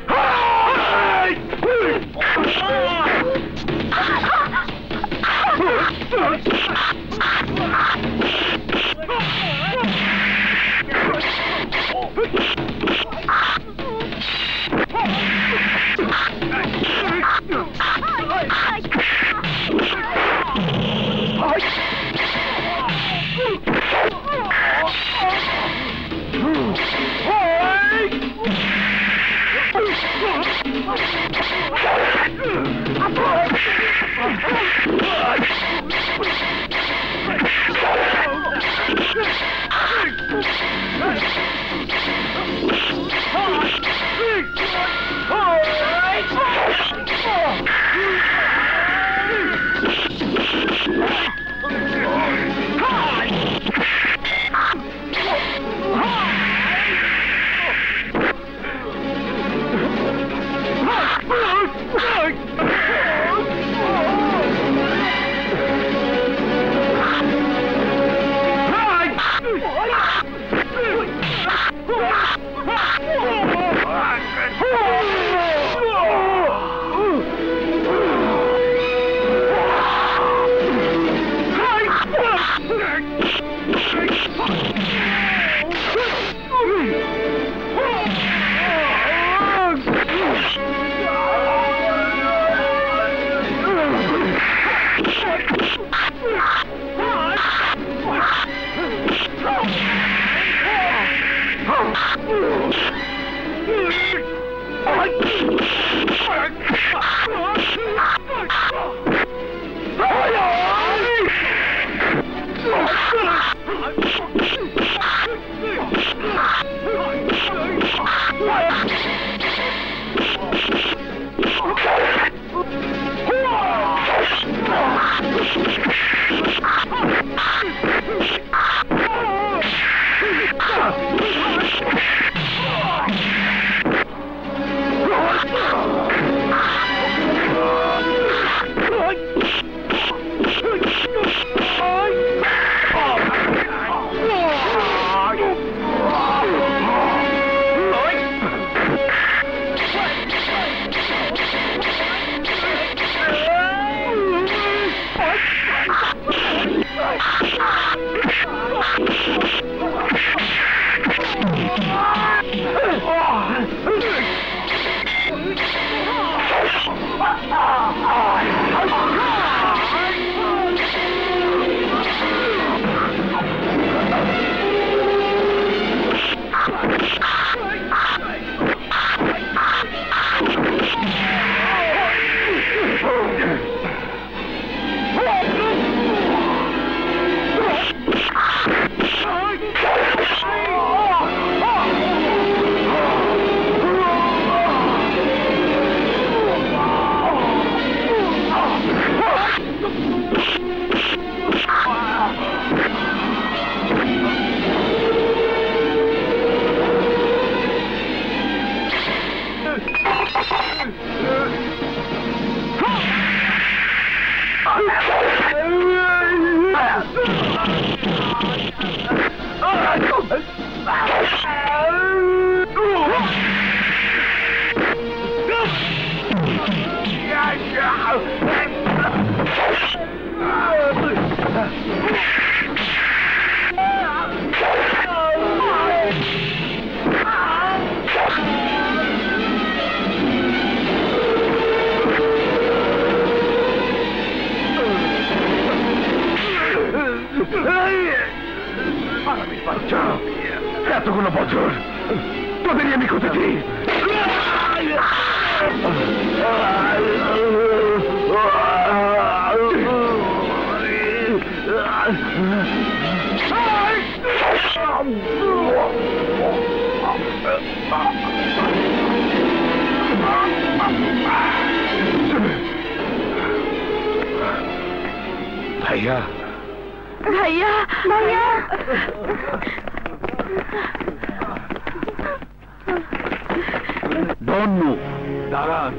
এতগুলো বছর তোদেরই আমি খুঁজেছি। ভাইয়া ভাইয়া ভাইয়া দাঁড়ান,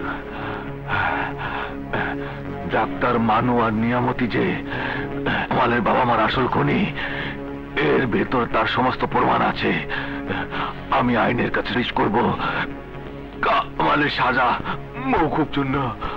ডাক্তার মানু আর নিয়ামতি যে মালের বাবা মার আসল খনি, এর ভেতর তার সমস্ত প্রমাণ আছে। আমি আইনের কাছে রিচ করব কামালের সাজা মৌকুফ জন্য।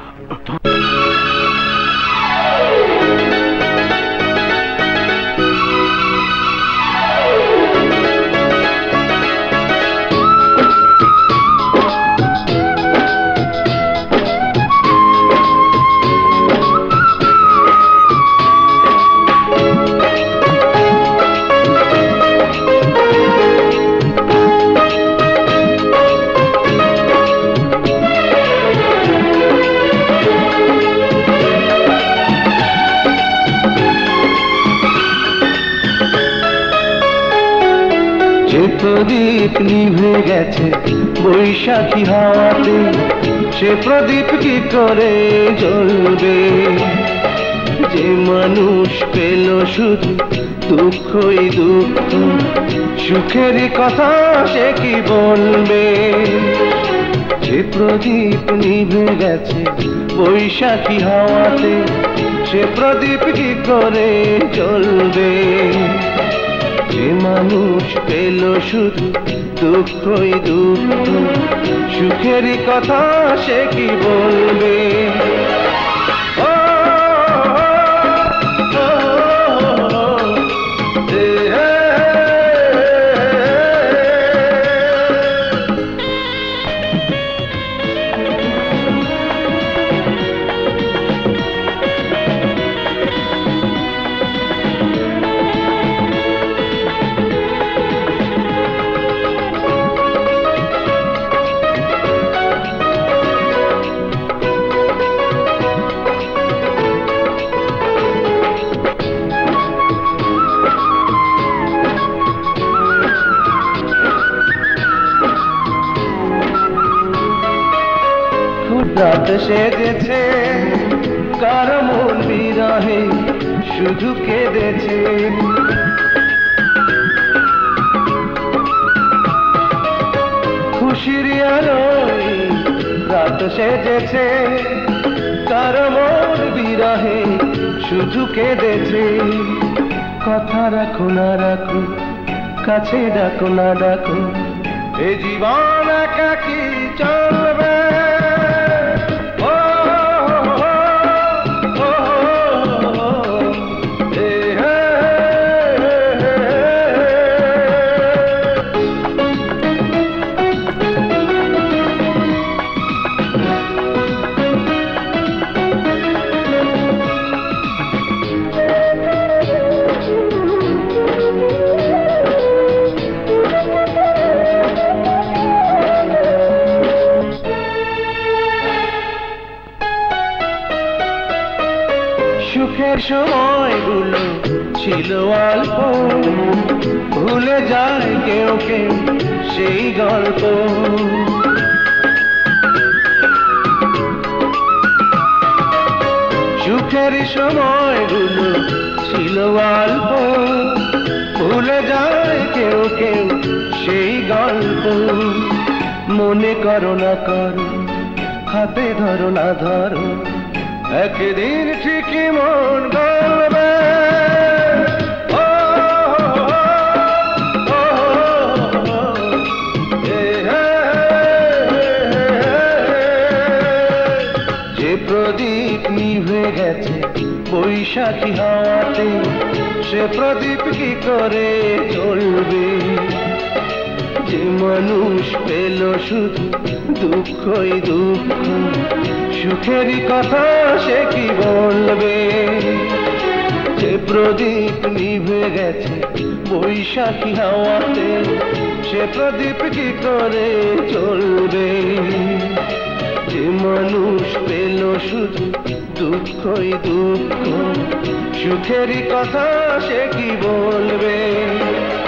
প্রদীপ নিভে গেছে বৈশাখী হাওয়াতে, সে প্রদীপ কি করে জ্বলবে? যে মানুষ পেল শুধু দুঃখই দুঃখ, সুখের কথা সে কি বলবে? যে প্রদীপ নিভে গেছে বৈশাখী হাওয়াতে, সে প্রদীপ কি করে জ্বলবে? যে মানুষ পেল শুধু দুঃখই দুঃখ, সুখের কথা সে কি বলবে? ও রাত সেজেছে কার মন বিরহে শুধু কেঁদেছে, খুশির আলোয় রাত সেজেছে কার মন বিরহে শুধু কেঁদেছে। কথা রাখো না রাখো, কাছে ডাকো না ডাকো, এ জীবন একাকী চলবে। সুখের সময়গুলো ছিল অল্প, ভুলে যায় কেউ কেউ সেই গল্প। সুখের সময়গুলো ছিল অল্প, ভুলে যায় কেউ কেউ সেই গল্প। মনে করো না করো, হাতে ধরো না ধরো, একদিন ঠিকই মন গলবে। ও, ও, ও, এ, হে, যে প্রদীপ নিভে গেছে বৈশাখী হাওয়াতে, সে প্রদীপ কি করে জ্বলবে? যে মানুষ পেল শুধু দুঃখই দুঃখ, সুখেরই কথা সে কি বলবে? যে প্রদীপ নিভে গেছে বৈশাখী হাওয়াতে, সে প্রদীপ কি করে জ্বলবে? যে মানুষ পেল শুধু দুঃখই দুঃখ, সুখেরই কথা সে কি বলবে?